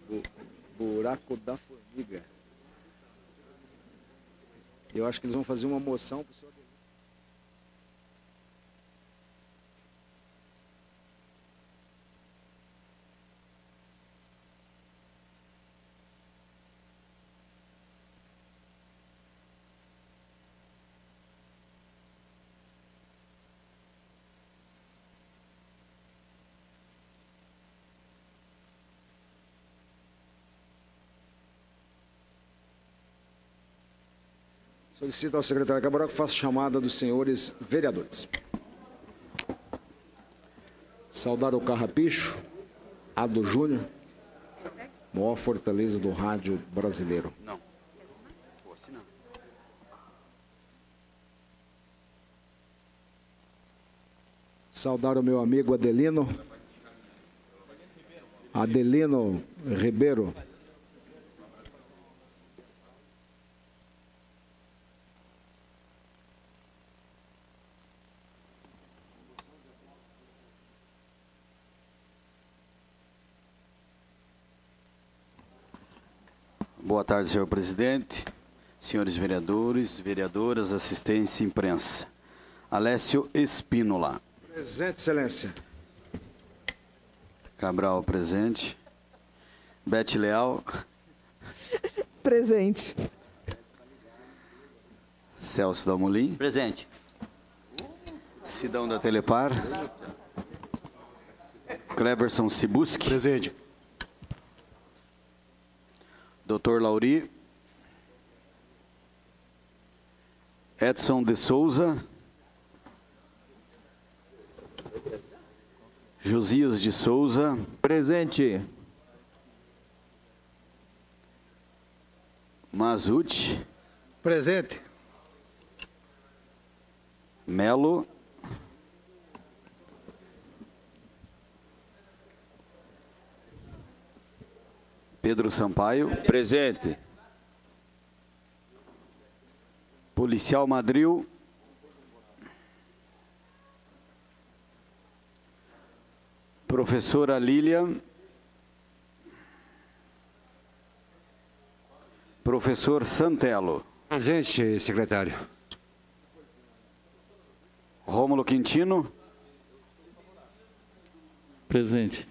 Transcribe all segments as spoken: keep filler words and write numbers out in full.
Bu- buraco da formiga. Eu acho que eles vão fazer uma moção para o senhor. Solicito ao secretário Cabral que faça chamada dos senhores vereadores. Saudar o Carrapicho, Ado Júnior, maior fortaleza do rádio brasileiro. Não. Pô, assim não. Saudar o meu amigo Adelino. Adelino Ribeiro. Boa tarde, senhor presidente, senhores vereadores, vereadoras, assistência e imprensa. Alessio Espínola. Presente, excelência. Cabral, presente. Bete Leal. Presente. Celso Dalmolin. Presente. Sidão da Telepar. Cleberson Sibuski. Presente. Doutor Lauri. Edson de Souza. Josias de Souza. Presente. Mazuti. Presente. Melo. Pedro Sampaio. Presente. Policial Madril. Professora Lilian. Professor Santelo. Presente, secretário. Rômulo Quintino. Presente.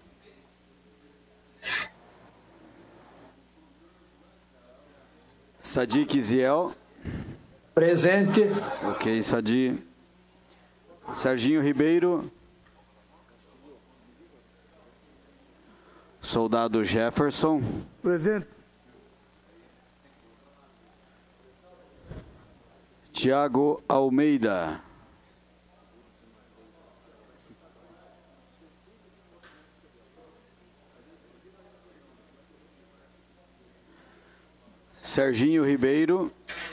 Sadiq Ziel. Presente. Ok, Sadi. Serginho Ribeiro. Soldado Jefferson. Presente. Tiago Almeida. Serginho Ribeiro.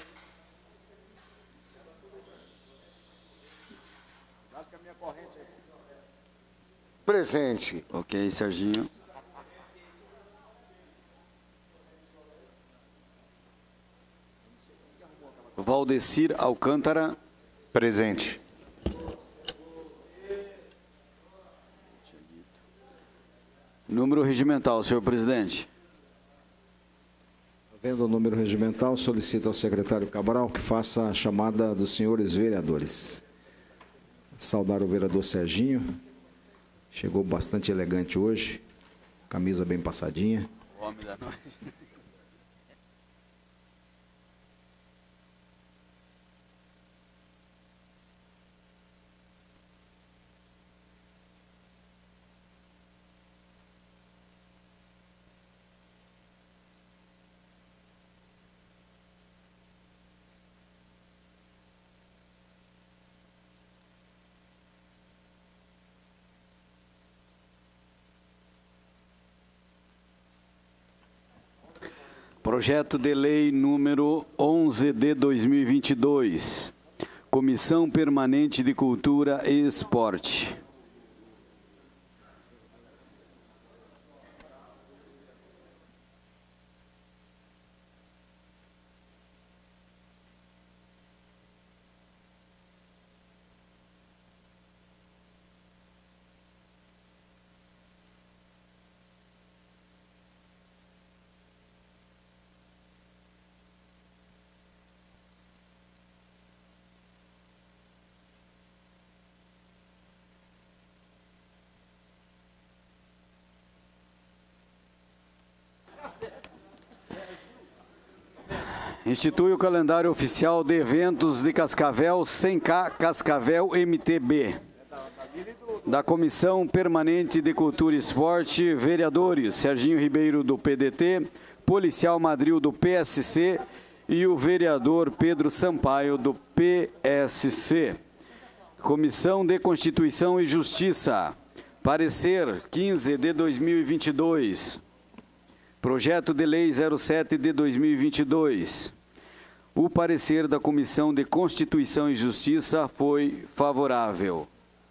Presente. Ok, Serginho. Valdecir Alcântara. Presente. Número regimental, senhor presidente. Vendo o número regimental, solicito ao secretário Cabral que faça a chamada dos senhores vereadores. Saudar o vereador Serginho. Chegou bastante elegante hoje. Camisa bem passadinha. O homem da noite. Projeto de lei número onze de dois mil e vinte e dois. Comissão Permanente de Cultura e Esporte. Institui o calendário oficial de eventos de Cascavel, cem K Cascavel M T B. Da Comissão Permanente de Cultura e Esporte, vereadores Serginho Ribeiro, do P D T, Policial Madril, do P S C e o vereador Pedro Sampaio, do P S C. Comissão de Constituição e Justiça. Parecer quinze de dois mil e vinte e dois. Projeto de Lei zero sete de dois mil e vinte e dois. O parecer da Comissão de Constituição e Justiça foi favorável.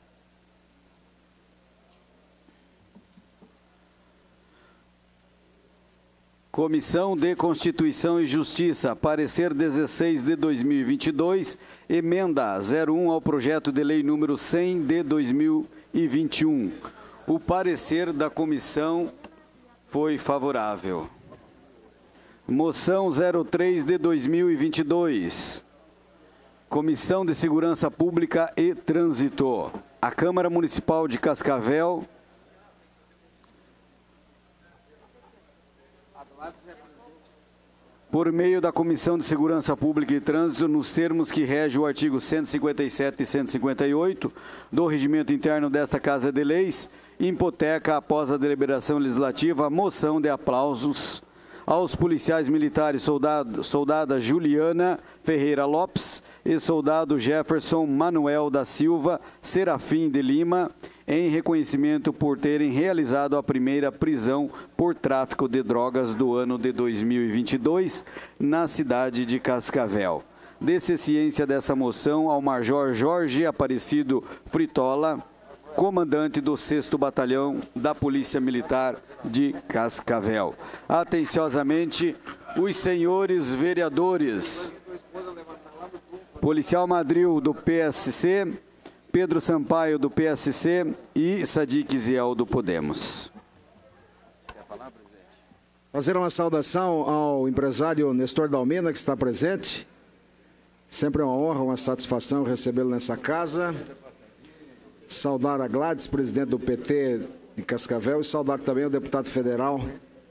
Comissão de Constituição e Justiça, parecer dezesseis de dois mil e vinte e dois, emenda zero um ao projeto de lei número cem de dois mil e vinte e um. O parecer da comissão foi favorável. Moção zero três de dois mil e vinte e dois. Comissão de Segurança Pública e Trânsito. A Câmara Municipal de Cascavel por meio da Comissão de Segurança Pública e Trânsito, nos termos que rege o artigo cento e cinquenta e sete e cento e cinquenta e oito do Regimento Interno desta Casa de Leis, hipoteca, após a deliberação legislativa, a moção de aplausos aos policiais militares soldado, soldada Juliana Ferreira Lopes e soldado Jefferson Manuel da Silva Serafim de Lima, em reconhecimento por terem realizado a primeira prisão por tráfico de drogas do ano de dois mil e vinte e dois na cidade de Cascavel. Dê-se ciência dessa moção ao Major Jorge Aparecido Fritola, comandante do sexto Batalhão da Polícia Militar de Cascavel. Atenciosamente, os senhores vereadores, Policial Madril, do P S C, Pedro Sampaio, do P S C e Sadiq Ziel, do Podemos. Fazer uma saudação ao empresário Nestor Dalmina, que está presente. Sempre é uma honra, uma satisfação recebê-lo nessa casa. Saudar a Gladys, presidente do P T de Cascavel, e saudar também o deputado federal.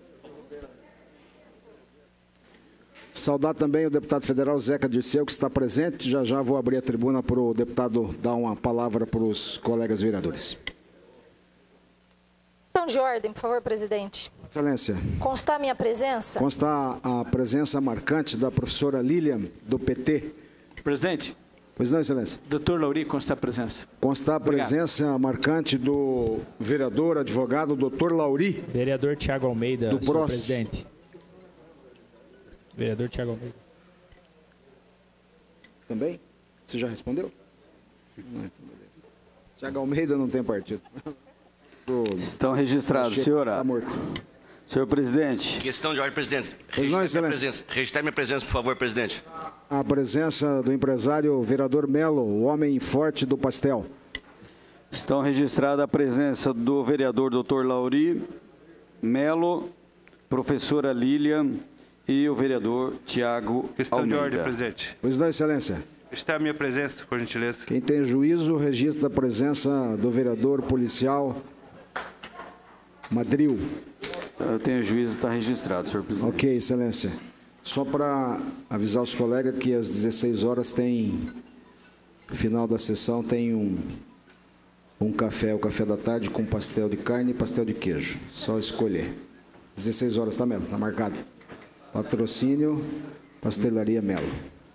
Saudar também o deputado federal Zeca Dirceu, que está presente. Já já vou abrir a tribuna para o deputado dar uma palavra para os colegas vereadores. Questão de ordem, por favor, presidente. Excelência. Constar a minha presença? Constar a presença marcante da professora Lilian, do P T. Presidente. Pois não, excelência. Doutor Lauri, constar a presença. Constar a presença Obrigado. marcante do vereador, advogado, doutor Lauri. Vereador Tiago Almeida, do senhor presidente. Vereador Tiago Almeida. Também? Você já respondeu? Não, então beleza. Tiago Almeida não tem partido. Estão registrados, senhora. Está morto. Senhor presidente. Questão de ordem, presidente. Pois não, excelência. Presença. Registrar minha presença, por favor, presidente. A presença do empresário vereador Melo, o homem forte do pastel. Estão registrada a presença do vereador doutor Lauri Melo, professora Lilian e o vereador Tiago Questão Almeida. de ordem, presidente. Pois não, excelência. Está a minha presença, por gentileza. Quem tem juízo, registra a presença do vereador policial Madril. Eu tenho juízo, está registrado, senhor presidente. Ok, excelência. Só para avisar os colegas que às dezesseis horas tem, final da sessão, tem um, um café, o café da tarde com pastel de carne e pastel de queijo. Só escolher. dezesseis horas, tá, Melo? Tá marcado. Patrocínio, Pastelaria Melo.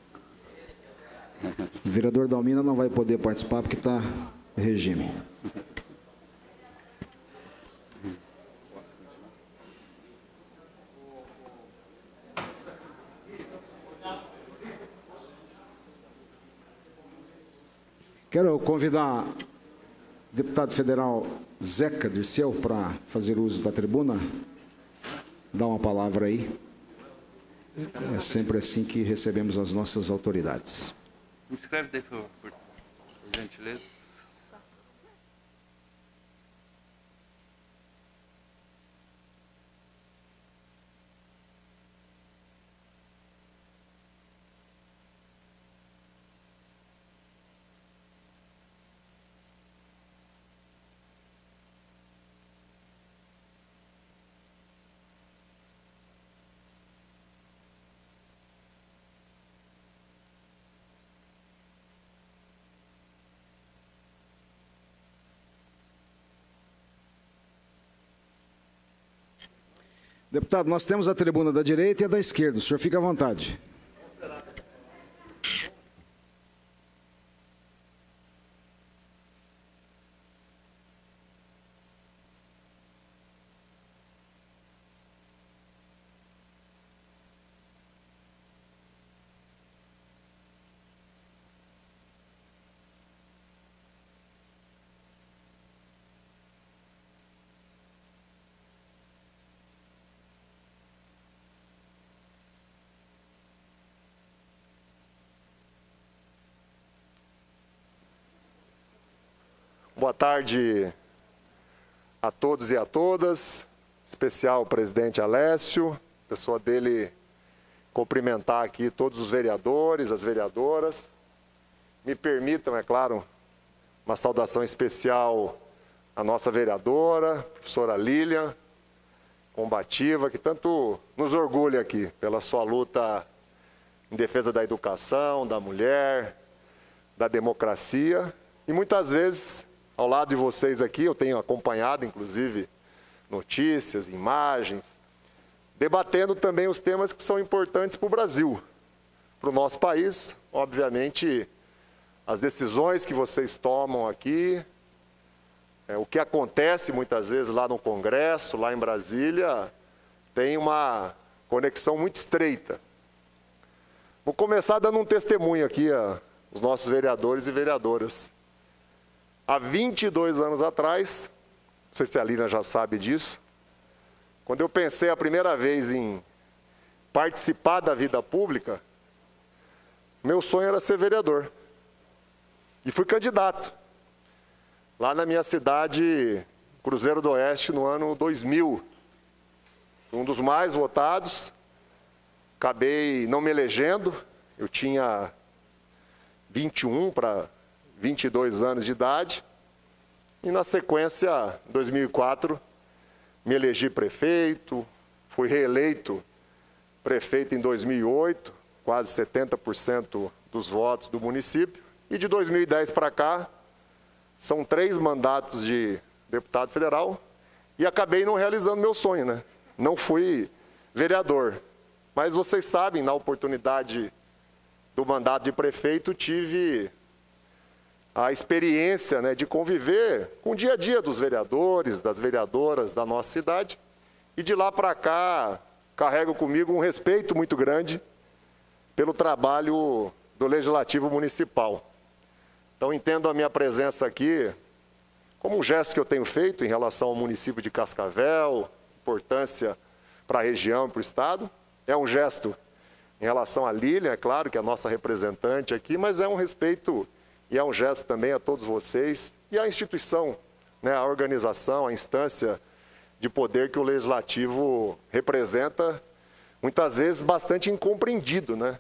O vereador Dalmina não vai poder participar porque está em regime. Quero convidar o deputado federal Zeca Dirceu para fazer uso da tribuna. Dá uma palavra aí. É sempre assim que recebemos as nossas autoridades. Me escreve daí, por favor, por gentileza. Deputado, nós temos a tribuna da direita e a da esquerda. O senhor fica à vontade. Boa tarde a todos e a todas, especial o presidente Alessio, pessoa dele cumprimentar aqui todos os vereadores, as vereadoras. Me permitam, é claro, uma saudação especial à nossa vereadora, professora Lilian, combativa, que tanto nos orgulha aqui pela sua luta em defesa da educação, da mulher, da democracia e muitas vezes ao lado de vocês aqui, eu tenho acompanhado, inclusive, notícias, imagens, debatendo também os temas que são importantes para o Brasil, para o nosso país. Obviamente, as decisões que vocês tomam aqui, é, o que acontece muitas vezes lá no Congresso, lá em Brasília, tem uma conexão muito estreita. Vou começar dando um testemunho aqui aos nossos vereadores e vereadoras. Há vinte e dois anos atrás, não sei se a Lina já sabe disso, quando eu pensei a primeira vez em participar da vida pública, meu sonho era ser vereador. E fui candidato. Lá na minha cidade, Cruzeiro do Oeste, no ano dois mil. Um dos mais votados. Acabei não me elegendo. Eu tinha vinte e um para vinte e dois anos de idade, e na sequência, em dois mil e quatro, me elegi prefeito, fui reeleito prefeito em dois mil e oito, quase setenta por cento dos votos do município, e de dois mil e dez para cá, são três mandatos de deputado federal, e acabei não realizando meu sonho, né? Não fui vereador, mas vocês sabem, na oportunidade do mandato de prefeito, tive a experiência, né, de conviver com o dia a dia dos vereadores, das vereadoras da nossa cidade. E de lá para cá, carrego comigo um respeito muito grande pelo trabalho do Legislativo Municipal. Então, entendo a minha presença aqui como um gesto que eu tenho feito em relação ao município de Cascavel, importância para a região e para o Estado. É um gesto em relação à Lilian, é claro, que é a nossa representante aqui, mas é um respeito e é um gesto também a todos vocês e à instituição, né, a organização, a instância de poder que o Legislativo representa, muitas vezes bastante incompreendido, né?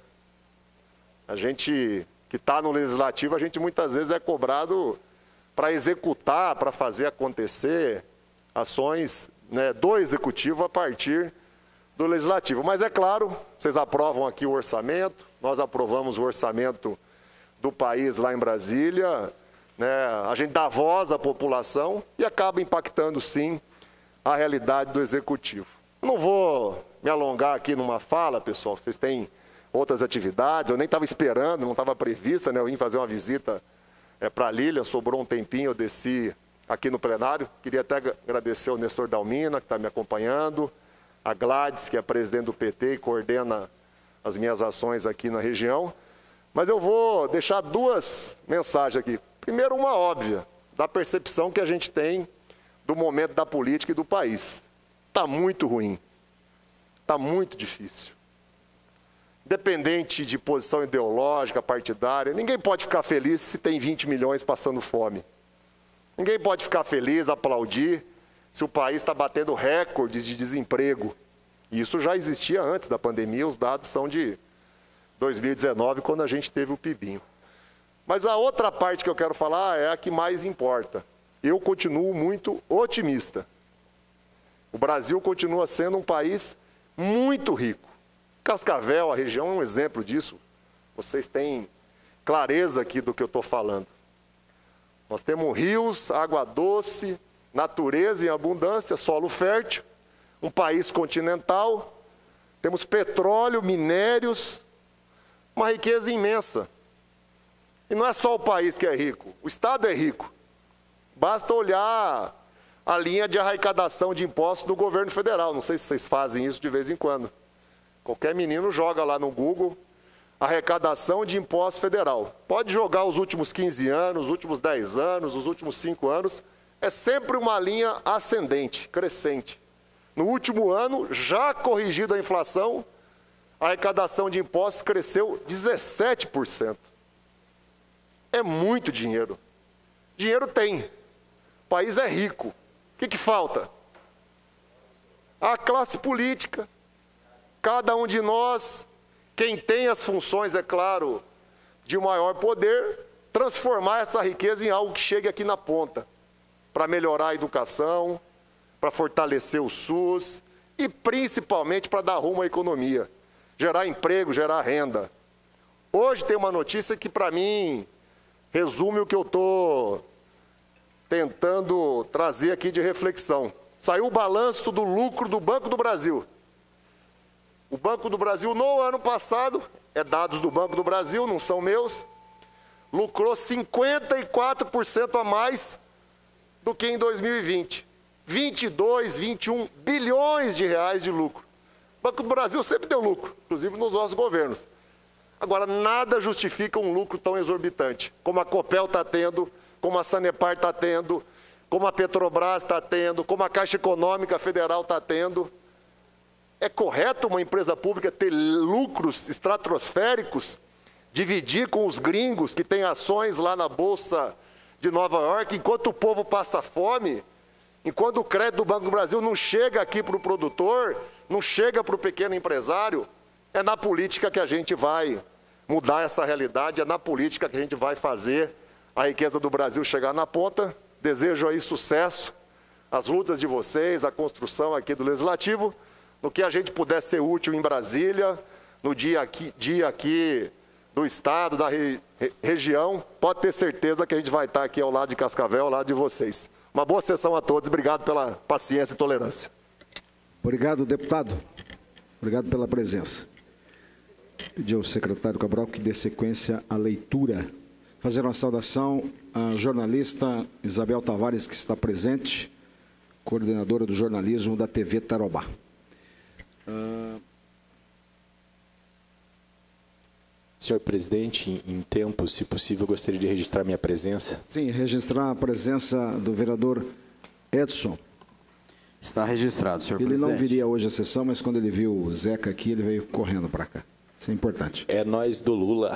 A gente que está no Legislativo, a gente muitas vezes é cobrado para executar, para fazer acontecer ações, né, do Executivo a partir do Legislativo. Mas é claro, vocês aprovam aqui o orçamento, nós aprovamos o orçamento do país lá em Brasília, né, a gente dá voz à população e acaba impactando, sim, a realidade do Executivo. Não vou me alongar aqui numa fala, pessoal, vocês têm outras atividades, eu nem estava esperando, não estava prevista, né, eu vim fazer uma visita é, para a Lilian, sobrou um tempinho, eu desci aqui no plenário. Queria até agradecer ao Nestor Dalmina, que está me acompanhando, a Gladys, que é presidente do P T e coordena as minhas ações aqui na região. Mas eu vou deixar duas mensagens aqui. Primeiro, uma óbvia, da percepção que a gente tem do momento da política e do país. Está muito ruim. Está muito difícil. Independente de posição ideológica, partidária, ninguém pode ficar feliz se tem vinte milhões passando fome. Ninguém pode ficar feliz, aplaudir, se o país está batendo recordes de desemprego. E isso já existia antes da pandemia, os dados são de dois mil e dezenove, quando a gente teve o PIBinho. Mas a outra parte que eu quero falar é a que mais importa. Eu continuo muito otimista. O Brasil continua sendo um país muito rico. Cascavel, a região, é um exemplo disso. Vocês têm clareza aqui do que eu estou falando. Nós temos rios, água doce, natureza em abundância, solo fértil, um país continental, temos petróleo, minérios, uma riqueza imensa. E não é só o país que é rico, o Estado é rico. Basta olhar a linha de arrecadação de impostos do governo federal. Não sei se vocês fazem isso de vez em quando. Qualquer menino joga lá no Google, arrecadação de impostos federal. Pode jogar os últimos quinze anos, os últimos dez anos, os últimos cinco anos. É sempre uma linha ascendente, crescente. No último ano, já corrigido a inflação, a arrecadação de impostos cresceu dezessete por cento. É muito dinheiro. Dinheiro tem. O país é rico. O que que falta? A classe política. Cada um de nós, quem tem as funções, é claro, de maior poder, transformar essa riqueza em algo que chegue aqui na ponta, para melhorar a educação, para fortalecer o SUS e principalmente para dar rumo à economia, gerar emprego, gerar renda. Hoje tem uma notícia que para mim resume o que eu estou tentando trazer aqui de reflexão. Saiu o balanço do lucro do Banco do Brasil. O Banco do Brasil, no ano passado, é dados do Banco do Brasil, não são meus, lucrou cinquenta e quatro por cento a mais do que em dois mil e vinte. vinte e dois, vinte e um bilhões de reais de lucro. O Banco do Brasil sempre deu lucro, inclusive nos nossos governos. Agora, nada justifica um lucro tão exorbitante, como a Copel está tendo, como a Sanepar está tendo, como a Petrobras está tendo, como a Caixa Econômica Federal está tendo. É correto uma empresa pública ter lucros estratosféricos, dividir com os gringos que têm ações lá na Bolsa de Nova York, enquanto o povo passa fome, enquanto o crédito do Banco do Brasil não chega aqui para o produtor, não chega para o pequeno empresário? É na política que a gente vai mudar essa realidade, é na política que a gente vai fazer a riqueza do Brasil chegar na ponta. Desejo aí sucesso, as lutas de vocês, a construção aqui do Legislativo, no que a gente puder ser útil em Brasília, no dia aqui, dia aqui do Estado, da re, região, pode ter certeza que a gente vai estar aqui ao lado de Cascavel, ao lado de vocês. Uma boa sessão a todos, obrigado pela paciência e tolerância. Obrigado, deputado. Obrigado pela presença. Pedir ao secretário Cabral que dê sequência à leitura. Fazer uma saudação à jornalista Isabel Tavares, que está presente, coordenadora do jornalismo da T V Tarobá. Uh... Senhor presidente, em tempo, se possível, gostaria de registrar minha presença. Sim, registrar a presença do vereador Edson. Está registrado, senhor ele presidente. Ele não viria hoje à sessão, mas quando ele viu o Zeca aqui, ele veio correndo para cá. Isso é importante. É nós do Lula.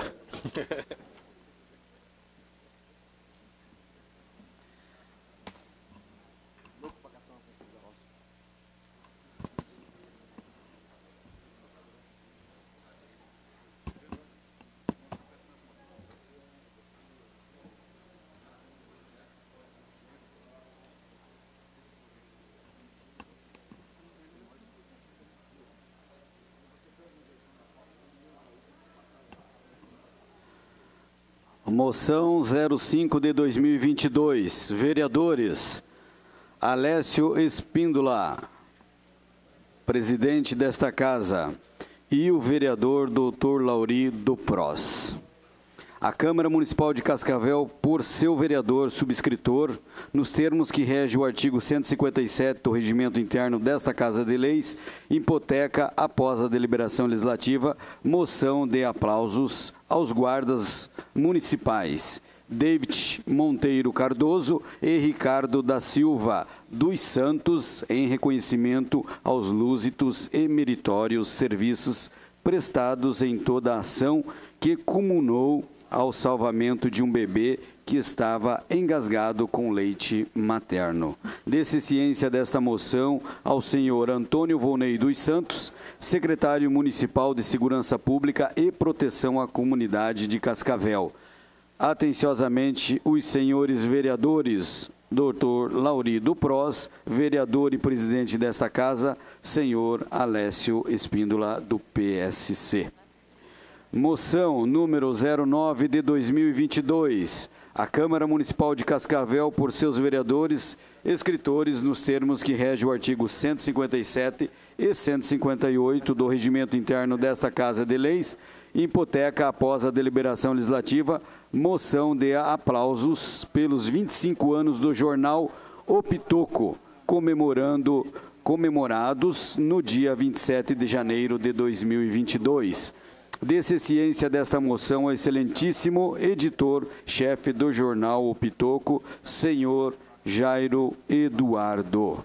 Moção zero cinco de dois mil e vinte e dois. Vereadores: Alessio Espíndola, presidente desta casa, e o vereador doutor Lauri do Prós. A Câmara Municipal de Cascavel, por seu vereador subscritor, nos termos que rege o artigo cento e cinquenta e sete do Regimento Interno desta Casa de Leis, hipoteca, após a deliberação legislativa, moção de aplausos aos guardas municipais David Monteiro Cardoso e Ricardo da Silva dos Santos, em reconhecimento aos lúcidos e meritórios serviços prestados em toda a ação que culminou ao salvamento de um bebê que estava engasgado com leite materno. Desse ciência desta moção ao senhor Antônio Volney dos Santos, secretário municipal de Segurança Pública e Proteção à Comunidade de Cascavel. Atenciosamente, os senhores vereadores, doutor Lauri do Prós, vereador e presidente desta casa, senhor Alessio Espíndola, do P S C. Moção número zero nove de dois mil e vinte e dois, a Câmara Municipal de Cascavel, por seus vereadores, escritores, nos termos que rege o artigo cento e cinquenta e sete e cento e cinquenta e oito do Regimento Interno desta Casa de Leis, hipoteca, após a deliberação legislativa, moção de aplausos pelos vinte e cinco anos do jornal O Pitoco, comemorando, comemorados no dia vinte e sete de janeiro de dois mil e vinte e dois. Dê-se ciência desta moção ao excelentíssimo editor-chefe do jornal O Pitoco, senhor Jairo Eduardo.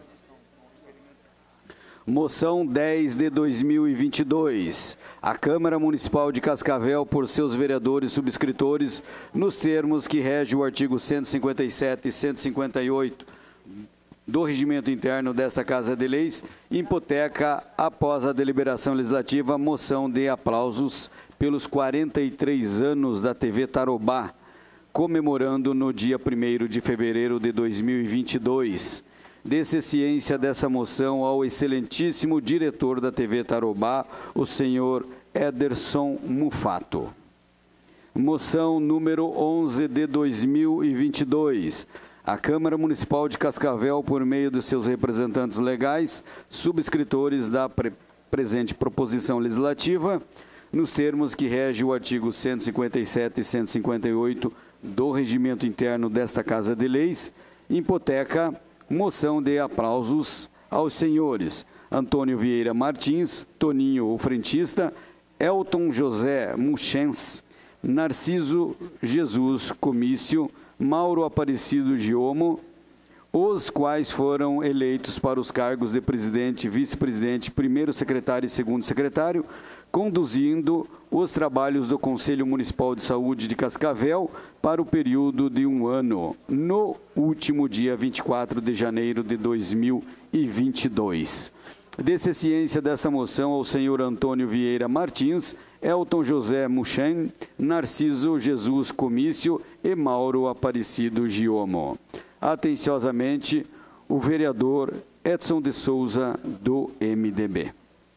Moção dez de dois mil e vinte e dois. A Câmara Municipal de Cascavel, por seus vereadores subscritores, nos termos que rege o artigo cento e cinquenta e sete e cento e cinquenta e oito do Regimento Interno desta Casa de Leis, hipoteca, após a deliberação legislativa, moção de aplausos pelos quarenta e três anos da T V Tarobá, comemorando no dia primeiro de fevereiro de dois mil e vinte e dois. Dê-se ciência dessa moção ao excelentíssimo diretor da T V Tarobá, o senhor Ederson Mufato. Moção número onze de dois mil e vinte e dois. A Câmara Municipal de Cascavel, por meio dos seus representantes legais, subscritores da pre presente proposição legislativa, nos termos que rege o artigo cento e cinquenta e sete e cento e cinquenta e oito do Regimento Interno desta Casa de Leis, hipoteca, moção de aplausos aos senhores Antônio Vieira Martins, Toninho, o frentista, Elton José Muchens, Narciso Jesus Comício, Mauro Aparecido Giomo, os quais foram eleitos para os cargos de presidente, vice-presidente, primeiro secretário e segundo secretário, conduzindo os trabalhos do Conselho Municipal de Saúde de Cascavel para o período de um ano, no último dia vinte e quatro de janeiro de dois mil e vinte e dois. Dê-se ciência desta moção ao senhor Antônio Vieira Martins, Elton José Muchen, Narciso Jesus Comício e Mauro Aparecido Giomo. Atenciosamente, o vereador Edson de Souza, do M D B.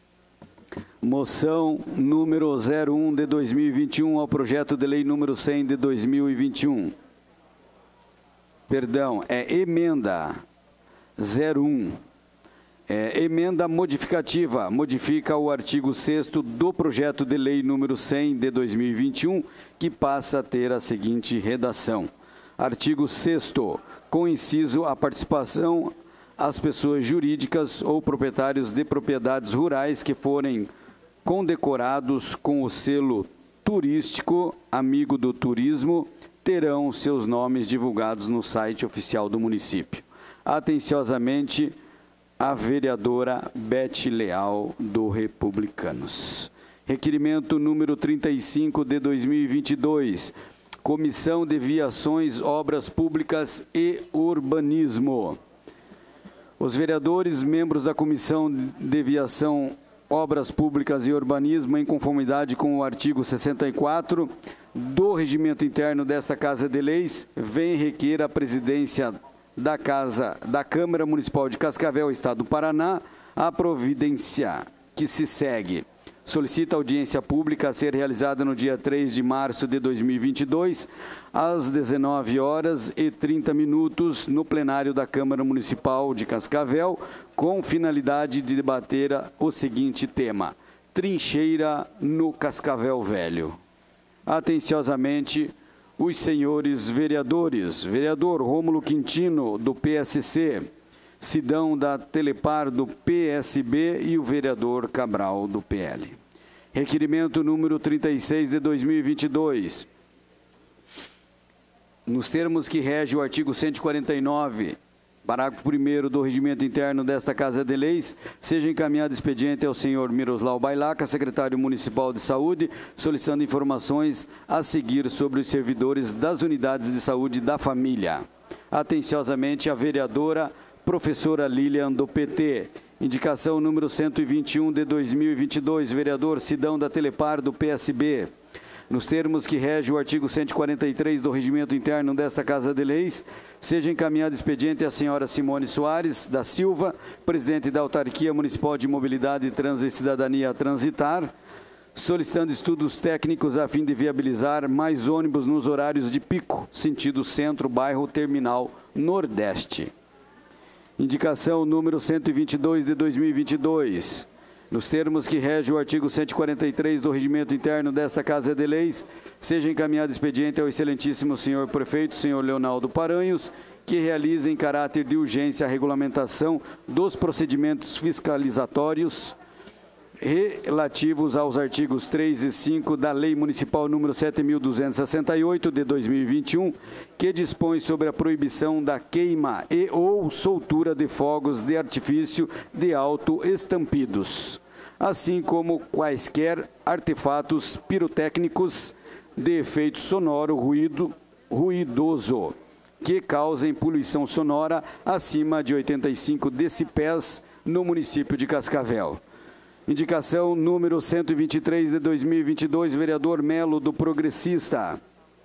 Moção número zero um de dois mil e vinte e um ao projeto de lei número cem de dois mil e vinte e um. Perdão, é emenda zero um. É, emenda modificativa, modifica o artigo sexto do projeto de lei número cem de dois mil e vinte e um, que passa a ter a seguinte redação. Artigo sexto, com inciso a participação às pessoas jurídicas ou proprietários de propriedades rurais que forem condecorados com o selo turístico Amigo do Turismo, terão seus nomes divulgados no site oficial do município. Atenciosamente, a vereadora Bete Leal, do Republicanos. Requerimento número trinta e cinco de dois mil e vinte e dois, Comissão de Viações, Obras Públicas e Urbanismo. Os vereadores, membros da Comissão de Viação, Obras Públicas e Urbanismo, em conformidade com o artigo sessenta e quatro do Regimento Interno desta Casa de Leis, vem requerer a presidência da Casa da Câmara Municipal de Cascavel, Estado do Paraná, a providência que se segue. Solicita audiência pública a ser realizada no dia três de março de dois mil e vinte e dois, às dezenove horas e trinta minutos, no plenário da Câmara Municipal de Cascavel, com finalidade de debater o seguinte tema: trincheira no Cascavel Velho. Atenciosamente, os senhores vereadores, vereador Rômulo Quintino, do P S C, Sidão da Telepar, do P S B, e o vereador Cabral, do P L. Requerimento número trinta e seis de dois mil e vinte e dois. Nos termos que rege o artigo cento e quarenta e nove, parágrafo primeiro do Regimento Interno desta Casa de Leis, seja encaminhado expediente ao senhor Miroslau Bailaca, secretário municipal de saúde, solicitando informações a seguir sobre os servidores das unidades de saúde da família. Atenciosamente, a vereadora professora Lilian, do P T. Indicação número cento e vinte e um de dois mil e vinte e dois, vereador Sidão da Telepar, do P S B. Nos termos que rege o artigo cento e quarenta e três do Regimento Interno desta Casa de Leis, seja encaminhado expediente à senhora Simone Soares da Silva, presidente da Autarquia Municipal de Mobilidade, Trânsito e Cidadania, Transitar, solicitando estudos técnicos a fim de viabilizar mais ônibus nos horários de pico, sentido centro, bairro Terminal Nordeste. Indicação número cento e vinte e dois de dois mil e vinte e dois. Nos termos que rege o artigo cento e quarenta e três do Regimento Interno desta Casa de Leis, seja encaminhado expediente ao excelentíssimo senhor prefeito, senhor Leonardo Paranhos, que realize em caráter de urgência a regulamentação dos procedimentos fiscalizatórios relativos aos artigos três e cinco da Lei Municipal número sete mil duzentos e sessenta e oito de dois mil e vinte e um, que dispõe sobre a proibição da queima e ou soltura de fogos de artifício de autoestampidos, assim como quaisquer artefatos pirotécnicos de efeito sonoro ruído, ruidoso, que causem poluição sonora acima de oitenta e cinco decibéis no município de Cascavel. Indicação número cento e vinte e três de dois mil e vinte e dois, vereador Melo, do Progressista.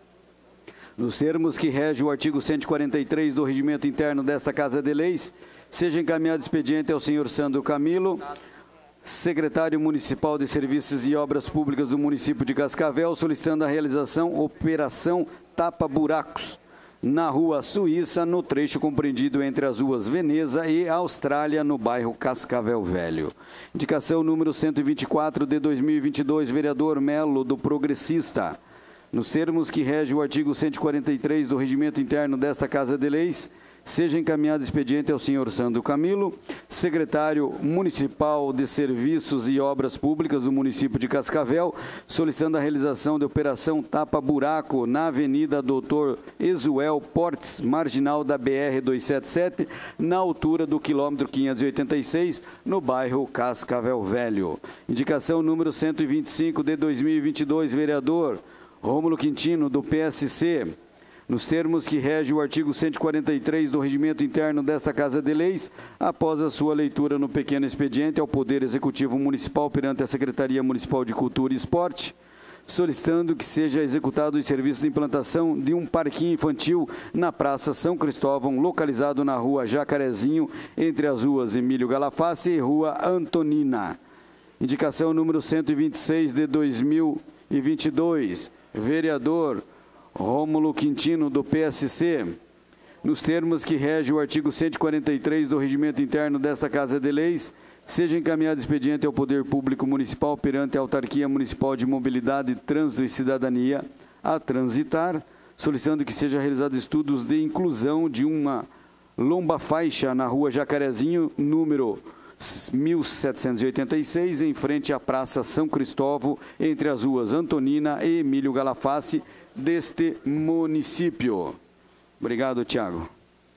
Nos termos que rege o artigo cento e quarenta e três do Regimento Interno desta Casa de Leis, seja encaminhado expediente ao senhor Sandro Camilo, secretário municipal de Serviços e Obras Públicas do município de Cascavel, solicitando a realização operação tapa-buracos na Rua Suíça, no trecho compreendido entre as ruas Veneza e Austrália, no bairro Cascavel Velho. Indicação número cento e vinte e quatro de dois mil e vinte e dois, vereador Melo, do Progressista. Nos termos que rege o artigo cento e quarenta e três do Regimento Interno desta Casa de Leis, seja encaminhado expediente ao senhor Sandro Camilo, secretário municipal de Serviços e Obras Públicas do município de Cascavel, solicitando a realização de operação tapa-buraco na Avenida Doutor Ezuel Portes, marginal da B R duzentos e setenta e sete, na altura do quilômetro quinhentos e oitenta e seis, no bairro Cascavel Velho. Indicação número cento e vinte e cinco de dois mil e vinte e dois, vereador Rômulo Quintino, do P S C. Nos termos que rege o artigo cento e quarenta e três do Regimento Interno desta Casa de Leis, após a sua leitura no pequeno expediente ao Poder Executivo Municipal perante a Secretaria Municipal de Cultura e Esporte, solicitando que seja executado o serviço de implantação de um parquinho infantil na Praça São Cristóvão, localizado na Rua Jacarezinho, entre as ruas Emílio Galafassi e Rua Antonina. Indicação número cento e vinte e seis de dois mil e vinte e dois, vereador Rômulo Quintino, do P S C. Nos termos que rege o artigo cento e quarenta e três do Regimento Interno desta Casa de Leis, seja encaminhado expediente ao Poder Público Municipal perante a Autarquia Municipal de Mobilidade, Trânsito e Cidadania, a transitar, solicitando que seja realizado estudos de inclusão de uma lomba-faixa na Rua Jacarezinho, número mil setecentos e oitenta e seis, em frente à Praça São Cristóvão, entre as ruas Antonina e Emílio Galafassi, deste município. Obrigado, Tiago.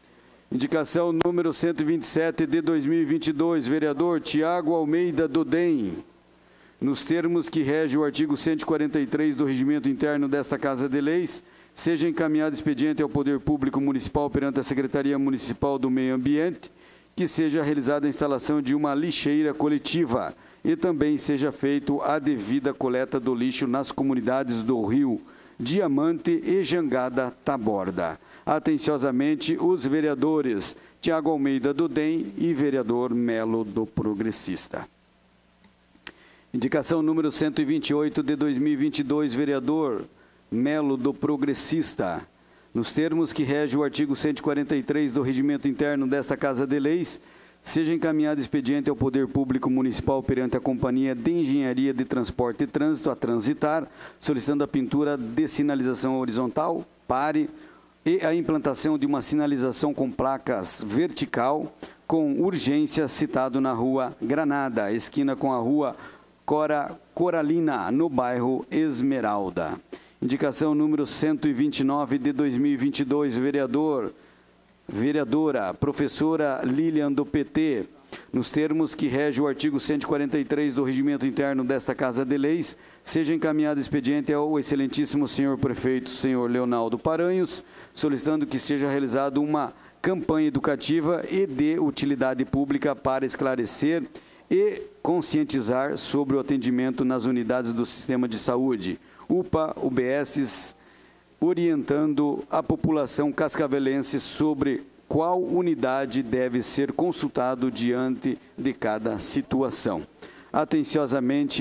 Indicação número cento e vinte e sete de dois mil e vinte e dois, vereador Tiago Almeida do D E M. Nos termos que rege o artigo cento e quarenta e três do Regimento Interno desta Casa de Leis, seja encaminhado expediente ao Poder Público Municipal perante a Secretaria Municipal do Meio Ambiente, que seja realizada a instalação de uma lixeira coletiva e também seja feita a devida coleta do lixo nas comunidades do Rio Diamante e Jangada Taborda. Atenciosamente, os vereadores Tiago Almeida do D E M e vereador Melo, do Progressista. Indicação número cento e vinte e oito de dois mil e vinte e dois, vereador Melo, do Progressista. Nos termos que rege o artigo cento e quarenta e três do Regimento Interno desta Casa de Leis, seja encaminhado expediente ao Poder Público Municipal perante a Companhia de Engenharia de Transporte e Trânsito, a transitar, solicitando a pintura de sinalização horizontal, pare, e a implantação de uma sinalização com placas vertical, com urgência, citado na Rua Granada, esquina com a Rua Cora, Coralina, no bairro Esmeralda. Indicação número cento e vinte e nove de dois mil e vinte e dois, vereador, vereadora, professora Lilian, do P T. Nos termos que rege o artigo cento e quarenta e três do Regimento Interno desta Casa de Leis, seja encaminhado expediente ao excelentíssimo senhor prefeito, senhor Leonardo Paranhos, solicitando que seja realizada uma campanha educativa e de utilidade pública para esclarecer e conscientizar sobre o atendimento nas unidades do sistema de saúde, U P A, U B S, orientando a população cascavelense sobre qual unidade deve ser consultado diante de cada situação. Atenciosamente,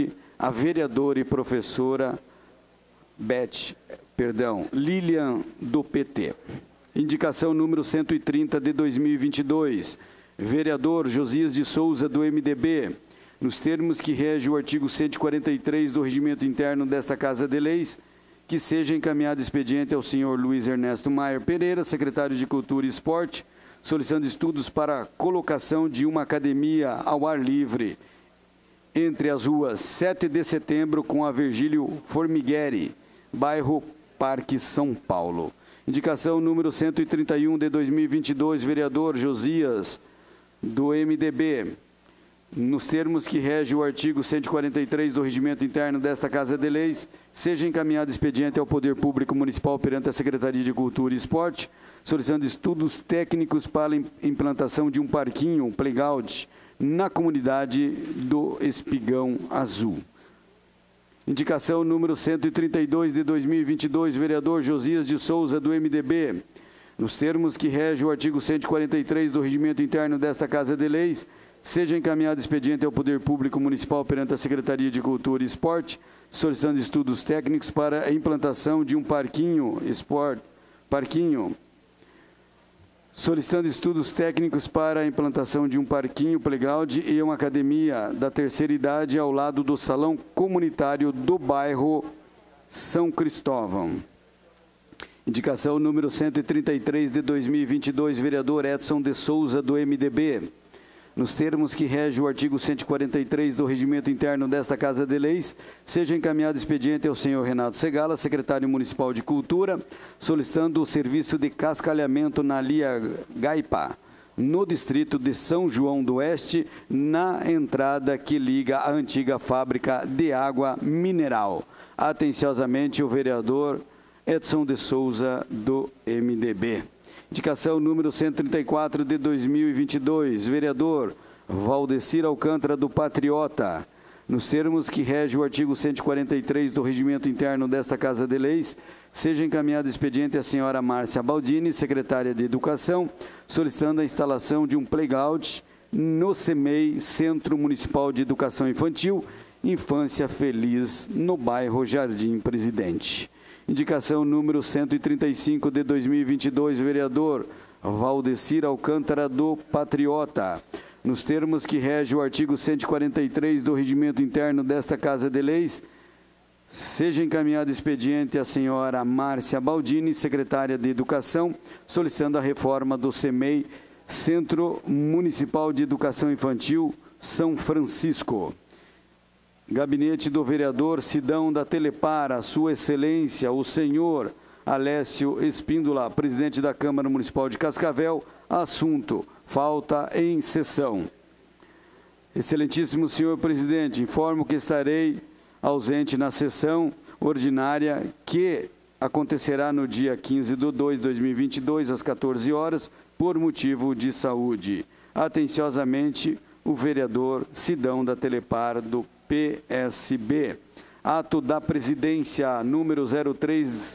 a vereadora e professora Beth, perdão, Lilian, do P T. Indicação número cento e trinta de dois mil e vinte e dois, vereador Josias de Souza, do M D B, nos termos que rege o artigo cento e quarenta e três do Regimento Interno desta Casa de Leis, que seja encaminhado expediente ao senhor Luiz Ernesto Maier Pereira, secretário de Cultura e Esporte, solicitando estudos para a colocação de uma academia ao ar livre entre as ruas sete de setembro com a Virgílio Formigueri, bairro Parque São Paulo. Indicação número cento e trinta e um de dois mil e vinte e dois, vereador Josias, do M D B, nos termos que rege o artigo cento e quarenta e três do Regimento Interno desta Casa de Leis, seja encaminhado expediente ao Poder Público Municipal perante a Secretaria de Cultura e Esporte, solicitando estudos técnicos para a implantação de um parquinho, um playground, na comunidade do Espigão Azul. Indicação número cento e trinta e dois de dois mil e vinte e dois, vereador Josias de Souza, do M D B, nos termos que rege o artigo cento e quarenta e três do Regimento Interno desta Casa de Leis, seja encaminhado expediente ao Poder Público Municipal perante a Secretaria de Cultura e Esporte, solicitando estudos técnicos para a implantação de um parquinho, esport, parquinho, solicitando estudos técnicos para a implantação de um parquinho, playground e uma academia da terceira idade ao lado do Salão Comunitário do bairro São Cristóvão. Indicação número cento e trinta e três de dois mil e vinte e dois, vereador Edson de Souza, do M D B, nos termos que rege o artigo cento e quarenta e três do Regimento Interno desta Casa de Leis, seja encaminhado expediente ao senhor Renato Segala, secretário municipal de Cultura, solicitando o serviço de cascalhamento na Lia Gaipa, no distrito de São João do Oeste, na entrada que liga a antiga fábrica de água mineral. Atenciosamente, o vereador Edson de Souza, do M D B. Indicação número cento e trinta e quatro de dois mil e vinte e dois, vereador Valdecir Alcântara, do Patriota, nos termos que rege o artigo cento e quarenta e três do Regimento Interno desta Casa de Leis, seja encaminhado expediente à senhora Márcia Baldini, secretária de Educação, solicitando a instalação de um playground no CEMEI, Centro Municipal de Educação Infantil, Infância Feliz, no bairro Jardim Presidente. Indicação número cento e trinta e cinco de dois mil e vinte e dois, vereador Valdecir Alcântara, do Patriota, nos termos que rege o artigo cento e quarenta e três do Regimento Interno desta Casa de Leis, seja encaminhado expediente à senhora Márcia Baldini, secretária de Educação, solicitando a reforma do CEMEI, Centro Municipal de Educação Infantil, São Francisco. Gabinete do vereador Sidão da Telepar, a sua excelência, o senhor Alessio Espíndola, presidente da Câmara Municipal de Cascavel, assunto, falta em sessão. Excelentíssimo senhor presidente, informo que estarei ausente na sessão ordinária que acontecerá no dia quinze de dois de dois mil e vinte e dois, às quatorze horas, por motivo de saúde. Atenciosamente, o vereador Sidão da Telepar, do P S B. Ato da presidência número zero três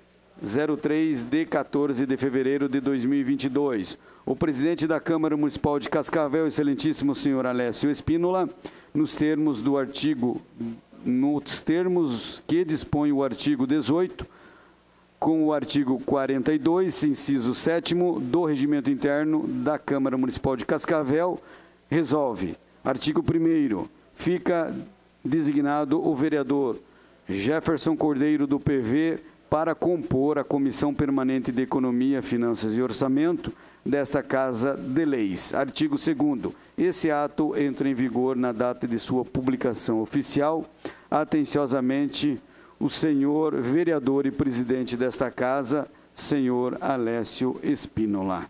de quatorze de fevereiro de dois mil e vinte e dois. O presidente da Câmara Municipal de Cascavel, excelentíssimo senhor Alessio Espínola, nos termos do artigo, nos termos que dispõe o artigo dezoito, com o artigo quarenta e dois, inciso sétimo, do Regimento Interno da Câmara Municipal de Cascavel, resolve. Artigo primeiro. Fica designado o vereador Jefferson Cordeiro, do P V, para compor a Comissão Permanente de Economia, Finanças e Orçamento desta Casa de Leis. Artigo segundo. Esse ato entra em vigor na data de sua publicação oficial. Atenciosamente, o senhor vereador e presidente desta Casa, senhor Alessio Espínola.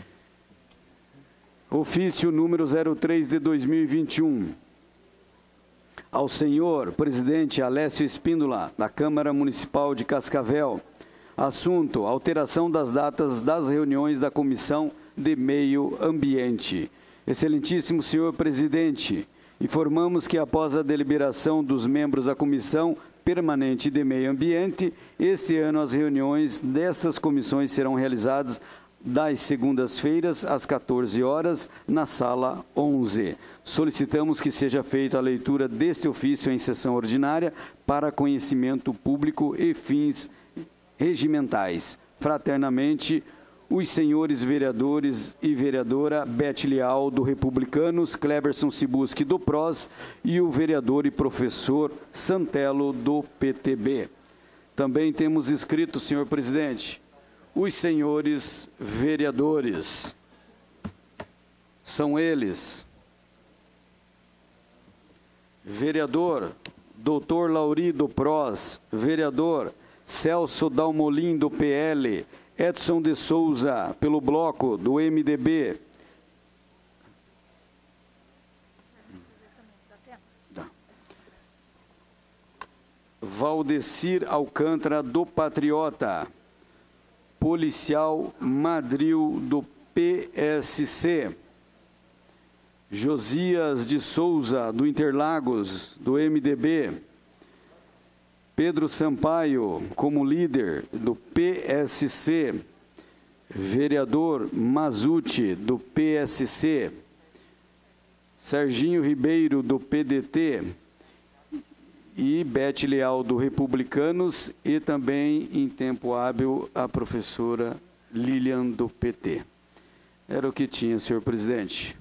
Ofício número zero três de dois mil e vinte e um. Ao senhor presidente Alessio Espíndola, da Câmara Municipal de Cascavel. Assunto: alteração das datas das reuniões da Comissão de Meio Ambiente. Excelentíssimo senhor presidente, informamos que após a deliberação dos membros da Comissão Permanente de Meio Ambiente, este ano as reuniões destas comissões serão realizadas das segundas-feiras, às quatorze horas, na sala onze. Solicitamos que seja feita a leitura deste ofício em sessão ordinária para conhecimento público e fins regimentais. Fraternamente, os senhores vereadores e vereadora Beth Leal, do Republicanos, Cleberson Cibusque, do P R O S, e o vereador e professor Santelo, do P T B. Também temos escrito, senhor presidente, os senhores vereadores. São eles: vereador doutor Lauri, do P R O S, vereador Celso Dalmolin, do P L, Edson de Souza, pelo bloco do M D B. Valdecir Alcântara, do Patriota. Policial Madril, do P S C. Josias de Souza, do Interlagos, do M D B. Pedro Sampaio, como líder, do P S C. Vereador Mazuti, do P S C. Serginho Ribeiro, do P D T. E Beth Leal, do Republicanos, e também, em tempo hábil, a professora Lilian, do P T. Era o que tinha, senhor presidente.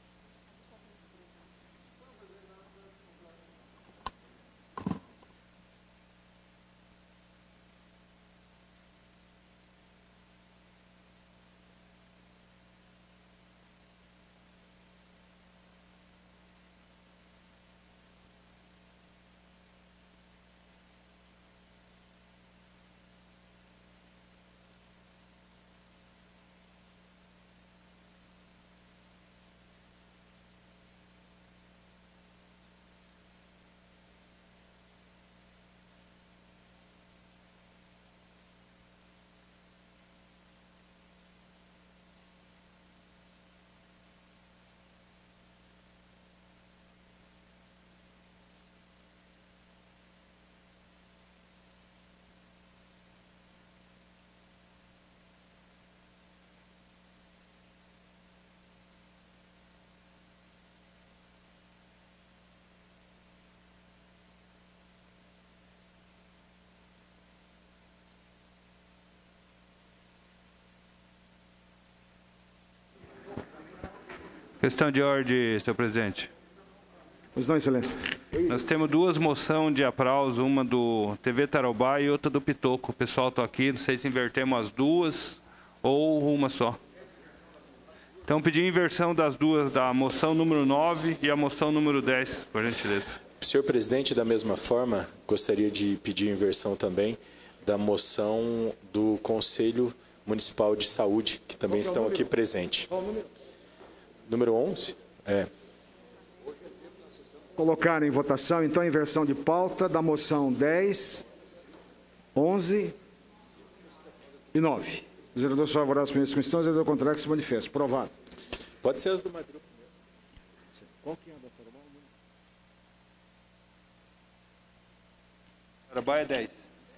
Questão de ordem, senhor presidente. Pois não, excelência. Nós temos duas moções de aplauso, uma do T V Tarobá e outra do Pitoco. O pessoal está aqui, não sei se invertemos as duas ou uma só. Então, pedir inversão das duas, da moção número nove e a moção número dez, por gentileza. Senhor presidente, da mesma forma, gostaria de pedir inversão também da moção do Conselho Municipal de Saúde, que também estão aqui presentes. Número onze? É. Colocar em votação, então, a inversão de pauta da moção dez, onze e nove. Os vereadores favoráveis às primeiras questões, o vereador contrário que se manifesta. Aprovado. Pode ser as do Madril. Qual que é a da Tarobá? Tarobá é dez.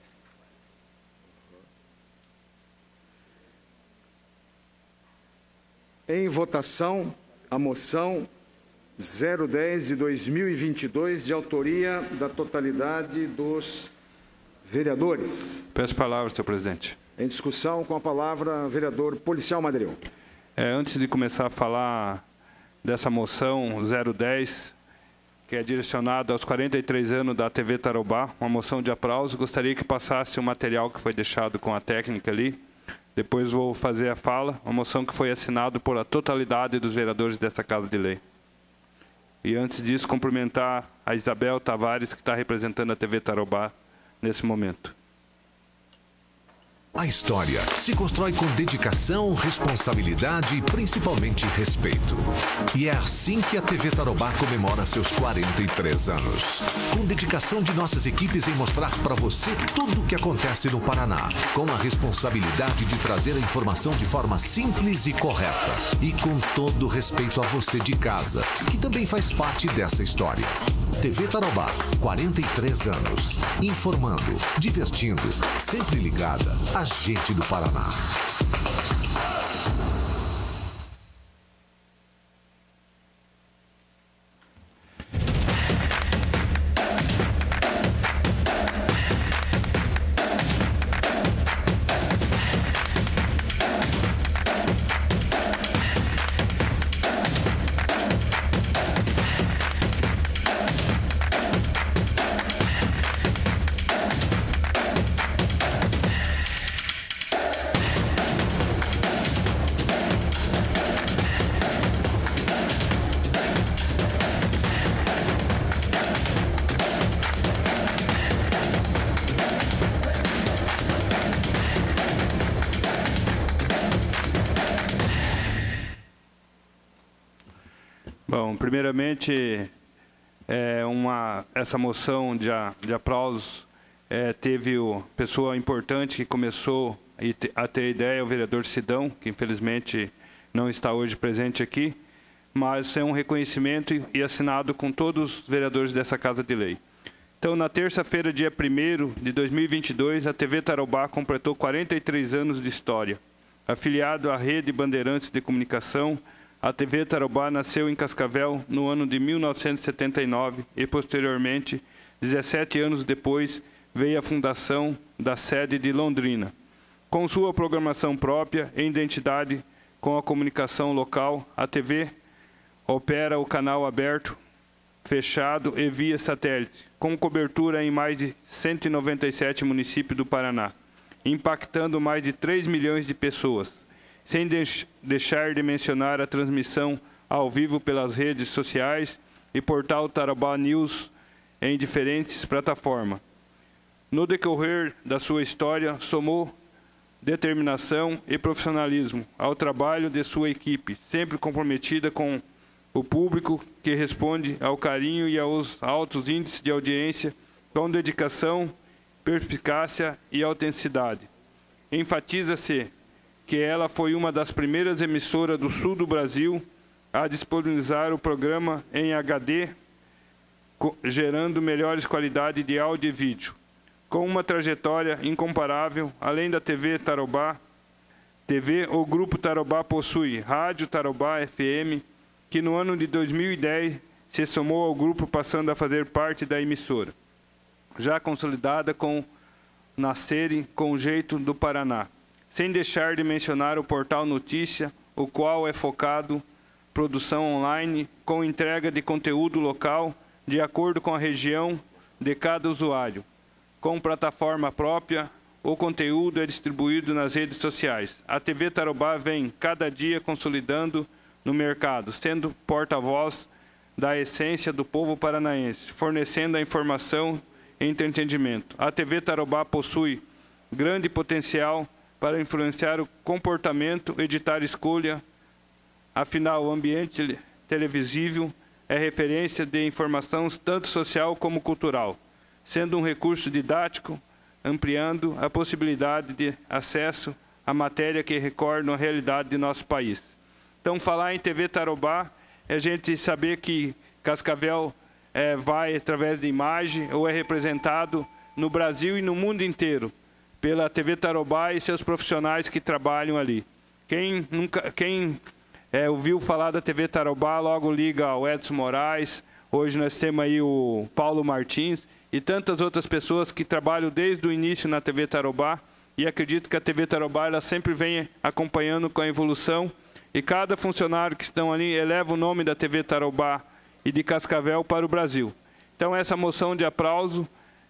Em votação, a moção zero dez de dois mil e vinte e dois, de autoria da totalidade dos vereadores. Peço palavra, senhor presidente. Em discussão, com a palavra, vereador Policial Madril. É, antes de começar a falar dessa moção zero dez, que é direcionada aos quarenta e três anos da T V Tarobá, uma moção de aplauso, gostaria que passasse o material que foi deixado com a técnica ali. Depois vou fazer a fala, uma moção que foi assinada por a totalidade dos vereadores desta Casa de Lei. E antes disso, cumprimentar a Isabel Tavares, que está representando a T V Tarobá nesse momento. A história se constrói com dedicação, responsabilidade e principalmente respeito. E é assim que a T V Tarobá comemora seus quarenta e três anos. Com dedicação de nossas equipes em mostrar para você tudo o que acontece no Paraná. Com a responsabilidade de trazer a informação de forma simples e correta. E com todo respeito a você de casa, que também faz parte dessa história. T V Tarobá, quarenta e três anos. Informando, divertindo, sempre ligada. A gente do Paraná. Bom, primeiramente, é, uma, essa moção de, de aplausos é, teve o pessoa importante que começou a ter a ideia, o vereador Sidão, que infelizmente não está hoje presente aqui, mas é um reconhecimento e, e assinado com todos os vereadores dessa Casa de Lei. Então, na terça-feira, dia primeiro de dois mil e vinte e dois, a T V Tarobá completou quarenta e três anos de história. Afiliado à Rede Bandeirantes de Comunicação, a T V Tarobá nasceu em Cascavel no ano de mil novecentos e setenta e nove e, posteriormente, dezessete anos depois, veio a fundação da sede de Londrina. Com sua programação própria e identidade com a comunicação local, a T V opera o canal aberto, fechado e via satélite, com cobertura em mais de cento e noventa e sete municípios do Paraná, impactando mais de três milhões de pessoas, sem deix- deixar de mencionar a transmissão ao vivo pelas redes sociais e portal Tarobá News em diferentes plataformas. No decorrer da sua história, somou determinação e profissionalismo ao trabalho de sua equipe, sempre comprometida com o público, que responde ao carinho e aos altos índices de audiência com dedicação, perspicácia e autenticidade. Enfatiza-se que ela foi uma das primeiras emissoras do sul do Brasil a disponibilizar o programa em H D, gerando melhores qualidades de áudio e vídeo. Com uma trajetória incomparável, além da T V Tarobá, T V, o Grupo Tarobá possui Rádio Tarobá F M, que no ano de dois mil e dez se somou ao grupo, passando a fazer parte da emissora, já consolidada com Nascerem com o Jeito do Paraná. Sem deixar de mencionar o Portal Notícia, o qual é focado produção online com entrega de conteúdo local de acordo com a região de cada usuário. Com plataforma própria, o conteúdo é distribuído nas redes sociais. A T V Tarobá vem cada dia consolidando no mercado, sendo porta-voz da essência do povo paranaense, fornecendo a informação e entretenimento. A T V Tarobá possui grande potencial para influenciar o comportamento e ditar escolha. Afinal, o ambiente televisivo é referência de informação tanto social como cultural, sendo um recurso didático, ampliando a possibilidade de acesso à matéria que recorda a realidade de nosso país. Então, falar em T V Tarobá é a gente saber que Cascavel é, vai, através de imagem, ou é representado no Brasil e no mundo inteiro pela T V Tarobá e seus profissionais que trabalham ali. Quem, nunca, quem é, ouviu falar da T V Tarobá, logo liga ao Edson Moraes. Hoje nós temos aí o Paulo Martins e tantas outras pessoas que trabalham desde o início na T V Tarobá, e acredito que a T V Tarobá ela sempre vem acompanhando com a evolução, e cada funcionário que estão ali eleva o nome da T V Tarobá e de Cascavel para o Brasil. Então, essa moção de aplauso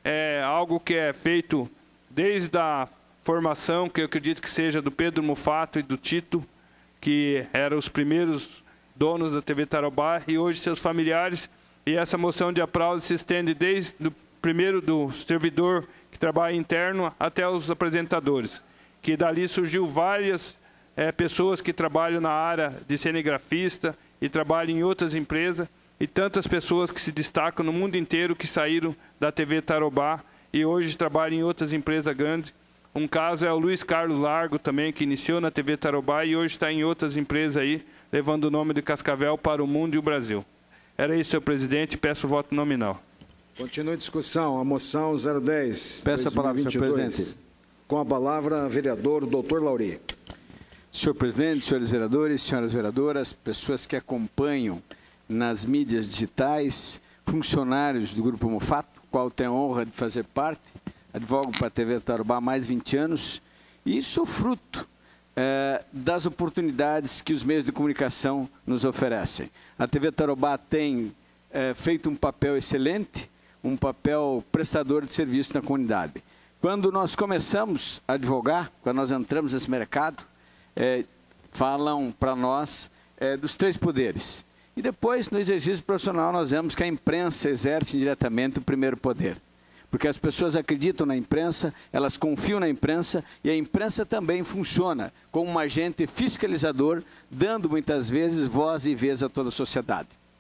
é algo que é feito desde a formação, que eu acredito que seja do Pedro Mufato e do Tito, que eram os primeiros donos da T V Tarobá, e hoje seus familiares. E essa moção de aplauso se estende desde o primeiro do servidor que trabalha interno até os apresentadores, que dali surgiu várias é, pessoas que trabalham na área de cinegrafista e trabalham em outras empresas, e tantas pessoas que se destacam no mundo inteiro que saíram da T V Tarobá e hoje trabalham em outras empresas grandes. Um caso é o Luiz Carlos Largo também, que iniciou na T V Tarobá e hoje está em outras empresas aí, levando o nome de Cascavel para o mundo e o Brasil. Era isso, senhor presidente. Peço o voto nominal. Continua a discussão. A moção zero dez. Peço a palavra, senhor presidente. Com a palavra, vereador doutor Lauri. Senhor presidente, senhores vereadores, senhoras vereadoras, pessoas que acompanham nas mídias digitais, funcionários do Grupo Mufato, qual tenho a honra de fazer parte, advogo para a T V Tarobá há mais de vinte anos, e sou fruto eh, das oportunidades que os meios de comunicação nos oferecem. A T V Tarobá tem eh, feito um papel excelente, um papel prestador de serviço na comunidade. Quando nós começamos a advogar, quando nós entramos nesse mercado, eh, falam para nós eh, dos três poderes. E depois, no exercício profissional, nós vemos que a imprensa exerce diretamente o primeiro poder. Porque as pessoas acreditam na imprensa, elas confiam na imprensa, e a imprensa também funciona como um agente fiscalizador, dando muitas vezes voz e vez a toda a sociedade.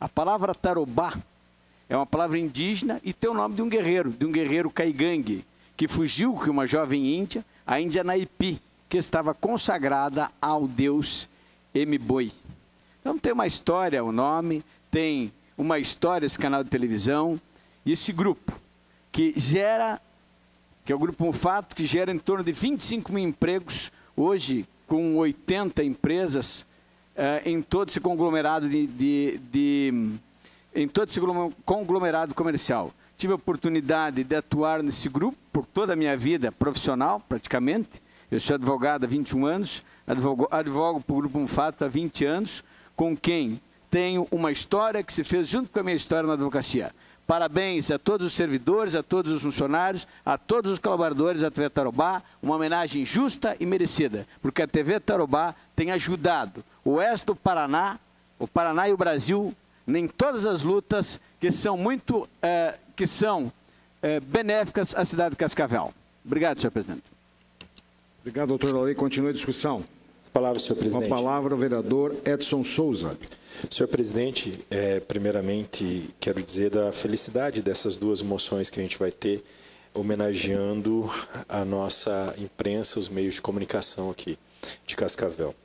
A palavra Tarobá é uma palavra indígena e tem o nome de um guerreiro, de um guerreiro caigangue, que fugiu com uma jovem índia, a Índia Naipi, que estava consagrada ao deus Emiboi. Então tem uma história, o nome, tem uma história esse canal de televisão, e esse grupo, que gera, que é o Grupo Mufato, que gera em torno de vinte e cinco mil empregos, hoje com oitenta empresas, eh, em todo esse conglomerado de, de, de, em todo esse conglomerado comercial. Tive a oportunidade de atuar nesse grupo por toda a minha vida profissional, praticamente. Eu sou advogado há vinte e um anos, advogo, advogo para o Grupo Mufato há vinte anos, com quem tenho uma história que se fez junto com a minha história na advocacia. Parabéns a todos os servidores, a todos os funcionários, a todos os colaboradores da T V Tarobá, uma homenagem justa e merecida, porque a T V Tarobá tem ajudado o oeste do Paraná, o Paraná e o Brasil, em todas as lutas que são muito, eh, que são eh, benéficas à cidade de Cascavel. Obrigado, senhor presidente. Obrigado, doutor Lei. Continua a discussão. Palavra, senhor presidente. Com a palavra, o vereador Edson Souza. Senhor presidente, é, primeiramente quero dizer da felicidade dessas duas moções que a gente vai ter, homenageando a nossa imprensa, os meios de comunicação aqui de Cascavel.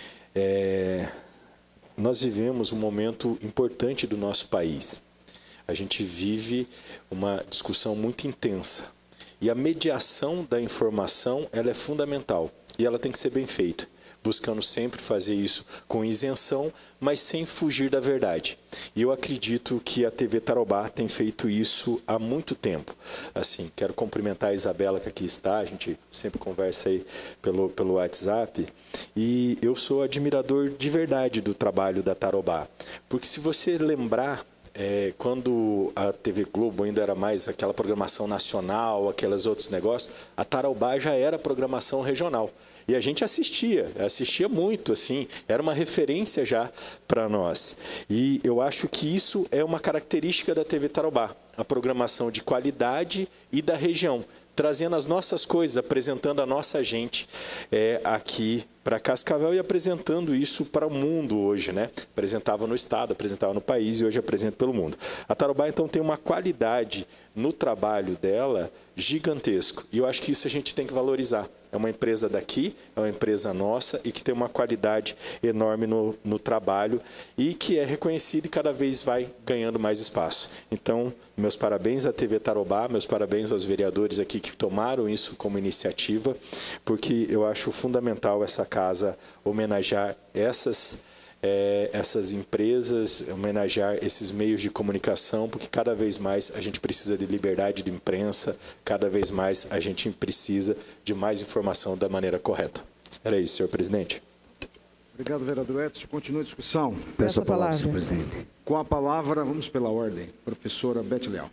É, nós vivemos um momento importante do nosso país. A gente vive uma discussão muito intensa. E a mediação da informação, ela é fundamental e ela tem que ser bem feita, buscando sempre fazer isso com isenção, mas sem fugir da verdade. E eu acredito que a T V Tarobá tem feito isso há muito tempo. Assim, quero cumprimentar a Isabela que aqui está, a gente sempre conversa aí pelo, pelo WhatsApp, e eu sou admirador de verdade do trabalho da Tarobá, porque se você lembrar, É, quando a T V Globo ainda era mais aquela programação nacional, aqueles outros negócios, a Tarobá já era programação regional. E a gente assistia, assistia muito, assim, era uma referência já para nós. E eu acho que isso é uma característica da T V Tarobá, a programação de qualidade e da região, trazendo as nossas coisas, apresentando a nossa gente é, aqui para Cascavel e apresentando isso para o mundo hoje, né? Apresentava no estado, apresentava no país e hoje apresenta pelo mundo. A Tarobá, então, tem uma qualidade no trabalho dela gigantesco. E eu acho que isso a gente tem que valorizar. É uma empresa daqui, é uma empresa nossa e que tem uma qualidade enorme no, no trabalho e que é reconhecida e cada vez vai ganhando mais espaço. Então, meus parabéns à T V Tarobá, meus parabéns aos vereadores aqui que tomaram isso como iniciativa, porque eu acho fundamental essa casa homenagear essas É, essas empresas, homenagear esses meios de comunicação, porque cada vez mais a gente precisa de liberdade de imprensa, cada vez mais a gente precisa de mais informação da maneira correta. Era isso, senhor presidente. Obrigado, vereador Edson. Continua a discussão. Peço a palavra, senhor presidente. Com a palavra, vamos pela ordem. Professora Beth Leal.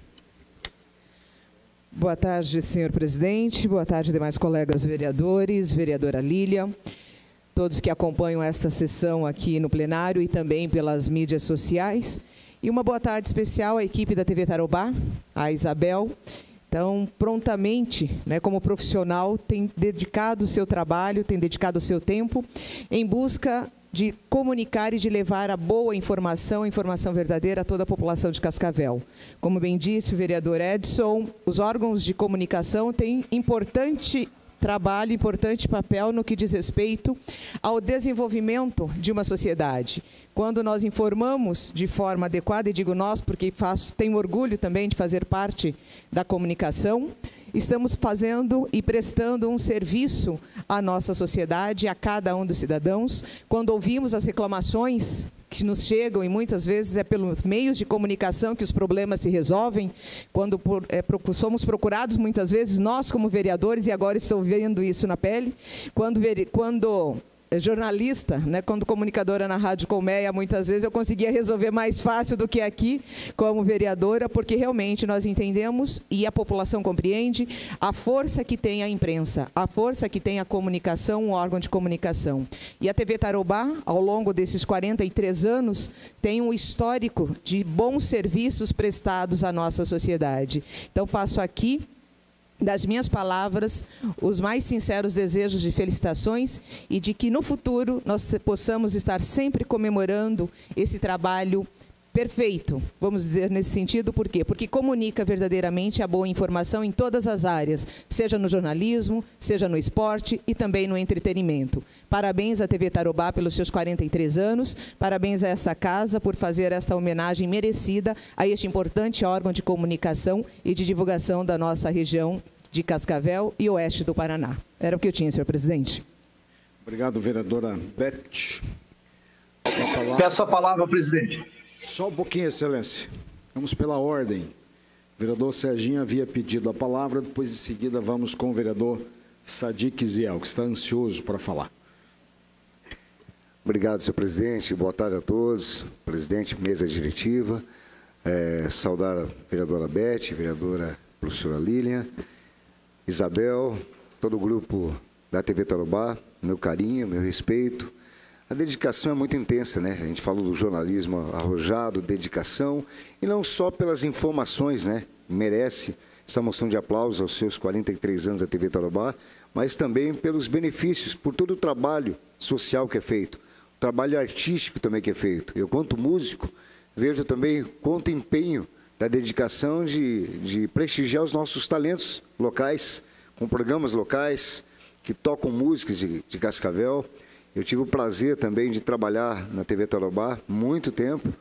Boa tarde, senhor presidente. Boa tarde, demais colegas vereadores, vereadora Lília, todos que acompanham esta sessão aqui no plenário e também pelas mídias sociais. E uma boa tarde especial à equipe da T V Tarobá, a Isabel. Então, prontamente, né, como profissional, tem dedicado o seu trabalho, tem dedicado o seu tempo em busca de comunicar e de levar a boa informação, a informação verdadeira a toda a população de Cascavel. Como bem disse o vereador Edson, os órgãos de comunicação têm importante trabalho, importante papel no que diz respeito ao desenvolvimento de uma sociedade. Quando nós informamos de forma adequada, e digo nós porque faço, tenho orgulho também de fazer parte da comunicação, estamos fazendo e prestando um serviço à nossa sociedade, a cada um dos cidadãos. Quando ouvimos as reclamações que nos chegam, e muitas vezes é pelos meios de comunicação que os problemas se resolvem, quando por, é, somos procurados muitas vezes, nós como vereadores, e agora estou vendo isso na pele, quando, quando jornalista, né, quando comunicadora na Rádio Colmeia, muitas vezes eu conseguia resolver mais fácil do que aqui, como vereadora, porque realmente nós entendemos e a população compreende a força que tem a imprensa, a força que tem a comunicação, um órgão de comunicação. E a T V Tarobá, ao longo desses quarenta e três anos, tem um histórico de bons serviços prestados à nossa sociedade. Então, faço aqui, das minhas palavras, os mais sinceros desejos de felicitações e de que no futuro nós possamos estar sempre comemorando esse trabalho perfeito, vamos dizer nesse sentido, por quê? Porque comunica verdadeiramente a boa informação em todas as áreas, seja no jornalismo, seja no esporte e também no entretenimento. Parabéns à T V Tarobá pelos seus quarenta e três anos, parabéns a esta casa por fazer esta homenagem merecida a este importante órgão de comunicação e de divulgação da nossa região de Cascavel e oeste do Paraná. Era o que eu tinha, senhor presidente. Obrigado, vereadora Beth. A Peço a palavra, presidente. Só um pouquinho, excelência. Vamos pela ordem. O vereador Serginho havia pedido a palavra, depois em seguida vamos com o vereador Sadiq Ziel, que está ansioso para falar. Obrigado, senhor presidente. Boa tarde a todos. Presidente, mesa diretiva. É, saudar a vereadora Beth, vereadora professora Lilian, Isabel, todo o grupo da T V Tarobá, meu carinho, meu respeito. A dedicação é muito intensa, né? A gente falou do jornalismo arrojado, dedicação, e não só pelas informações, né? Merece essa moção de aplausos aos seus quarenta e três anos da T V Tarobá, mas também pelos benefícios, por todo o trabalho social que é feito, o trabalho artístico também que é feito. Eu, quanto músico, vejo também quanto empenho da dedicação de, de prestigiar os nossos talentos locais, com programas locais que tocam músicas de, de Cascavel. Eu tive o prazer também de trabalhar na T V Tarobá muito tempo,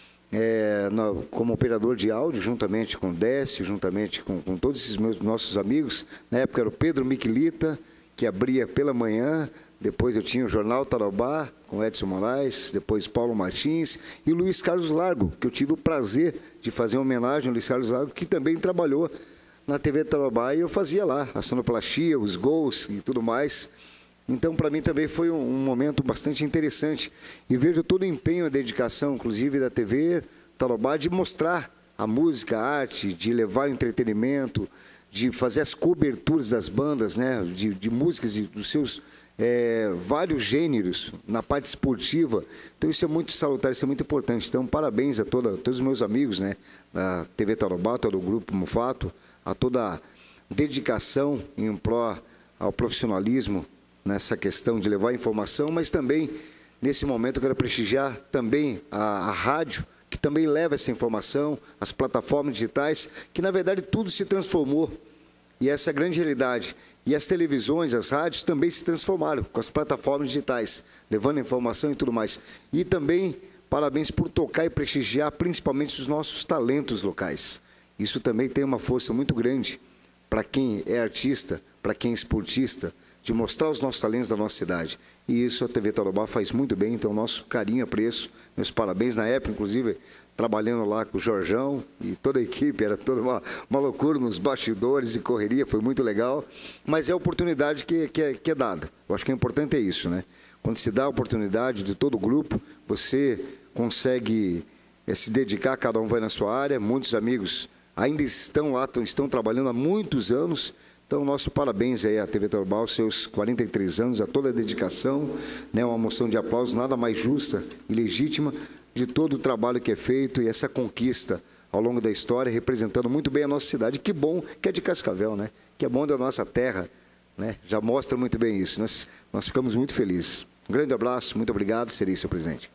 é, na, como operador de áudio, juntamente com o Décio, juntamente com, com todos esses meus, nossos amigos. Na época era o Pedro Miquelita, que abria pela manhã, depois eu tinha o Jornal Tarobá, com Edson Moraes, depois Paulo Martins e Luiz Carlos Largo, que eu tive o prazer de fazer uma homenagem ao Luiz Carlos Largo, que também trabalhou na T V Tarobá, e eu fazia lá a sonoplastia, os gols e tudo mais. Então, para mim também foi um, um momento bastante interessante. E vejo todo o empenho, a dedicação, inclusive da T V Tarobá, de mostrar a música, a arte, de levar o entretenimento, de fazer as coberturas das bandas, né, de, de músicas e dos seus é, vários gêneros na parte esportiva. Então, isso é muito salutar, isso é muito importante. Então, parabéns a toda, todos os meus amigos, né, da T V Tarobá, todo o Grupo Mufato, a toda a dedicação em pró ao profissionalismo nessa questão de levar informação, mas também, nesse momento, eu quero prestigiar também a, a rádio, que também leva essa informação, as plataformas digitais, que, na verdade, tudo se transformou. E essa é a grande realidade. E as televisões, as rádios também se transformaram com as plataformas digitais, levando informação e tudo mais. E também, parabéns por tocar e prestigiar, principalmente, os nossos talentos locais. Isso também tem uma força muito grande para quem é artista, para quem é esportista, de mostrar os nossos talentos da nossa cidade. E isso a T V Tarobá faz muito bem, então nosso carinho, apreço, meus parabéns. Na época, inclusive, trabalhando lá com o Jorjão e toda a equipe, era toda uma, uma loucura nos bastidores e correria, foi muito legal, mas é a oportunidade que, que, é, que é dada. Eu acho que o importante é isso, né? Quando se dá a oportunidade de todo o grupo, você consegue é, se dedicar, cada um vai na sua área, muitos amigos ainda estão lá, estão trabalhando há muitos anos. Então, nosso parabéns aí à T V Tarobá, aos seus quarenta e três anos, a toda a dedicação, né, uma moção de aplauso nada mais justa e legítima de todo o trabalho que é feito e essa conquista ao longo da história, representando muito bem a nossa cidade. Que bom que é de Cascavel, né? Que é bom da nossa terra, né? Já mostra muito bem isso. Nós, nós ficamos muito felizes. Um grande abraço, muito obrigado, serei senhor presidente.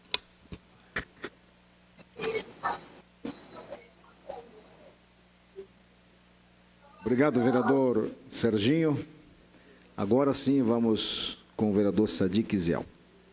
Obrigado, vereador Serginho. Agora sim, vamos com o vereador Sadiq Ziel.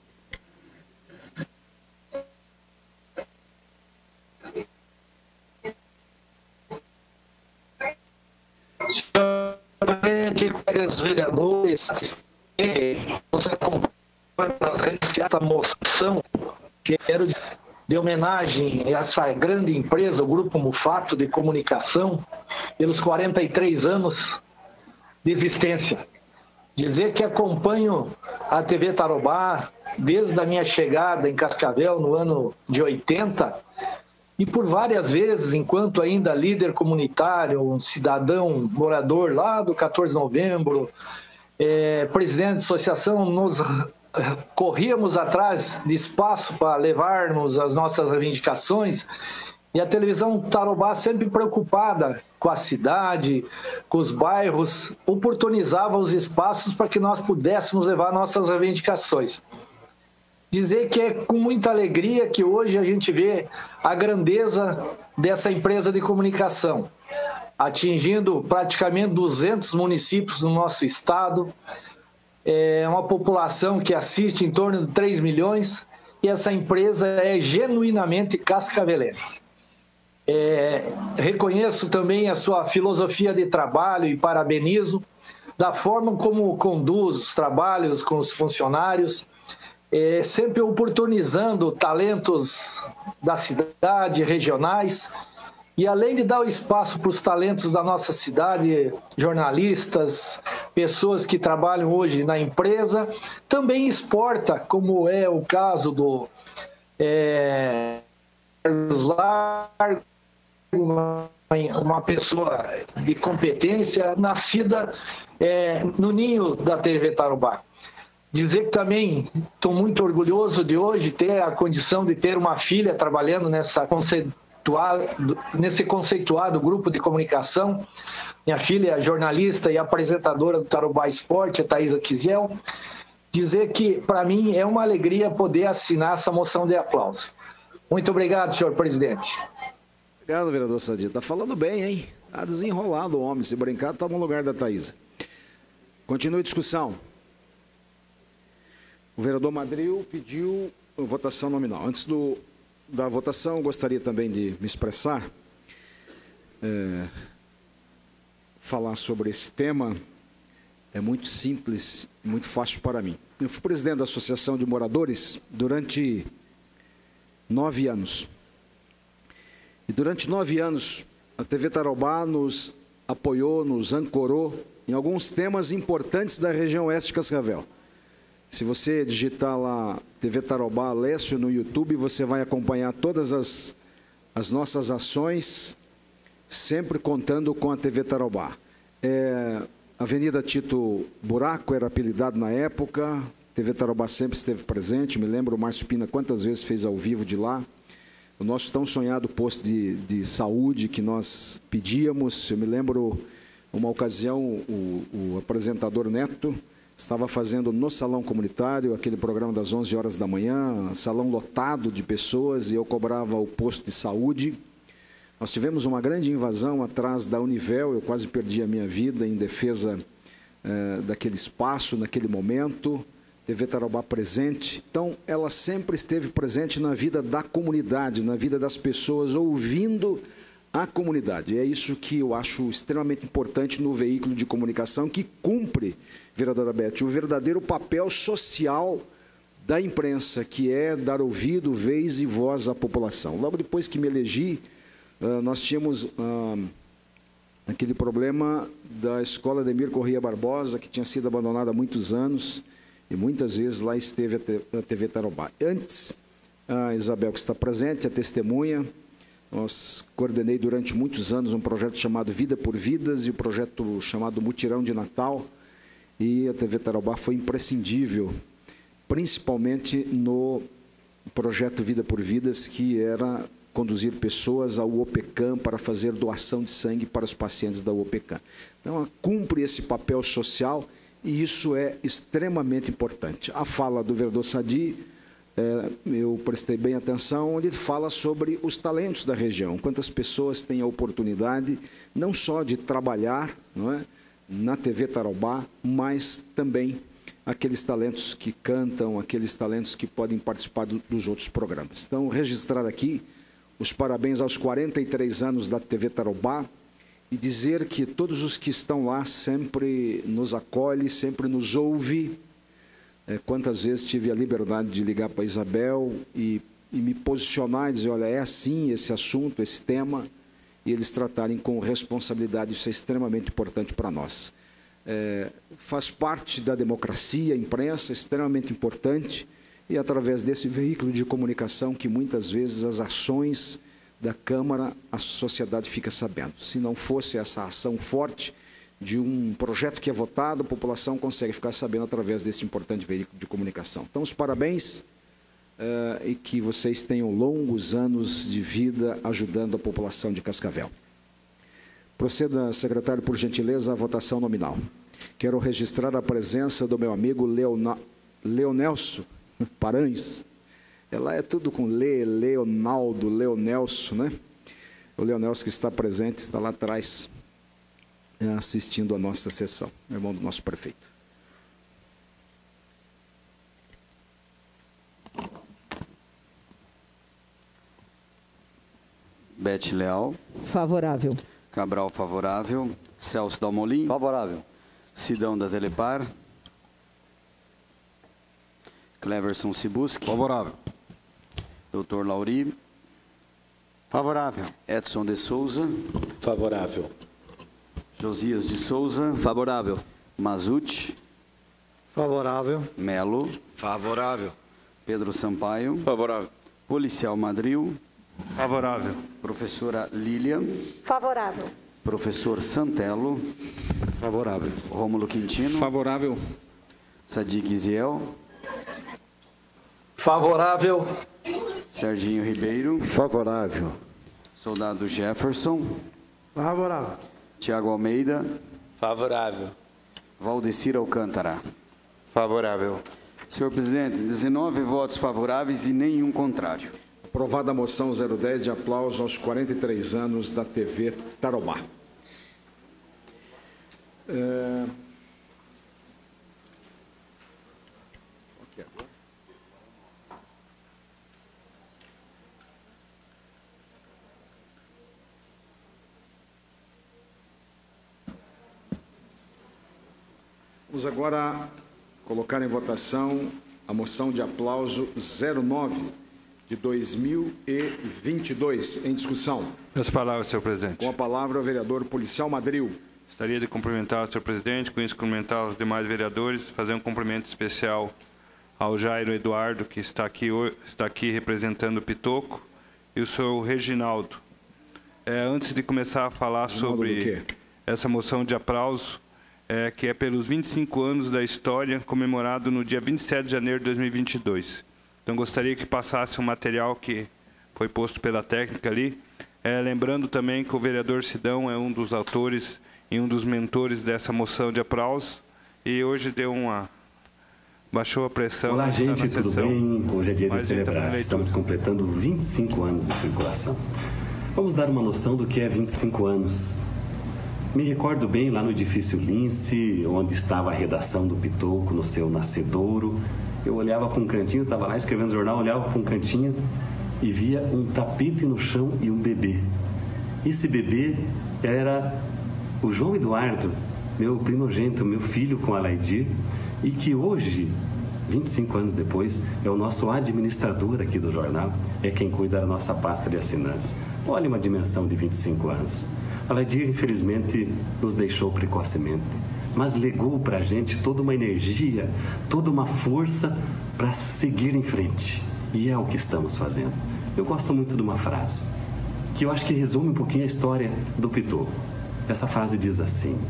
Senhor presidente, colegas vereadores, você acompanha nas redes a moção que quero de homenagem a essa grande empresa, o Grupo Mufato de Comunicação, pelos quarenta e três anos de existência. Dizer que acompanho a T V Tarobá desde a minha chegada em Cascavel no ano de oitenta e por várias vezes, enquanto ainda líder comunitário, um cidadão morador lá do quatorze de novembro, é, presidente de associação, nos corríamos atrás de espaço para levarmos as nossas reivindicações, e a televisão Tarobá, sempre preocupada com a cidade, com os bairros, oportunizava os espaços para que nós pudéssemos levar nossas reivindicações. dizer que é com muita alegria que hoje a gente vê a grandeza dessa empresa de comunicação, atingindo praticamente duzentos municípios no nosso estado, é uma população que assiste em torno de três milhões, e essa empresa é genuinamente cascavelense. É, reconheço também a sua filosofia de trabalho e parabenizo da forma como conduz os trabalhos com os funcionários, é, sempre oportunizando talentos da cidade, regionais, e além de dar o espaço para os talentos da nossa cidade, jornalistas, pessoas que trabalham hoje na empresa, também exporta, como é o caso do é, Carlos Largo, uma, uma pessoa de competência, nascida é, no ninho da T V Tarobá. Dizer que também estou muito orgulhoso de hoje ter a condição de ter uma filha trabalhando nessa conceituado, nesse conceituado grupo de comunicação. Minha filha é jornalista e apresentadora do Tarobá Esporte, a Thaisa Kiziel. Dizer que, para mim, é uma alegria poder assinar essa moção de aplauso. Muito obrigado, senhor presidente. Obrigado, vereador Sadi. Está falando bem, hein? Está desenrolado o homem. Se brincar, toma no lugar da Thaisa. Continue a discussão. O vereador Madril pediu votação nominal. Antes do, da votação, eu gostaria também de me expressar, é, falar sobre esse tema. É muito simples, muito fácil para mim. Eu fui presidente da Associação de Moradores durante nove anos. E durante nove anos, a T V Tarobá nos apoiou, nos ancorou em alguns temas importantes da região oeste de Cascavel. Se você digitar lá T V Tarobá Lécio no YouTube, você vai acompanhar todas as, as nossas ações, sempre contando com a T V Tarobá. É, Avenida Tito Buraco era apelidado na época, T V Tarobá sempre esteve presente, me lembro o Márcio Pina quantas vezes fez ao vivo de lá. O nosso tão sonhado posto de, de saúde que nós pedíamos, eu me lembro uma ocasião o, o apresentador Neto estava fazendo no salão comunitário, aquele programa das onze horas da manhã, salão lotado de pessoas, e eu cobrava o posto de saúde. Nós tivemos uma grande invasão atrás da Univel, eu quase perdi a minha vida em defesa eh, daquele espaço, naquele momento. T V Tarobá presente. Então, ela sempre esteve presente na vida da comunidade, na vida das pessoas, ouvindo a comunidade. E é isso que eu acho extremamente importante no veículo de comunicação, que cumpre, vereadora Beth, o verdadeiro papel social da imprensa, que é dar ouvido, vez e voz à população. Logo depois que me elegi, nós tínhamos aquele problema da escola Ademir Corrêa Barbosa, que tinha sido abandonada há muitos anos, e muitas vezes lá esteve a T V Tarobá. Antes, a Isabel, que está presente, a testemunha, nós coordenei durante muitos anos um projeto chamado Vida por Vidas e o um projeto chamado Mutirão de Natal, e a T V Tarobá foi imprescindível, principalmente no projeto Vida por Vidas, que era conduzir pessoas ao OPECAM para fazer doação de sangue para os pacientes da OPECAM. Então, ela cumpre esse papel social e isso é extremamente importante. A fala do vereador Sadi, é, eu prestei bem atenção, onde ele fala sobre os talentos da região, quantas pessoas têm a oportunidade não só de trabalhar, não é, na T V Tarobá, mas também aqueles talentos que cantam, aqueles talentos que podem participar do, dos outros programas. Então, registrar aqui os parabéns aos quarenta e três anos da T V Tarobá e dizer que todos os que estão lá sempre nos acolhem, sempre nos ouvem. É, quantas vezes tive a liberdade de ligar para a Isabel e, e me posicionar e dizer, olha, é assim esse assunto, esse tema, e eles tratarem com responsabilidade, isso é extremamente importante para nós. É, faz parte da democracia, a imprensa, é extremamente importante, e através desse veículo de comunicação que muitas vezes as ações da Câmara, a sociedade fica sabendo. Se não fosse essa ação forte de um projeto que é votado, a população consegue ficar sabendo através desse importante veículo de comunicação. Então, os parabéns uh, e que vocês tenham longos anos de vida ajudando a população de Cascavel. Proceda, secretário, por gentileza, a votação nominal. Quero registrar a presença do meu amigo Leona, Leonelso, Paranhos. Ela é tudo com Le, Leonaldo, Leonelso, né? O Leonelso que está presente, está lá atrás, assistindo a nossa sessão, irmão do nosso prefeito. Bete Leal. Favorável. Cabral, favorável. Celso Dalmolin. Favorável. Sidão da Telepar. Cleverson Sibuski. Favorável. Doutor Lauri. Favorável. Edson de Souza. Favorável. Josias de Souza. Favorável. Mazuti. Favorável. Melo. Favorável. Pedro Sampaio. Favorável. Policial Madril. Favorável. Professora Lília. Favorável. Professor Santelo. Favorável. Rômulo Quintino. Favorável. Sadiq Ziel. Favorável. Serginho Ribeiro. Favorável. Soldado Jefferson. Favorável. Tiago Almeida. Favorável. Valdecir Alcântara. Favorável. Senhor presidente, dezenove votos favoráveis e nenhum contrário. Aprovada a moção zero dez de aplauso aos quarenta e três anos da T V Tarobá. É... Vamos agora colocar em votação a moção de aplauso zero nove de dois mil e vinte e dois, em discussão. As palavras, senhor presidente. Com a palavra o vereador Policial Madril. Gostaria de cumprimentar o senhor presidente, com isso cumprimentar os demais vereadores, fazer um cumprimento especial ao Jairo Eduardo, que está aqui, está aqui representando o Pitoco, e o senhor Reginaldo. É, antes de começar a falar Reginaldo sobre essa moção de aplauso, é, que é pelos vinte e cinco anos da história, comemorado no dia vinte e sete de janeiro de dois mil e vinte e dois. Então, gostaria que passasse um material que foi posto pela técnica ali, é, lembrando também que o vereador Sidão é um dos autores e um dos mentores dessa moção de aplauso, e hoje deu uma... baixou a pressão. Olá, gente, tá tudo bem? Hoje é dia de celebrar. Estamos completando vinte e cinco anos de circulação. Vamos dar uma noção do que é vinte e cinco anos. Me recordo bem lá no edifício Lince, onde estava a redação do Pitoco, no seu nascedouro. Eu olhava para um cantinho, estava lá escrevendo jornal, olhava para um cantinho e via um tapete no chão e um bebê. Esse bebê era o João Eduardo, meu primogênito, meu filho com a Laidir, e que hoje, vinte e cinco anos depois, é o nosso administrador aqui do jornal, é quem cuida da nossa pasta de assinantes. Olha uma dimensão de vinte e cinco anos. A Laidir, infelizmente, nos deixou precocemente, mas legou para a gente toda uma energia, toda uma força para seguir em frente. E é o que estamos fazendo. Eu gosto muito de uma frase, que eu acho que resume um pouquinho a história do Pitoco. Essa frase diz assim: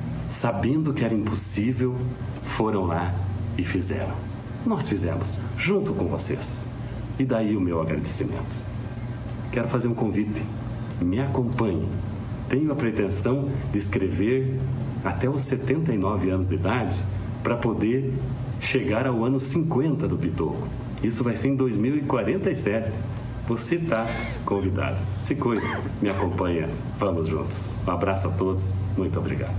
sabendo que era impossível, foram lá e fizeram. Nós fizemos, junto com vocês. E daí o meu agradecimento. Quero fazer um convite. Me acompanhe. Tenho a pretensão de escrever até os setenta e nove anos de idade para poder chegar ao ano cinquenta do Pitoco. Isso vai ser em dois mil e quarenta e sete. Você está convidado. Se cuide, me acompanha. Vamos juntos. Um abraço a todos. Muito obrigado.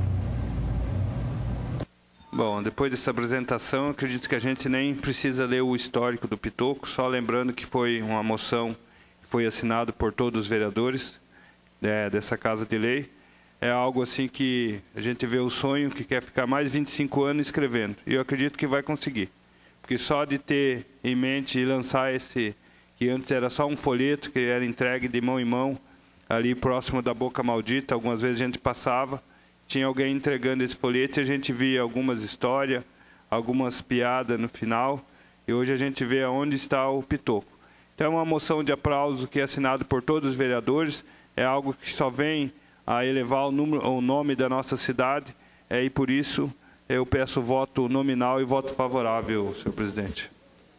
Bom, depois dessa apresentação, acredito que a gente nem precisa ler o histórico do Pitoco, só lembrando que foi uma moção que foi assinada por todos os vereadores é, dessa Casa de Lei. É algo assim que a gente vê o sonho que quer ficar mais vinte e cinco anos escrevendo. E eu acredito que vai conseguir. Porque só de ter em mente e lançar esse, que antes era só um folheto, que era entregue de mão em mão, ali próximo da Boca Maldita, algumas vezes a gente passava, tinha alguém entregando esse folheto e a gente via algumas histórias, algumas piadas no final, e hoje a gente vê aonde está o Pitoco. Então, é uma moção de aplauso que é assinada por todos os vereadores, é algo que só vem a elevar o, número, o nome da nossa cidade, é, e por isso eu peço voto nominal e voto favorável, senhor presidente.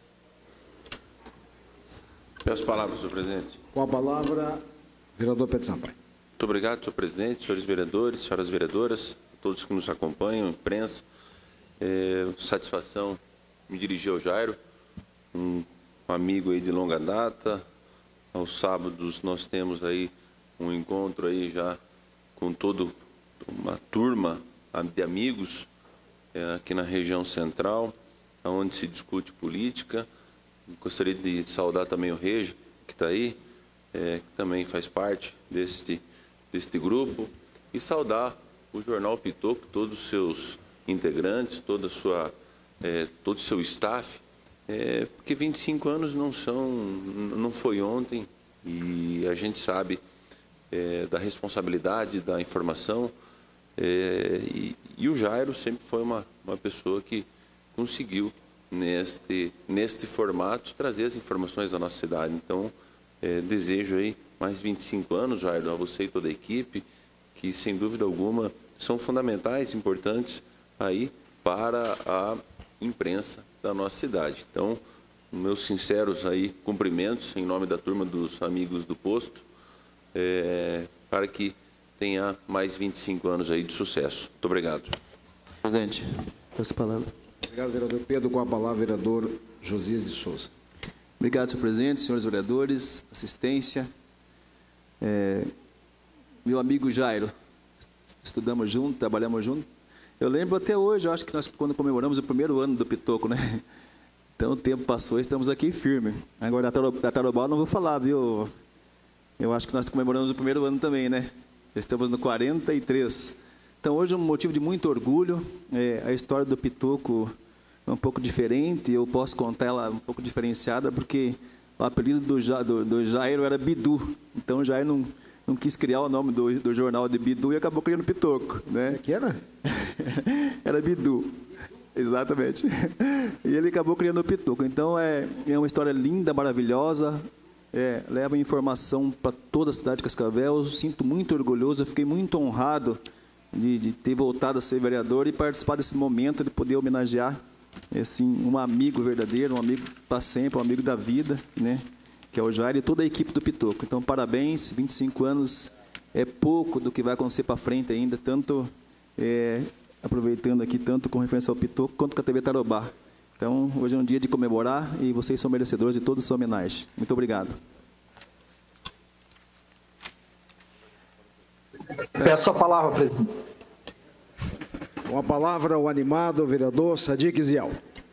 Peço palavras, senhor presidente. Com a palavra, vereador Pedro Sampaio. Muito obrigado, senhor presidente, senhores vereadores, senhoras vereadoras, todos que nos acompanham, imprensa. É, satisfação me dirigir ao Jairo. um amigo aí de longa data. Aos sábados nós temos aí um encontro aí já com toda uma turma de amigos é, aqui na região central, onde se discute política. Gostaria de saudar também o Regi, que está aí, é, que também faz parte deste, deste grupo, e saudar o Jornal Pitoco, todos os seus integrantes, toda a sua, é, todo o seu staff, é, porque vinte e cinco anos não são, não foi ontem, e a gente sabe é, da responsabilidade da informação, é, e, e o Jairo sempre foi uma, uma pessoa que conseguiu, neste, neste formato, trazer as informações da nossa cidade. Então, é, desejo aí mais vinte e cinco anos, Jairo, a você e toda a equipe, que sem dúvida alguma são fundamentais, importantes aí para a imprensa da nossa cidade. Então, meus sinceros aí cumprimentos em nome da turma dos amigos do posto, é, para que tenha mais vinte e cinco anos aí de sucesso. Muito obrigado. Presidente, essa palavra. Obrigado, vereador Pedro. Com a palavra, vereador Josias de Souza. Obrigado, senhor presidente, senhores vereadores, assistência. É, meu amigo Jairo, estudamos junto, trabalhamos junto. Eu lembro até hoje, eu acho que nós quando comemoramos o primeiro ano do Pitoco, né? Então o tempo passou e estamos aqui firme. Agora da Tarobá não vou falar, viu? Eu acho que nós comemoramos o primeiro ano também, né? Estamos no quarenta e três. Então hoje é um motivo de muito orgulho. É, a história do Pitoco é um pouco diferente, eu posso contar ela um pouco diferenciada, porque o apelido do, do, do Jairo era Bidu. Então o Jairo não, não quis criar o nome do, do jornal de Bidu e acabou criando Pitoco, né? Que era? Era Bidu. Exatamente. E ele acabou criando o Pitoco. Então, é, é uma história linda, maravilhosa, é, leva informação para toda a cidade de Cascavel. Eu sinto muito orgulhoso, eu fiquei muito honrado de, de ter voltado a ser vereador e participar desse momento, de poder homenagear assim, um amigo verdadeiro, um amigo para sempre, um amigo da vida, né? Que é o Jair e toda a equipe do Pitoco. Então, parabéns, vinte e cinco anos é pouco do que vai acontecer para frente ainda, tanto... É, aproveitando aqui tanto com referência ao Pitoco quanto com a T V Tarobá. Então, hoje é um dia de comemorar e vocês são merecedores de toda essa homenagem. Muito obrigado. Peço a palavra, presidente. Com a palavra, o animado vereador Sadiq Ziel.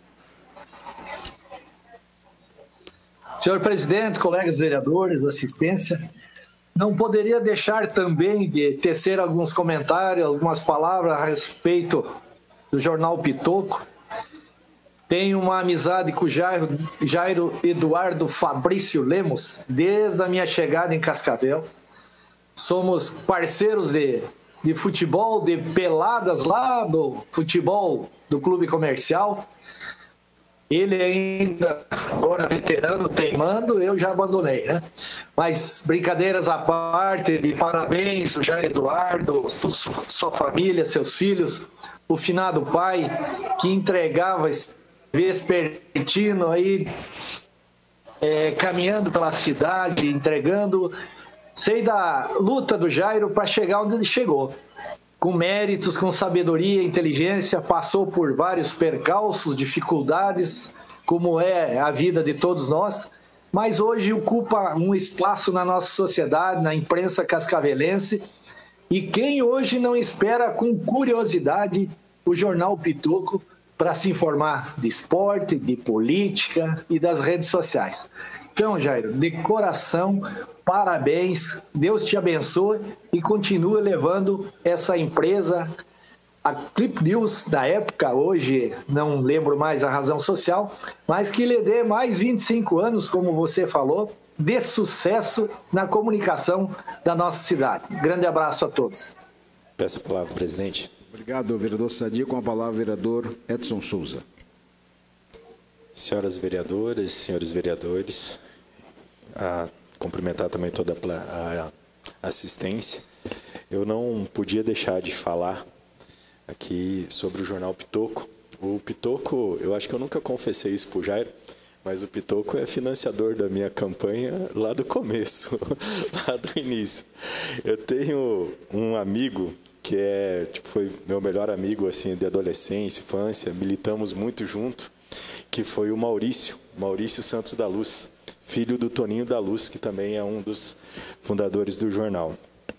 Senhor presidente, colegas vereadores, assistência, não poderia deixar também de tecer alguns comentários, algumas palavras a respeito do jornal Pitoco. Tenho uma amizade com o Jairo, Jairo Eduardo Fabrício Lemos, desde a minha chegada em Cascavel. Somos parceiros de, de futebol, de peladas lá do futebol do Clube Comercial. Ele ainda, agora veterano, teimando, eu já abandonei, né? Mas, brincadeiras à parte, de parabéns, o Jair Eduardo, sua família, seus filhos, o finado pai, que entregava esse vespertino aí, é, caminhando pela cidade, entregando. Sei da luta do Jairo para chegar onde ele chegou. Com méritos, com sabedoria, inteligência, passou por vários percalços, dificuldades, como é a vida de todos nós, mas hoje ocupa um espaço na nossa sociedade, na imprensa cascavelense, e quem hoje não espera com curiosidade o jornal Pitoco para se informar de esporte, de política e das redes sociais. Então, Jairo, de coração, parabéns, Deus te abençoe e continue levando essa empresa, a Clip News da época, hoje não lembro mais a razão social, mas que lhe dê mais vinte e cinco anos, como você falou, de sucesso na comunicação da nossa cidade. Grande abraço a todos. Peço a palavra, presidente. Obrigado, vereador Sadi. Com a palavra, vereador Edson Souza. Senhoras vereadoras, senhores vereadores, a cumprimentar também toda a assistência. Eu não podia deixar de falar aqui sobre o jornal Pitoco. O Pitoco, eu acho que eu nunca confessei isso para o Jairo, mas o Pitoco é financiador da minha campanha lá do começo, lá do início. Eu tenho um amigo que é, tipo, foi meu melhor amigo assim, de adolescência, infância, militamos muito junto, que foi o Maurício, Maurício Santos da Luz, filho do Toninho da Luz, que também é um dos fundadores do jornal.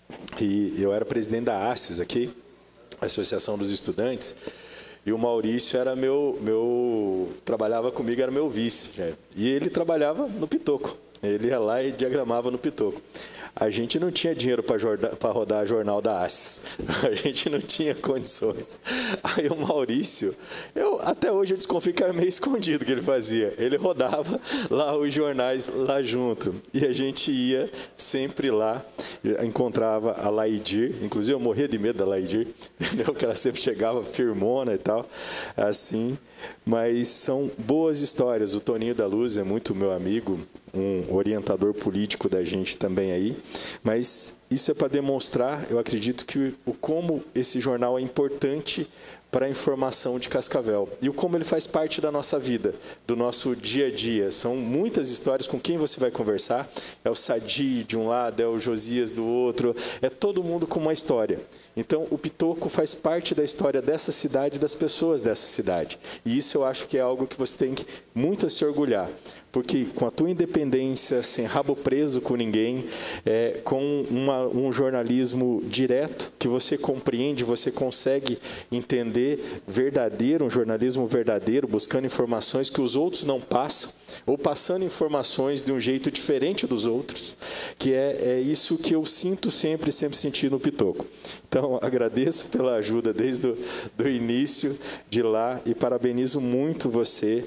E eu era presidente da ASSES aqui, Associação dos Estudantes, e o Maurício era meu, meu trabalhava comigo, era meu vice. E ele trabalhava no Pitoco. Ele ia lá e diagramava no Pitoco. A gente não tinha dinheiro para rodar a jornal da ASSES. A gente não tinha condições. Aí o Maurício, eu, até hoje eu desconfio que era meio escondido o que ele fazia. Ele rodava lá os jornais lá junto. E a gente ia sempre lá, encontrava a Laidir. Inclusive eu morria de medo da Laidir, entendeu? Que ela sempre chegava firmona e tal, assim. Mas são boas histórias. O Toninho da Luz é muito meu amigo, um orientador político da gente também aí, mas isso é para demonstrar, eu acredito, que o como esse jornal é importante para a informação de Cascavel e o como ele faz parte da nossa vida, do nosso dia a dia. São muitas histórias com quem você vai conversar, é o Sadi de um lado, é o Josias do outro, é todo mundo com uma história. Então, o Pitoco faz parte da história dessa cidade, das pessoas dessa cidade. E isso eu acho que é algo que você tem que muito a se orgulhar. Porque com a tua independência, sem rabo preso com ninguém, é, com uma, um jornalismo direto, que você compreende, você consegue entender verdadeiro, um jornalismo verdadeiro, buscando informações que os outros não passam, ou passando informações de um jeito diferente dos outros, que é, é isso que eu sinto sempre, sempre senti no Pitoco. Então, agradeço pela ajuda desde o do início de lá e parabenizo muito você.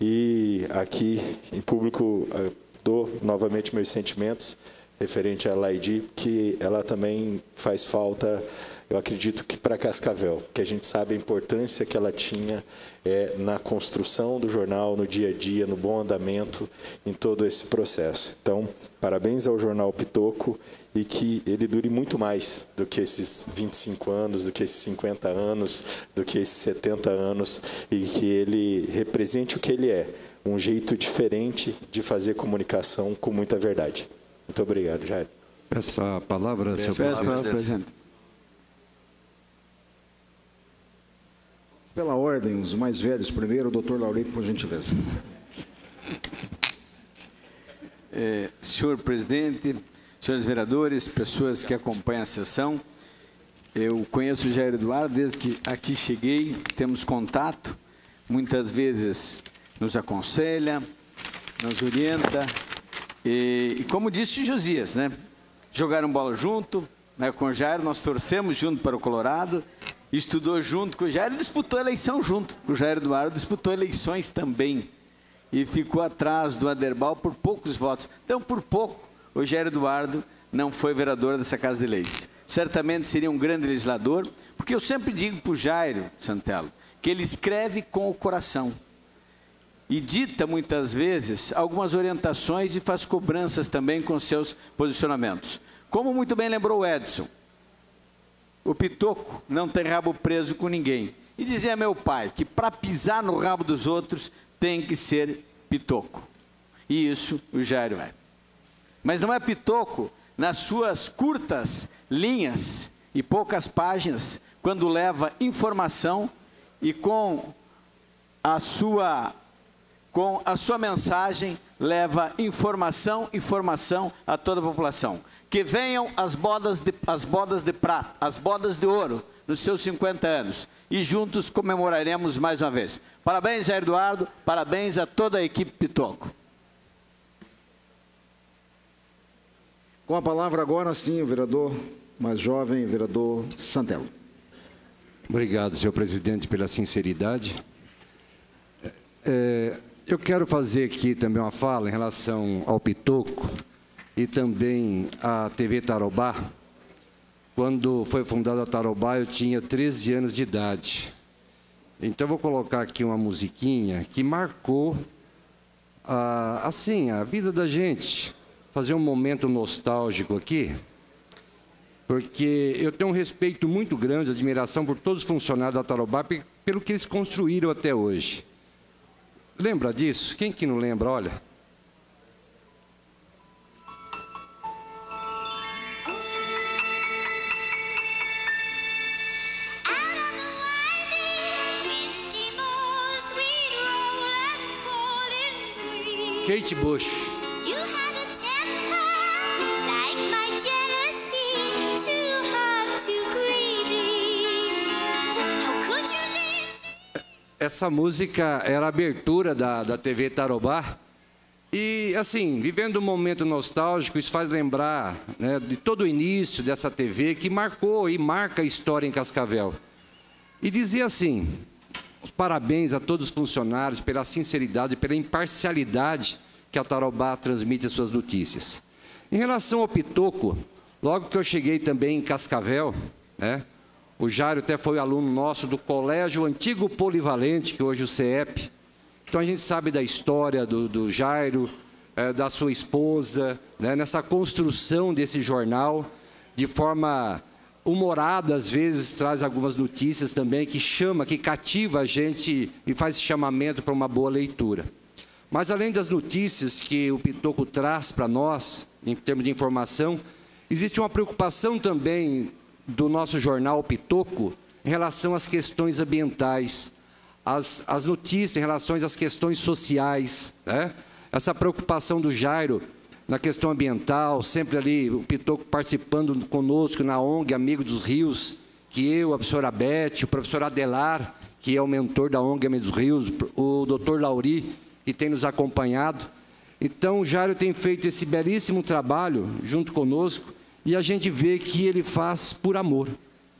E aqui, em público, dou novamente meus sentimentos referente a Laidi, que ela também faz falta, eu acredito que para Cascavel, que a gente sabe a importância que ela tinha é, na construção do jornal, no dia a dia, no bom andamento, em todo esse processo. Então, parabéns ao Jornal Pitoco e que ele dure muito mais do que esses vinte e cinco anos, do que esses cinquenta anos, do que esses setenta anos, e que ele represente o que ele é, um jeito diferente de fazer comunicação com muita verdade. Muito obrigado, Jair. Peço a palavra, senhor presidente. Pela ordem, os mais velhos primeiro, o doutor Laurico, por gentileza. É, senhor presidente, senhores vereadores, pessoas que acompanham a sessão, eu conheço o Jair Eduardo desde que aqui cheguei, temos contato, muitas vezes nos aconselha, nos orienta, e, e como disse Josias, né, jogaram bola junto, né, com o Jair, nós torcemos junto para o Colorado, estudou junto com o Jair, disputou eleição junto, o Jair Eduardo disputou eleições também, e ficou atrás do Aderbal por poucos votos, então por pouco, o Jair Eduardo não foi vereador dessa Casa de Leis. Certamente seria um grande legislador, porque eu sempre digo para o Jairo Santelo que ele escreve com o coração e dita muitas vezes algumas orientações e faz cobranças também com seus posicionamentos. Como muito bem lembrou o Edson, o Pitoco não tem rabo preso com ninguém. E dizia meu pai que para pisar no rabo dos outros tem que ser Pitoco. E isso o Jairo é. Mas não é Pitoco nas suas curtas linhas e poucas páginas, quando leva informação e com a sua, com a sua mensagem leva informação e formação a toda a população. Que venham as bodas de, as bodas de prata, as bodas de ouro nos seus cinquenta anos e juntos comemoraremos mais uma vez. Parabéns, Jair Eduardo, parabéns a toda a equipe Pitoco. Com a palavra agora, sim, o vereador mais jovem, vereador Santelo. Obrigado, senhor presidente, pela sinceridade. É, eu quero fazer aqui também uma fala em relação ao Pitoco e também à T V Tarobá. Quando foi fundada a Tarobá, eu tinha treze anos de idade. Então, eu vou colocar aqui uma musiquinha que marcou, a, assim, a vida da gente. Fazer um momento nostálgico aqui, porque eu tenho um respeito muito grande, admiração por todos os funcionários da Tarobá, pelo que eles construíram até hoje. Lembra disso? Quem que não lembra? Olha. Kate Bush. Essa música era a abertura da, da T V Tarobá. E, assim, vivendo um momento nostálgico, isso faz lembrar, né, de todo o início dessa T V que marcou e marca a história em Cascavel. E dizia assim: os parabéns a todos os funcionários pela sinceridade e pela imparcialidade que a Tarobá transmite as suas notícias. Em relação ao Pitoco, logo que eu cheguei também em Cascavel, né, o Jairo até foi aluno nosso do colégio antigo Polivalente, que hoje é o C E P. Então a gente sabe da história do, do Jairo, é, da sua esposa, né, nessa construção desse jornal, de forma humorada, às vezes traz algumas notícias também que chama, que cativa a gente e faz esse chamamento para uma boa leitura. Mas além das notícias que o Pitoco traz para nós, em termos de informação, existe uma preocupação também do nosso jornal Pitoco em relação às questões ambientais, as, as notícias em relação às questões sociais, né? Essa preocupação do Jairo na questão ambiental, sempre ali o Pitoco participando conosco na O N G Amigo dos Rios, que eu, a professora Beth, o professor Adelar, que é o mentor da O N G Amigo dos Rios, o doutor Lauri, que tem nos acompanhado. Então, o Jairo tem feito esse belíssimo trabalho junto conosco, e a gente vê que ele faz por amor.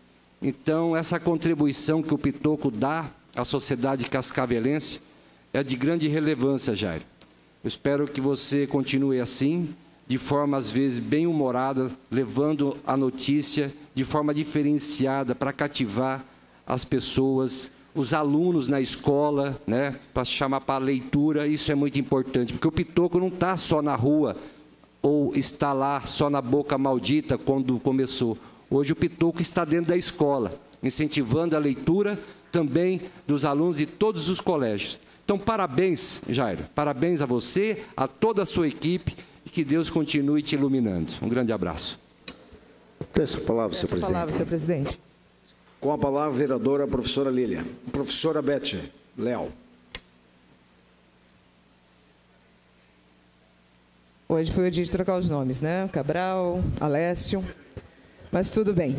Então, essa contribuição que o Pitoco dá à sociedade cascavelense é de grande relevância, Jairo. Eu espero que você continue assim, de forma, às vezes, bem humorada, levando a notícia de forma diferenciada para cativar as pessoas, os alunos na escola, né, para chamar para a leitura. Isso é muito importante, porque o Pitoco não está só na rua, ou está lá só na boca maldita quando começou. Hoje o Pitoco está dentro da escola, incentivando a leitura também dos alunos de todos os colégios. Então, parabéns, Jairo, parabéns a você, a toda a sua equipe, e que Deus continue te iluminando. Um grande abraço. Peço a palavra, senhor presidente. Palavra, senhor presidente. Com a palavra, a vereadora professora Lília. Professora Beth Leal. Hoje foi o dia de trocar os nomes, né? Cabral, Alessio, mas tudo bem.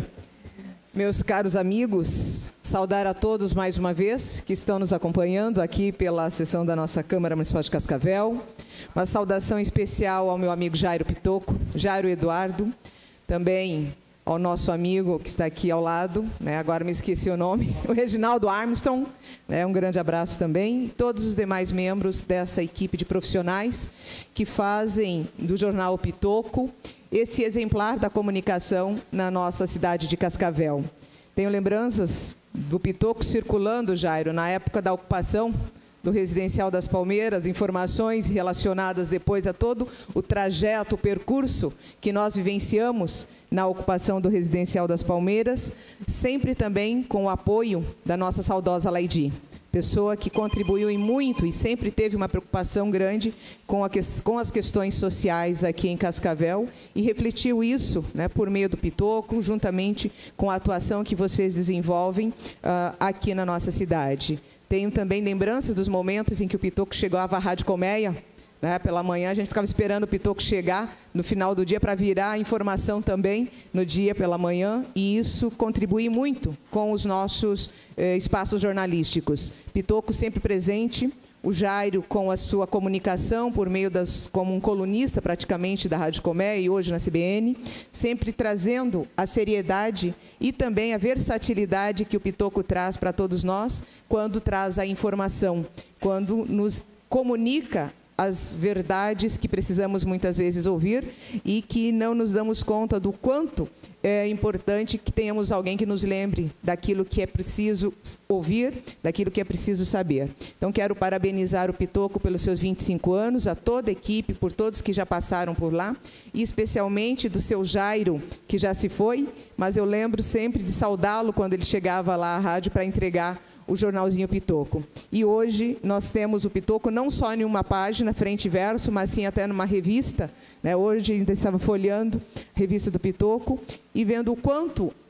Meus caros amigos, saudar a todos mais uma vez que estão nos acompanhando aqui pela sessão da nossa Câmara Municipal de Cascavel. Uma saudação especial ao meu amigo Jairo Pitoco, Jairo Eduardo, também ao nosso amigo que está aqui ao lado, né? Agora me esqueci o nome, o Reginaldo Armstrong, né? Um grande abraço também, e todos os demais membros dessa equipe de profissionais que fazem do jornal Pitoco esse exemplar da comunicação na nossa cidade de Cascavel. Tenho lembranças do Pitoco circulando, Jairo, na época da ocupação do Residencial das Palmeiras, informações relacionadas depois a todo o trajeto, o percurso que nós vivenciamos na ocupação do Residencial das Palmeiras, sempre também com o apoio da nossa saudosa Laidi, pessoa que contribuiu em muito e sempre teve uma preocupação grande com, a que, com as questões sociais aqui em Cascavel, e refletiu isso, né, por meio do Pitoco, juntamente com a atuação que vocês desenvolvem uh, aqui na nossa cidade. Tenho também lembranças dos momentos em que o Pitoco chegava à Rádio Colmeia, né, pela manhã a gente ficava esperando o Pitoco chegar no final do dia para virar a informação também no dia pela manhã, e isso contribui muito com os nossos eh, espaços jornalísticos. Pitoco sempre presente, o Jairo com a sua comunicação por meio das, como um colunista praticamente da Rádio Colmeia e hoje na C B N, sempre trazendo a seriedade e também a versatilidade que o Pitoco traz para todos nós quando traz a informação, quando nos comunica as verdades que precisamos muitas vezes ouvir e que não nos damos conta do quanto é importante que tenhamos alguém que nos lembre daquilo que é preciso ouvir, daquilo que é preciso saber. Então, quero parabenizar o Pitoco pelos seus vinte e cinco anos, a toda a equipe, por todos que já passaram por lá, e especialmente do seu Jairo, que já se foi, mas eu lembro sempre de saudá-lo quando ele chegava lá à rádio para entregar o jornalzinho Pitoco. E hoje nós temos o Pitoco não só em uma página, frente e verso, mas sim até numa revista, né? Hoje ainda estava folheando a revista do Pitoco e vendo o quanto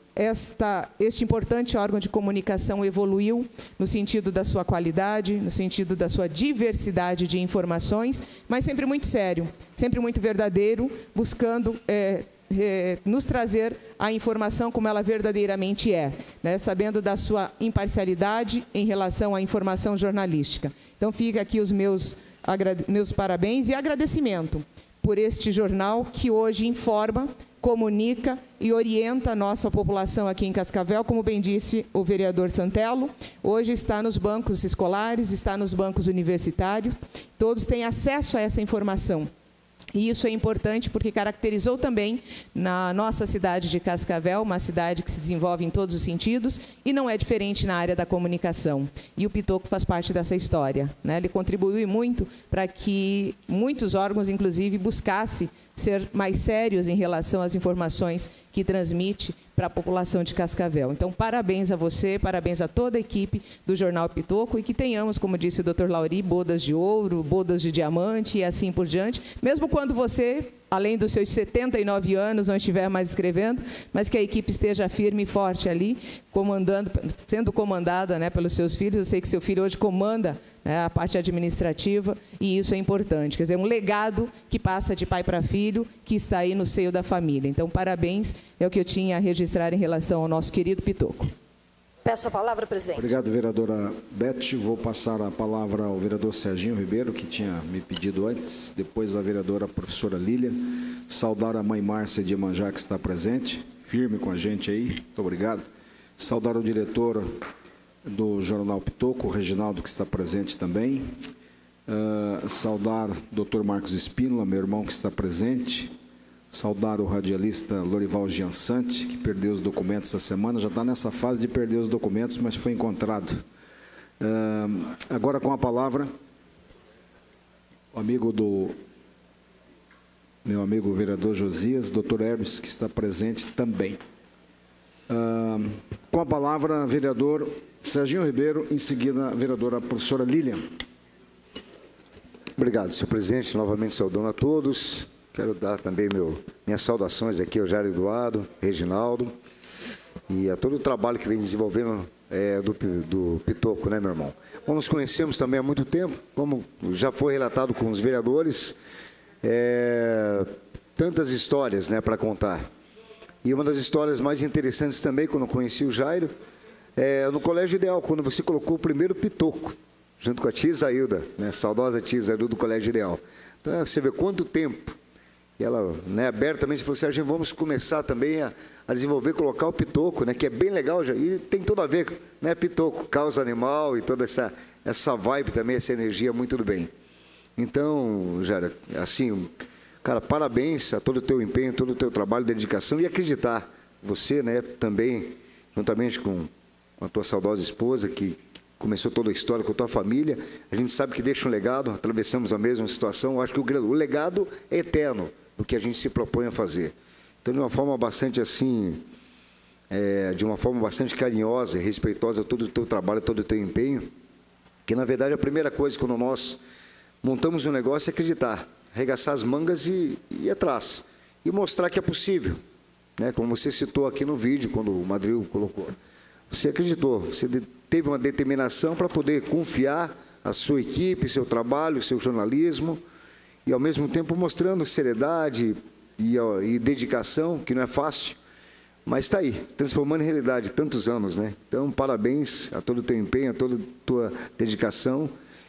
esta, este importante órgão de comunicação evoluiu no sentido da sua qualidade, no sentido da sua diversidade de informações, mas sempre muito sério, sempre muito verdadeiro, buscando é, é, nos trazer a informação como ela verdadeiramente é, né? Sabendo da sua imparcialidade em relação à informação jornalística. Então, fica aqui os meus, meus parabéns e agradecimento por este jornal que hoje informa, comunica e orienta a nossa população aqui em Cascavel, como bem disse o vereador Santelo, hoje está nos bancos escolares, está nos bancos universitários, todos têm acesso a essa informação. E isso é importante porque caracterizou também na nossa cidade de Cascavel, uma cidade que se desenvolve em todos os sentidos e não é diferente na área da comunicação. E o Pitoco faz parte dessa história, né? Ele contribuiu muito para que muitos órgãos, inclusive, buscassem ser mais sérios em relação às informações que transmite para a população de Cascavel. Então, parabéns a você, parabéns a toda a equipe do Jornal Pitoco e que tenhamos, como disse o doutor Lauri, bodas de ouro, bodas de diamante e assim por diante, mesmo quando você, além dos seus setenta e nove anos, não estiver mais escrevendo, mas que a equipe esteja firme e forte ali, comandando, sendo comandada, né, pelos seus filhos. Eu sei que seu filho hoje comanda, né, a parte administrativa, e isso é importante. Quer dizer, um legado que passa de pai para filho, que está aí no seio da família. Então, parabéns, é o que eu tinha a registrar em relação ao nosso querido Pitoco. Peço a palavra, presidente. Obrigado, vereadora Beth. Vou passar a palavra ao vereador Serginho Ribeiro, que tinha me pedido antes, depois a vereadora professora Lília. Saudar a mãe Márcia de Iemanjá, que está presente, firme com a gente aí. Muito obrigado. Saudar o diretor do Jornal Pitoco, o Reginaldo, que está presente também. Uh, saudar o doutor Marcos Espínola, meu irmão, que está presente. Saudar o radialista Lorival Giansante, que perdeu os documentos essa semana. Já está nessa fase de perder os documentos, mas foi encontrado. Uh, agora com a palavra, o amigo do... meu amigo vereador Josias, doutor Hermes, que está presente também. Uh, com a palavra, vereador Serginho Ribeiro, em seguida, a vereadora professora Lília. Obrigado, senhor presidente. Novamente saudando a todos. Quero dar também meu, minhas saudações aqui ao Jair Eduardo, Reginaldo, e a todo o trabalho que vem desenvolvendo é, do, do Pitoco, né, meu irmão? Bom, nos conhecemos também há muito tempo, como já foi relatado com os vereadores, é, tantas histórias, né, para contar. E uma das histórias mais interessantes também, quando eu conheci o Jairo, é no Colégio Ideal, quando você colocou o primeiro Pitoco, junto com a tia Isailda, né, saudosa tia Isailda do Colégio Ideal. Então, você vê quanto tempo. E ela, né, abertamente falou assim, a gente vamos começar também a, a desenvolver, colocar o Pitoco, né, que é bem legal, já, e tem tudo a ver, né, Pitoco, causa animal e toda essa, essa vibe também, essa energia, muito do bem. Então, Jair, assim, cara, parabéns a todo o teu empenho, todo o teu trabalho, dedicação e acreditar. Você, né, também, juntamente com, com a tua saudosa esposa, que começou toda a história com a tua família, a gente sabe que deixa um legado, atravessamos a mesma situação, eu acho que o, o legado é eterno, do que a gente se propõe a fazer. Então, de uma forma bastante assim, é, de uma forma bastante carinhosa e respeitosa a todo o teu trabalho, todo o teu empenho, que na verdade a primeira coisa quando nós montamos um negócio é acreditar, arregaçar as mangas e, e ir atrás, e mostrar que é possível, né? Como você citou aqui no vídeo, quando o Madril colocou. Você acreditou, você teve uma determinação para poder confiar a sua equipe, seu trabalho, seu jornalismo, e, ao mesmo tempo, mostrando seriedade e, e dedicação, que não é fácil, mas está aí, transformando em realidade tantos anos, né? Então, parabéns a todo o teu empenho, a toda a tua dedicação.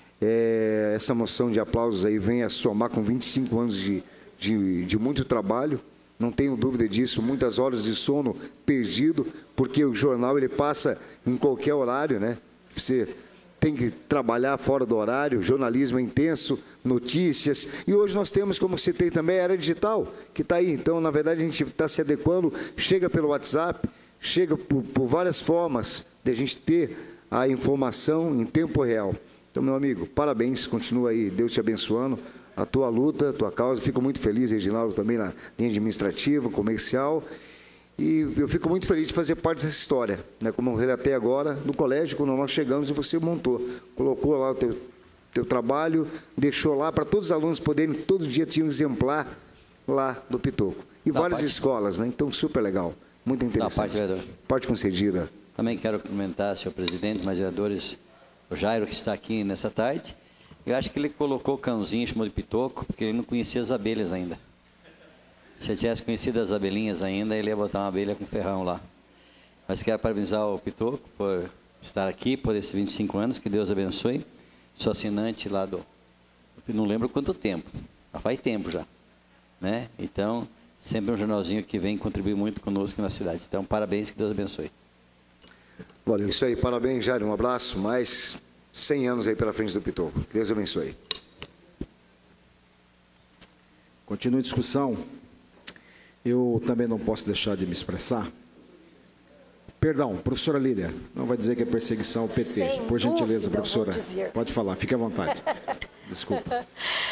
É, essa moção de aplausos aí vem a somar com vinte e cinco anos de, de, de muito trabalho, não tenho dúvida disso, muitas horas de sono perdido, porque o jornal ele passa em qualquer horário, né? Você tem que trabalhar fora do horário, jornalismo é intenso, notícias, e hoje nós temos, como citei também, a era digital, que está aí. Então, na verdade, a gente está se adequando, chega pelo WhatsApp, chega por, por várias formas de a gente ter a informação em tempo real. Então, meu amigo, parabéns, continua aí, Deus te abençoando, a tua luta, a tua causa. Fico muito feliz, Reginaldo, também na linha administrativa, comercial. E eu fico muito feliz de fazer parte dessa história, né? Como eu relatei agora, no colégio, quando nós chegamos e você montou, colocou lá o teu, teu trabalho, deixou lá para todos os alunos poderem, todo dia tinha um exemplar lá do Pitoco. E várias escolas, né? Então, super legal. Muito interessante. Da parte, vereador. Parte concedida. Também quero cumprimentar, senhor presidente, mais vereadores, o Jairo, que está aqui nessa tarde. Eu acho que ele colocou o cãozinho, chamou de Pitoco, porque ele não conhecia as abelhas ainda. Se ele tivesse conhecido as abelhinhas ainda, ele ia botar uma abelha com ferrão lá. Mas quero parabenizar o Pitoco por estar aqui, por esses vinte e cinco anos, que Deus abençoe. Sou assinante lá do... não lembro quanto tempo, mas faz tempo já. Né? Então, sempre um jornalzinho que vem contribuir muito conosco na cidade. Então, parabéns, que Deus abençoe. Valeu, isso aí. Parabéns, Jairo. Um abraço. Mais cem anos aí pela frente do Pitoco. Deus abençoe. Continua a discussão. Eu também não posso deixar de me expressar. Perdão, professora Lília, não vai dizer que é perseguição ao P T. Sem Por gentileza, dúvida, professora. vou dizer. Pode falar, fique à vontade. Desculpa.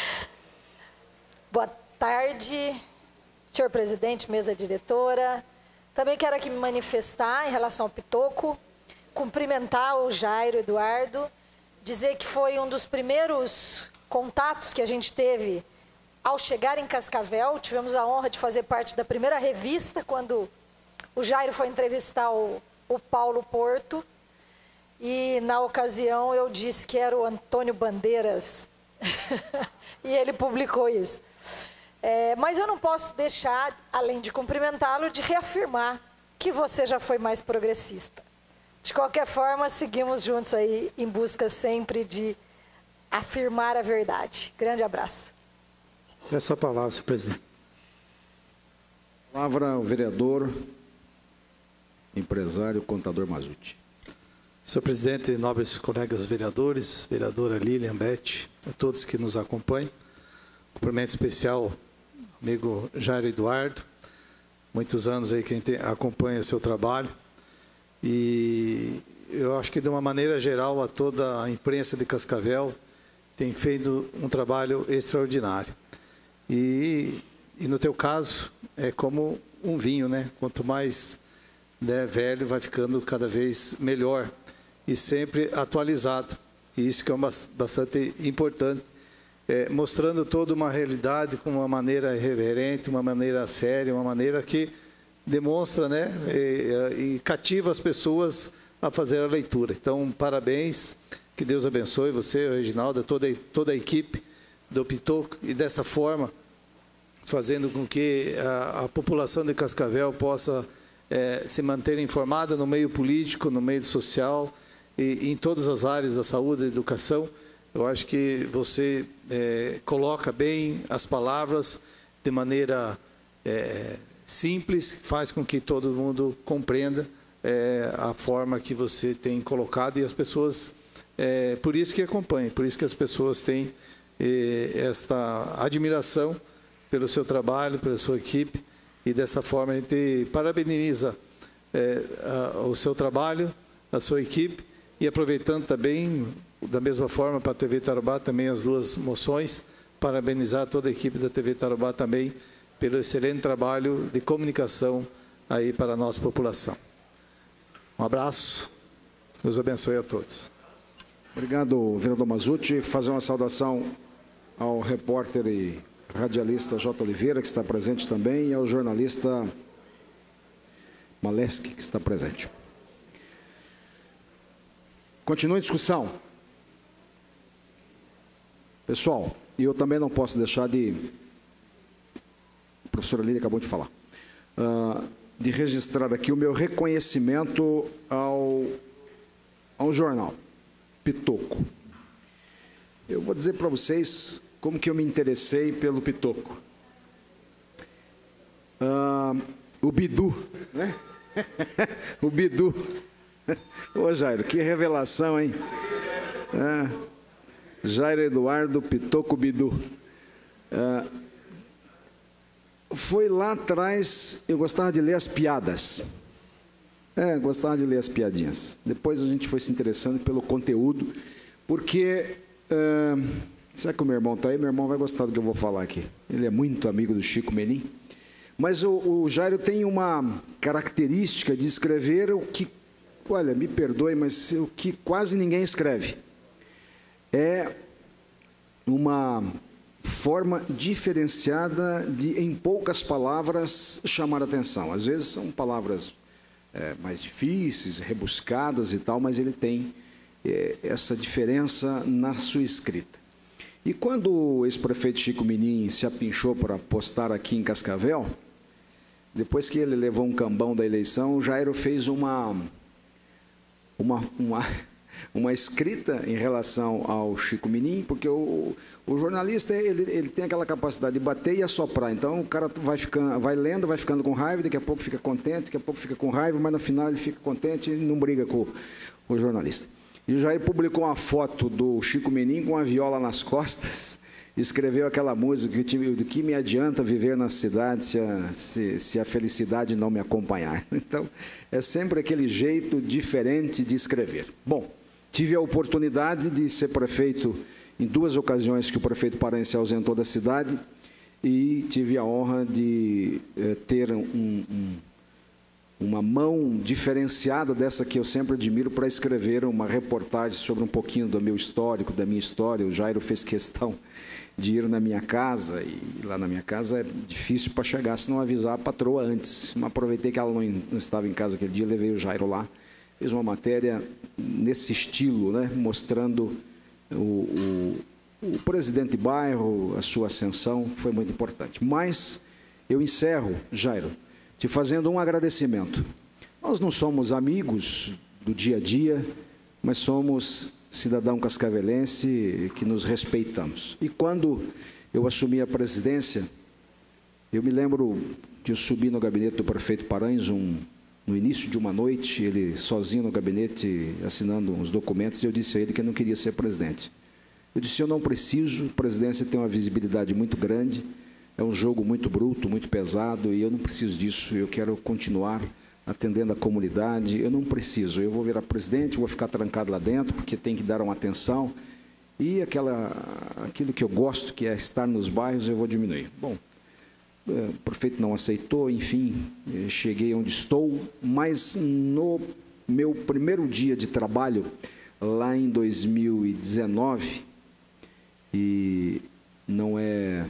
Boa tarde, senhor presidente, mesa diretora. Também quero aqui me manifestar em relação ao Pitoco, cumprimentar o Jairo Eduardo, dizer que foi um dos primeiros contatos que a gente teve ao chegar em Cascavel. Tivemos a honra de fazer parte da primeira revista, quando o Jairo foi entrevistar o, o Paulo Porto. E, na ocasião, eu disse que era o Antônio Bandeiras. E ele publicou isso. É, mas eu não posso deixar, além de cumprimentá-lo, de reafirmar que você já foi mais progressista. De qualquer forma, seguimos juntos aí em busca sempre de afirmar a verdade. Grande abraço. É sua palavra, senhor presidente. Palavra ao vereador, empresário, contador Mazzutti. Senhor presidente, nobres colegas vereadores, vereadora Lilian, Beth, a todos que nos acompanham. Cumprimento especial, amigo Jairo Eduardo, muitos anos aí quem tem, acompanha o seu trabalho. E eu acho que, de uma maneira geral, a toda a imprensa de Cascavel tem feito um trabalho extraordinário. E, e no teu caso, é como um vinho, né? Quanto mais, né, velho, vai ficando cada vez melhor e sempre atualizado. E isso que é bastante importante, é, mostrando toda uma realidade com uma maneira irreverente, uma maneira séria, uma maneira que demonstra, né, e, e cativa as pessoas a fazer a leitura. Então, parabéns, que Deus abençoe você, o Reginaldo, toda, toda a equipe do Pitoco, e dessa forma, fazendo com que a, a população de Cascavel possa é, se manter informada no meio político, no meio social, e, e em todas as áreas da saúde e da educação. Eu acho que você é, coloca bem as palavras de maneira é, simples, faz com que todo mundo compreenda é, a forma que você tem colocado, e as pessoas, é, por isso que acompanham, por isso que as pessoas têm é, esta admiração pelo seu trabalho, pela sua equipe, e dessa forma a gente parabeniza é, a, o seu trabalho, a sua equipe, e aproveitando também, da mesma forma, para a T V Tarobá, também as duas moções, parabenizar toda a equipe da T V Tarobá também pelo excelente trabalho de comunicação aí para a nossa população. Um abraço, Deus abençoe a todos. Obrigado, vereador Mazzutti. Fazer uma saudação ao repórter e radialista J. Oliveira, que está presente também, e ao jornalista Maleski, que está presente. Continua a discussão. Pessoal, e eu também não posso deixar de... A professora Lília acabou de falar. Uh, de registrar aqui o meu reconhecimento ao, ao jornal Pitoco. Eu vou dizer para vocês como que eu me interessei pelo Pitoco. Uh, o Bidu, né? O Bidu. Ô, Jairo, que revelação, hein? Ah, Jairo Eduardo Pitoco Bidu. Ah, foi lá atrás, eu gostava de ler as piadas. É, gostava de ler as piadinhas. Depois a gente foi se interessando pelo conteúdo, porque... Ah, será que o meu irmão está aí? Meu irmão vai gostar do que eu vou falar aqui. Ele é muito amigo do Chico Menin. Mas o, o Jairo tem uma característica de escrever o que... Olha, me perdoe, mas o que quase ninguém escreve. É uma forma diferenciada de, em poucas palavras, chamar a atenção. Às vezes são palavras é, mais difíceis, rebuscadas e tal, mas ele tem é, essa diferença na sua escrita. E quando o ex-prefeito Chico Menin se apinchou para postar aqui em Cascavel, depois que ele levou um cambão da eleição, o Jairo fez uma, uma, uma, uma escrita em relação ao Chico Menin, porque o, o jornalista ele, ele tem aquela capacidade de bater e assoprar. Então o cara vai, ficando, vai lendo, vai ficando com raiva, daqui a pouco fica contente, daqui a pouco fica com raiva, mas no final ele fica contente e não briga com o, o jornalista. E o Jair publicou uma foto do Chico Menin com a viola nas costas, escreveu aquela música, do que me adianta viver na cidade se a, se, se a felicidade não me acompanhar. Então, é sempre aquele jeito diferente de escrever. Bom, tive a oportunidade de ser prefeito em duas ocasiões que o prefeito Paranhos se ausentou da cidade e tive a honra de eh, ter um... um uma mão diferenciada dessa que eu sempre admiro para escrever uma reportagem sobre um pouquinho do meu histórico, da minha história. O Jairo fez questão de ir na minha casa, e lá na minha casa é difícil para chegar, se não avisar a patroa antes. Mas aproveitei que ela não, não estava em casa aquele dia, levei o Jairo lá, fiz uma matéria nesse estilo, né, mostrando o, o, o presidente de bairro, a sua ascensão, foi muito importante. Mas eu encerro, Jairo, te fazendo um agradecimento. Nós não somos amigos do dia a dia, mas somos cidadão cascavelense que nos respeitamos. E quando eu assumi a presidência, eu me lembro que eu subi no gabinete do prefeito Paranhos um, no início de uma noite, ele sozinho no gabinete assinando uns documentos, e eu disse a ele que eu não queria ser presidente. Eu disse, eu não preciso, a presidência tem uma visibilidade muito grande, é um jogo muito bruto, muito pesado, e eu não preciso disso, eu quero continuar atendendo a comunidade, eu não preciso, eu vou virar presidente, vou ficar trancado lá dentro, porque tem que dar uma atenção, e aquela, aquilo que eu gosto, que é estar nos bairros, eu vou diminuir. Bom, o prefeito não aceitou, enfim, cheguei onde estou, mas no meu primeiro dia de trabalho, lá em dois mil e dezenove, e não é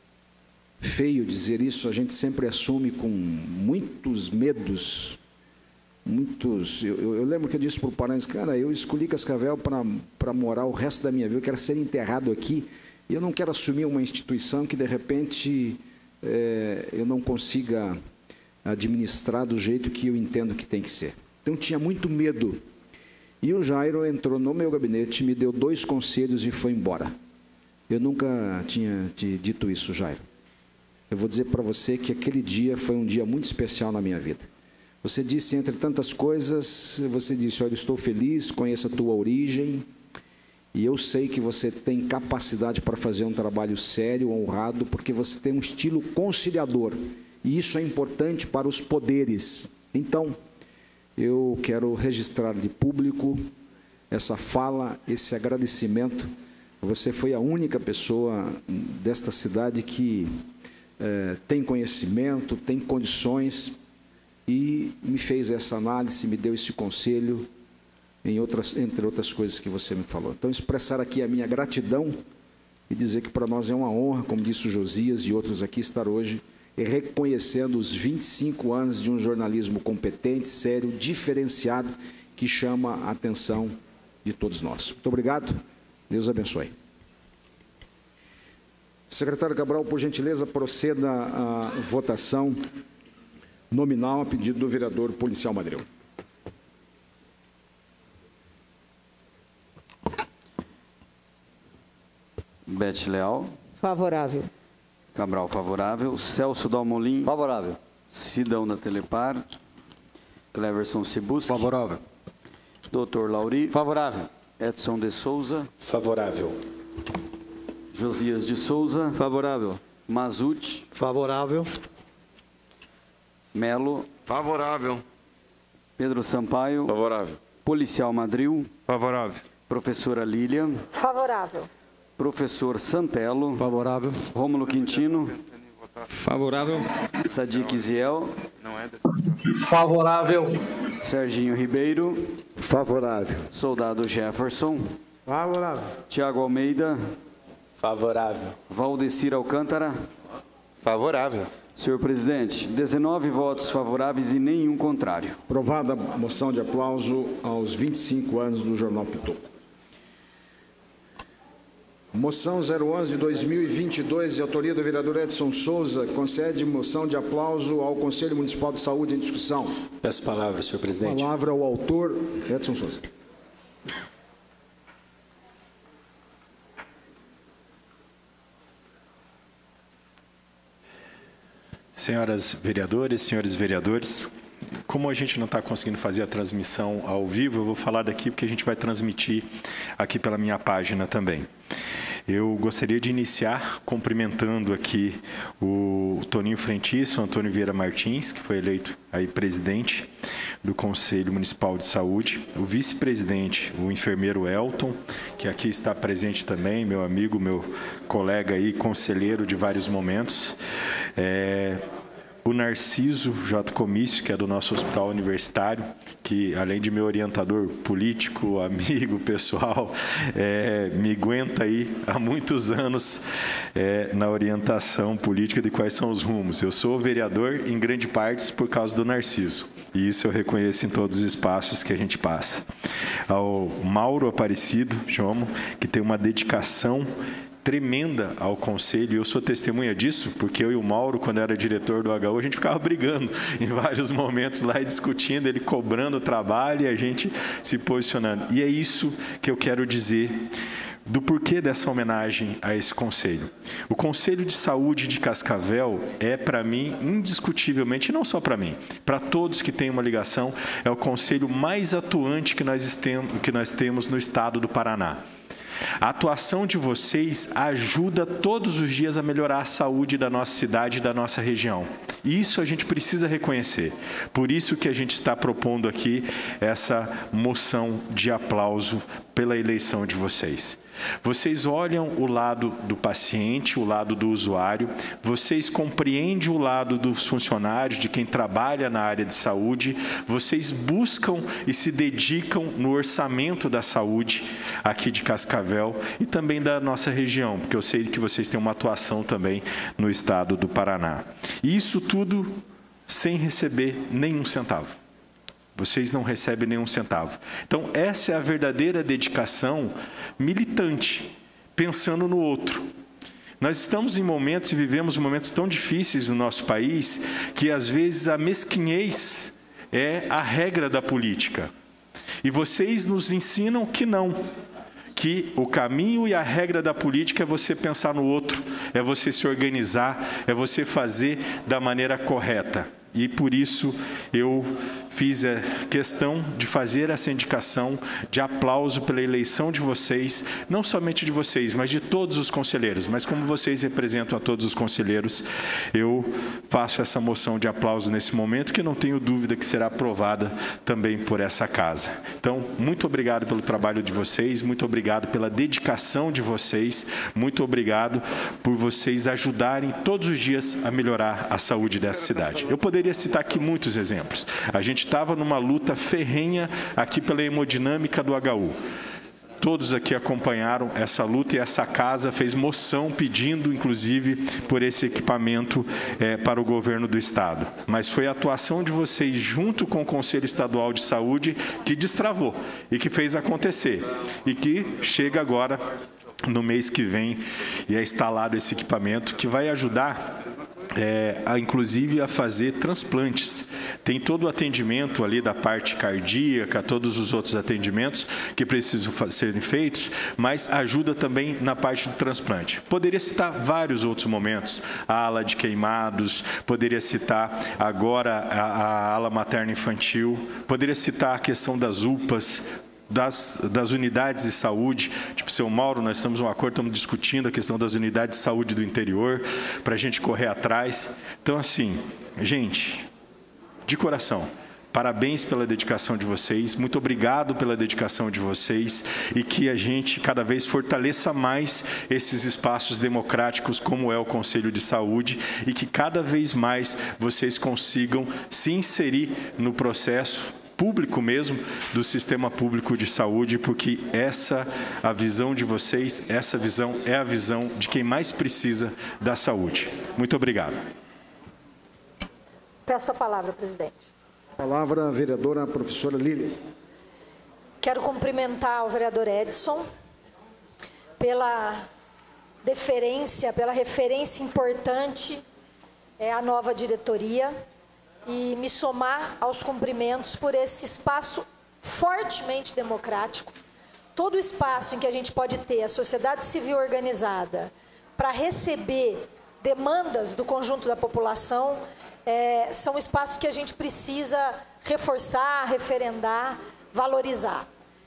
feio dizer isso, a gente sempre assume com muitos medos, muitos... Eu, eu, eu lembro que eu disse para o Paranhos, cara, eu escolhi Cascavel para morar o resto da minha vida, eu quero ser enterrado aqui, e eu não quero assumir uma instituição que, de repente, é, eu não consiga administrar do jeito que eu entendo que tem que ser. Então, tinha muito medo. E o Jairo entrou no meu gabinete, me deu dois conselhos e foi embora. Eu nunca tinha te dito isso, Jairo. Eu vou dizer para você que aquele dia foi um dia muito especial na minha vida. Você disse, entre tantas coisas, você disse, olha, estou feliz, conheço a tua origem, e eu sei que você tem capacidade para fazer um trabalho sério, honrado, porque você tem um estilo conciliador, e isso é importante para os poderes. Então, eu quero registrar de público essa fala, esse agradecimento. Você foi a única pessoa desta cidade que É, tem conhecimento, tem condições, e me fez essa análise, me deu esse conselho, em outras, entre outras coisas que você me falou. Então, expressar aqui a minha gratidão e dizer que para nós é uma honra, como disse o Josias e outros aqui, estar hoje reconhecendo os vinte e cinco anos de um jornalismo competente, sério, diferenciado, que chama a atenção de todos nós. Muito obrigado, Deus abençoe. Secretário Cabral, por gentileza, proceda à votação nominal a pedido do vereador Policial Madril. Bete Leal. Favorável. Cabral, favorável. Celso Dalmolin. Favorável. Sidão da Telepar. Cleverson Cibusque. Favorável. Doutor Lauri. Favorável. Edson de Souza. Favorável. Josias de Souza. Favorável. Mazuti. Favorável. Melo. Favorável. Pedro Sampaio. Favorável. Policial Madril. Favorável. Professora Lília. Favorável. Professor Santelo. Favorável. Rômulo Quintino. Favorável. Sadiq Ziel. Favorável. Serginho Ribeiro. Favorável. Soldado Jefferson. Favorável. Tiago Almeida. Favorável. Valdecir Alcântara. Favorável. Senhor presidente, dezenove votos favoráveis e nenhum contrário. Aprovada a moção de aplauso aos vinte e cinco anos do Jornal Pitoco. Moção zero onze de dois mil e vinte e dois, de autoria do vereador Edson Souza, concede moção de aplauso ao Conselho Municipal de Saúde em discussão. Peço palavra, senhor presidente. Palavra ao autor, Edson Souza. Senhoras vereadoras, senhores vereadores, como a gente não está conseguindo fazer a transmissão ao vivo, eu vou falar daqui porque a gente vai transmitir aqui pela minha página também. Eu gostaria de iniciar cumprimentando aqui o Toninho Frentiço, o Antônio Vieira Martins, que foi eleito aí presidente do Conselho Municipal de Saúde, o vice-presidente, o enfermeiro Elton, que aqui está presente também, meu amigo, meu colega aí, conselheiro de vários momentos, é, o Narciso J. Comício, que é do nosso hospital universitário, que além de meu orientador político, amigo, pessoal, é, me aguenta aí há muitos anos é, na orientação política de quais são os rumos. Eu sou vereador em grande parte por causa do Narciso, e isso eu reconheço em todos os espaços que a gente passa. Ao Mauro Aparecido, chamo, que tem uma dedicação tremenda ao Conselho, e eu sou testemunha disso, porque eu e o Mauro, quando era diretor do H U, a gente ficava brigando em vários momentos lá e discutindo, ele cobrando o trabalho e a gente se posicionando. E é isso que eu quero dizer do porquê dessa homenagem a esse Conselho. O Conselho de Saúde de Cascavel é, para mim, indiscutivelmente, não só para mim, para todos que têm uma ligação, é o Conselho mais atuante que nós, tem, que nós temos no estado do Paraná. A atuação de vocês ajuda todos os dias a melhorar a saúde da nossa cidade e da nossa região. E isso a gente precisa reconhecer. Por isso que a gente está propondo aqui essa moção de aplauso pela eleição de vocês. Vocês olham o lado do paciente, o lado do usuário, vocês compreendem o lado dos funcionários, de quem trabalha na área de saúde, vocês buscam e se dedicam no orçamento da saúde aqui de Cascavel e também da nossa região, porque eu sei que vocês têm uma atuação também no estado do Paraná. E isso tudo sem receber nenhum centavo. Vocês não recebem nenhum centavo. Então, essa é a verdadeira dedicação militante, pensando no outro. Nós estamos em momentos e vivemos momentos tão difíceis no nosso país que, às vezes, a mesquinhez é a regra da política. E vocês nos ensinam que não. Que o caminho e a regra da política é você pensar no outro, é você se organizar, é você fazer da maneira correta. E por isso eu fiz a questão de fazer essa indicação de aplauso pela eleição de vocês, não somente de vocês, mas de todos os conselheiros. Mas como vocês representam a todos os conselheiros, eu faço essa moção de aplauso nesse momento, que não tenho dúvida que será aprovada também por essa casa. Então, muito obrigado pelo trabalho de vocês, muito obrigado pela dedicação de vocês, muito obrigado por vocês ajudarem todos os dias a melhorar a saúde dessa cidade. Eu poderia citar aqui muitos exemplos. A gente estava numa luta ferrenha aqui pela hemodinâmica do H U. Todos aqui acompanharam essa luta e essa casa fez moção pedindo, inclusive, por esse equipamento é, para o governo do estado. Mas foi a atuação de vocês junto com o Conselho Estadual de Saúde que destravou e que fez acontecer. E que chega agora, no mês que vem, e é instalado esse equipamento que vai ajudar É, a, inclusive a fazer transplantes. Tem todo o atendimento ali da parte cardíaca, todos os outros atendimentos que precisam serem feitos, mas ajuda também na parte do transplante. Poderia citar vários outros momentos, a ala de queimados, poderia citar agora a, a ala materno-infantil, poderia citar a questão das U P As, Das, das unidades de saúde, tipo, seu Mauro, nós estamos em um acordo, estamos discutindo a questão das unidades de saúde do interior, para a gente correr atrás. Então, assim, gente, de coração, parabéns pela dedicação de vocês, muito obrigado pela dedicação de vocês e que a gente cada vez fortaleça mais esses espaços democráticos como é o Conselho de Saúde e que cada vez mais vocês consigam se inserir no processo público mesmo do sistema público de saúde, porque essa, a visão de vocês, essa visão é a visão de quem mais precisa da saúde. Muito obrigado. Peço a palavra, presidente. Palavra a vereadora professora Lília. Quero cumprimentar o vereador Edson pela deferência, pela referência importante é, à nova diretoria e me somar aos cumprimentos por esse espaço fortemente democrático. Todo o espaço em que a gente pode ter a sociedade civil organizada para receber demandas do conjunto da população, é, são espaços que a gente precisa reforçar, referendar, valorizar.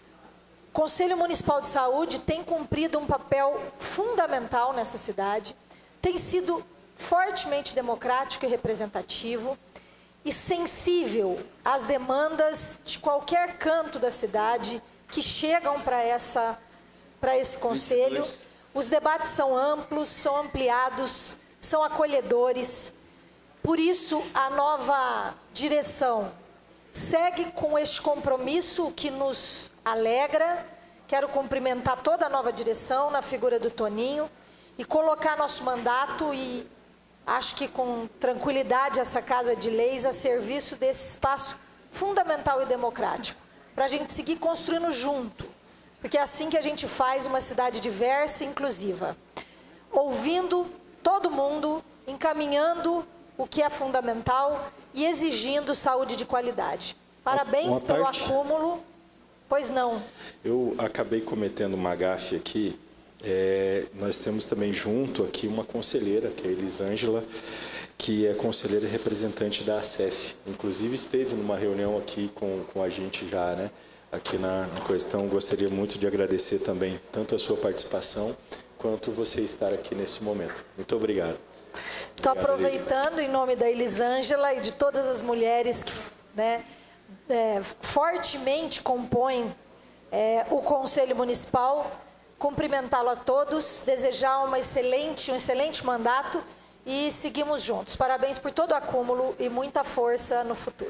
O Conselho Municipal de Saúde tem cumprido um papel fundamental nessa cidade, tem sido fortemente democrático e representativo e sensível às demandas de qualquer canto da cidade que chegam para essa, para esse conselho. Os debates são amplos, são ampliados, são acolhedores. Por isso, a nova direção segue com este compromisso que nos alegra. Quero cumprimentar toda a nova direção na figura do Toninho e colocar nosso mandato e acho que com tranquilidade essa Casa de Leis a serviço desse espaço fundamental e democrático, para a gente seguir construindo junto, porque é assim que a gente faz uma cidade diversa e inclusiva, ouvindo todo mundo, encaminhando o que é fundamental e exigindo saúde de qualidade. Parabéns pelo acúmulo. Pois não. Eu acabei cometendo uma gafe aqui. É, nós temos também junto aqui uma conselheira, que é a Elisângela, que é conselheira e representante da A C E F. Inclusive esteve numa reunião aqui com, com a gente já, né? Aqui na, na questão. Gostaria muito de agradecer também tanto a sua participação quanto você estar aqui nesse momento. Muito obrigado. Estou aproveitando em nome da Elisângela e de todas as mulheres que, né, é, fortemente compõem é, o Conselho Municipal, cumprimentá-lo a todos, desejar uma excelente, um excelente mandato e seguimos juntos. Parabéns por todo o acúmulo e muita força no futuro.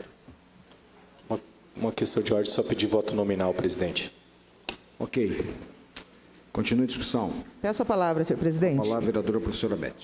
Uma, uma questão de ordem, só pedir voto nominal, presidente. Ok. Continue a discussão. Peço a palavra, senhor presidente. A palavra, vereadora professora Beth.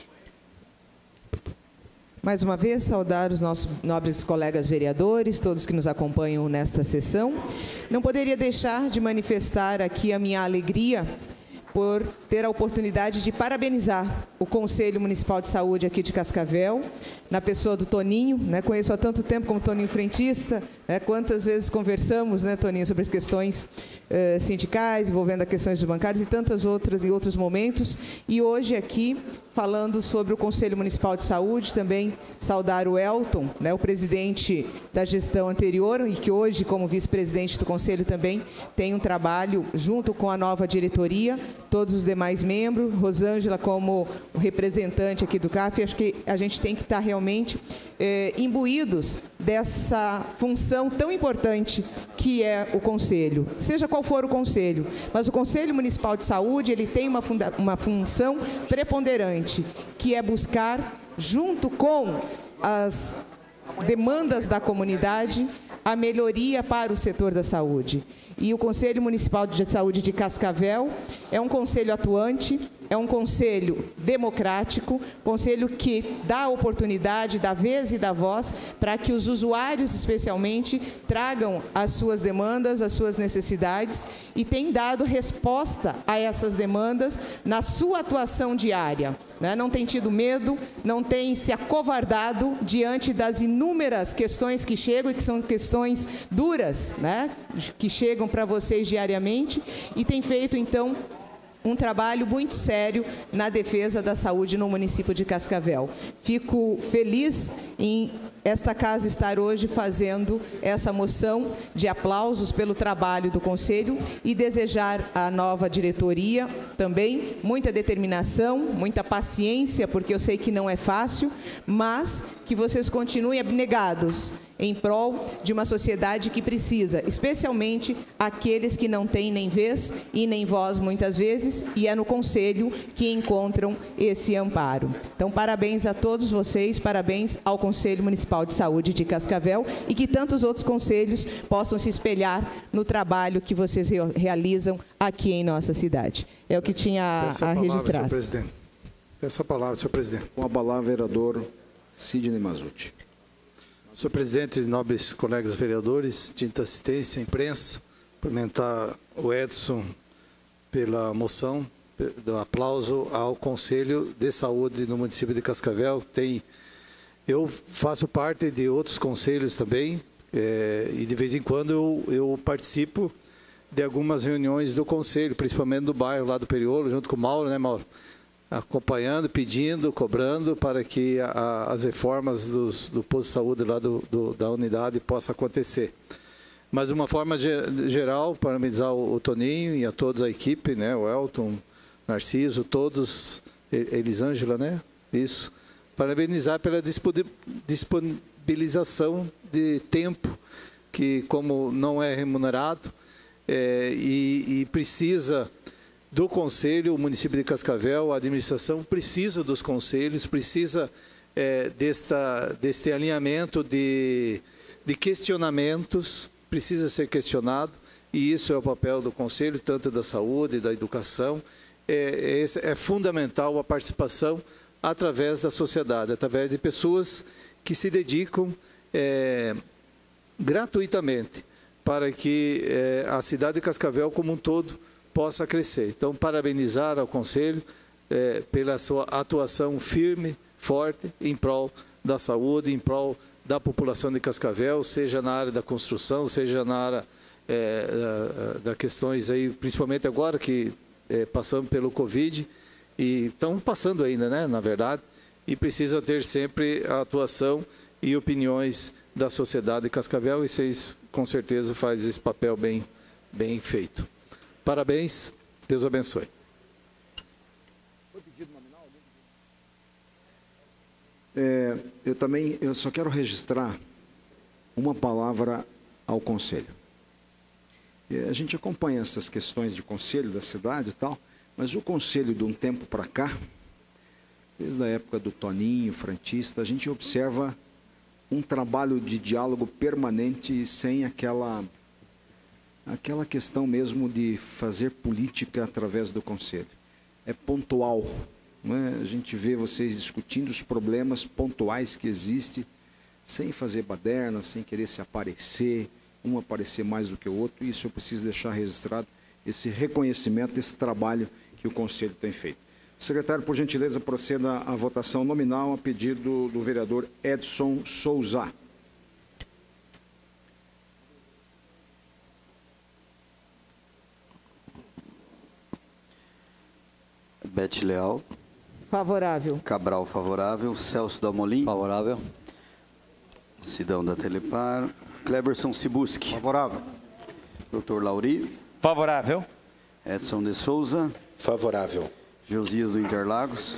Mais uma vez, saudar os nossos nobres colegas vereadores, todos que nos acompanham nesta sessão. Não poderia deixar de manifestar aqui a minha alegria por ter a oportunidade de parabenizar o Conselho Municipal de Saúde aqui de Cascavel, na pessoa do Toninho, né? Conheço há tanto tempo como Toninho frentista, né? Quantas vezes conversamos, né, Toninho, sobre as questões eh, sindicais, envolvendo as questões dos bancários e tantas outras em outros momentos. E hoje aqui, falando sobre o Conselho Municipal de Saúde, também saudar o Elton, né, o presidente da gestão anterior, e que hoje, como vice-presidente do Conselho, também tem um trabalho junto com a nova diretoria, todos os demais membros, Rosângela como representante aqui do C A F, acho que a gente tem que estar realmente é, imbuídos dessa função tão importante que é o Conselho, seja qual for o Conselho, mas o Conselho Municipal de Saúde, ele tem uma, funda uma função preponderante, que é buscar, junto com as demandas da comunidade, a melhoria para o setor da saúde. E o Conselho Municipal de Saúde de Cascavel é um conselho atuante, é um conselho democrático, conselho que dá oportunidade, dá vez e dá voz para que os usuários, especialmente, tragam as suas demandas, as suas necessidades e tem dado resposta a essas demandas na sua atuação diária, né? Não tem tido medo, não tem se acovardado diante das inúmeras questões que chegam e que são questões duras, né? Que chegam para vocês diariamente e tem feito, então, um trabalho muito sério na defesa da saúde no município de Cascavel. Fico feliz em esta casa estar hoje fazendo essa moção de aplausos pelo trabalho do Conselho e desejar à nova diretoria também muita determinação, muita paciência, porque eu sei que não é fácil, mas que vocês continuem abnegados em prol de uma sociedade que precisa, especialmente aqueles que não têm nem vez e nem voz muitas vezes, e é no Conselho que encontram esse amparo. Então, parabéns a todos vocês, parabéns ao Conselho Municipal de Saúde de Cascavel e que tantos outros conselhos possam se espelhar no trabalho que vocês realizam aqui em nossa cidade. É o que tinha Peço a, a palavra, registrar. Senhor presidente. Peço a palavra, senhor presidente. Com a palavra, vereador Sidney Mazzucchi. Senhor presidente, nobres colegas vereadores, tinta assistência, imprensa, cumprimentar o Edson pela moção, do aplauso ao Conselho de Saúde no município de Cascavel. Tem, eu faço parte de outros conselhos também, é, e de vez em quando eu, eu participo de algumas reuniões do Conselho, principalmente do bairro lá do Periolo, junto com o Mauro, né, Mauro? Acompanhando, pedindo, cobrando para que a, as reformas dos, do posto de saúde lá do, do, da unidade possam acontecer. Mas, de uma forma geral, parabenizar o, o Toninho e a toda a equipe, né, o Elton, Narciso, todos, Elisângela, né? Isso. Parabenizar pela disponibilização de tempo, que como não é remunerado é, e, e precisa do Conselho, o município de Cascavel, a administração precisa dos conselhos, precisa é, desta, deste alinhamento de, de questionamentos, precisa ser questionado, e isso é o papel do Conselho, tanto da saúde, da educação. É, é, é fundamental a participação através da sociedade, através de pessoas que se dedicam é, gratuitamente para que é, a cidade de Cascavel como um todo possa crescer. Então, parabenizar ao Conselho é, pela sua atuação firme, forte, em prol da saúde, em prol da população de Cascavel, seja na área da construção, seja na área é, da, da questões aí, principalmente agora que é, passamos pelo Covid, e estão passando ainda, né, na verdade, e precisa ter sempre a atuação e opiniões da sociedade de Cascavel, e vocês, com certeza, fazem esse papel bem, bem feito. Parabéns, Deus abençoe. É, eu também, eu só quero registrar uma palavra ao Conselho. É, a gente acompanha essas questões de Conselho da cidade e tal, mas o Conselho de um tempo para cá, desde a época do Toninho, frentista, a gente observa um trabalho de diálogo permanente sem aquela, aquela questão mesmo de fazer política através do Conselho. É pontual. Não é? A gente vê vocês discutindo os problemas pontuais que existem, sem fazer baderna, sem querer se aparecer, um aparecer mais do que o outro. Isso eu preciso deixar registrado, esse reconhecimento, esse trabalho que o Conselho tem feito. Secretário, por gentileza, proceda à votação nominal a pedido do vereador Edson Souza. Bete Leal. Favorável. Cabral, favorável. Celso Dalmolin. Favorável. Sidão da Telepar. Cleberson Sibuski. Favorável. Doutor Lauri. Favorável. Edson de Souza. Favorável. Josias do Interlagos.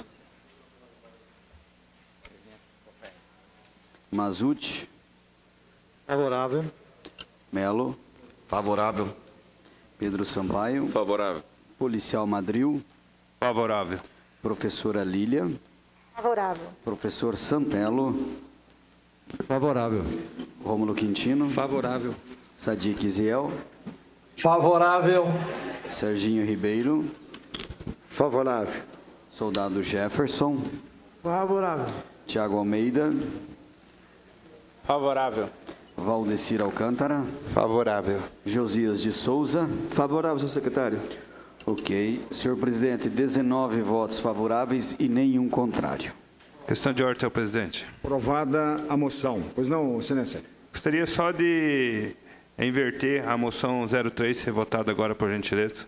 Mazzucchi. Favorável. Melo. Favorável. Pedro Sampaio. Favorável. Policial Madril. Favorável. Professora Lília. Favorável. Professor Santelo. Favorável. Rômulo Quintino. Favorável. Sadiq Ziel. Favorável. Serginho Ribeiro. Favorável. Soldado Jefferson. Favorável. Tiago Almeida. Favorável. Valdecir Alcântara. Favorável. Josias de Souza. Favorável, senhor secretário. Ok. Senhor presidente, dezenove votos favoráveis e nenhum contrário. Questão de ordem, senhor presidente. Aprovada a moção. Pois não, excelência. Gostaria só de inverter a moção zero três, ser votada agora, por gentileza.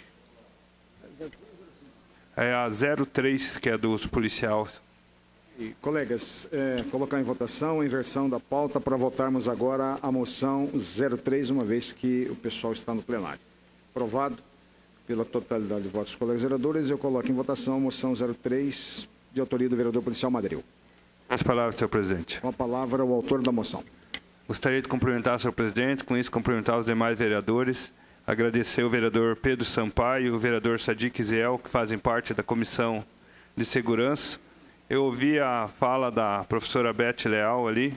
É a zero três, que é dos policiais. E, colegas, é, colocar em votação a inversão da pauta para votarmos agora a moção zero três, uma vez que o pessoal está no plenário. Aprovado pela totalidade de votos dos colegas vereadores, eu coloco em votação a moção zero três, de autoria do vereador policial Madril. As palavras, senhor presidente. Com a palavra, o autor da moção. Gostaria de cumprimentar, senhor presidente, com isso cumprimentar os demais vereadores, agradecer o vereador Pedro Sampaio e o vereador Sadiq Ziel, que fazem parte da Comissão de Segurança. Eu ouvi a fala da professora Beth Leal ali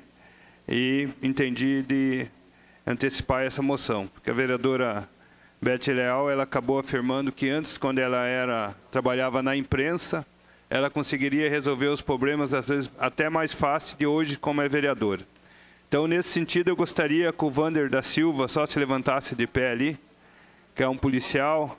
e entendi de antecipar essa moção, porque a vereadora Beth Leal, ela acabou afirmando que antes, quando ela era, trabalhava na imprensa, ela conseguiria resolver os problemas, às vezes, até mais fácil de hoje, como é vereadora. Então, nesse sentido, eu gostaria que o Vander da Silva só se levantasse de pé ali, que é um policial.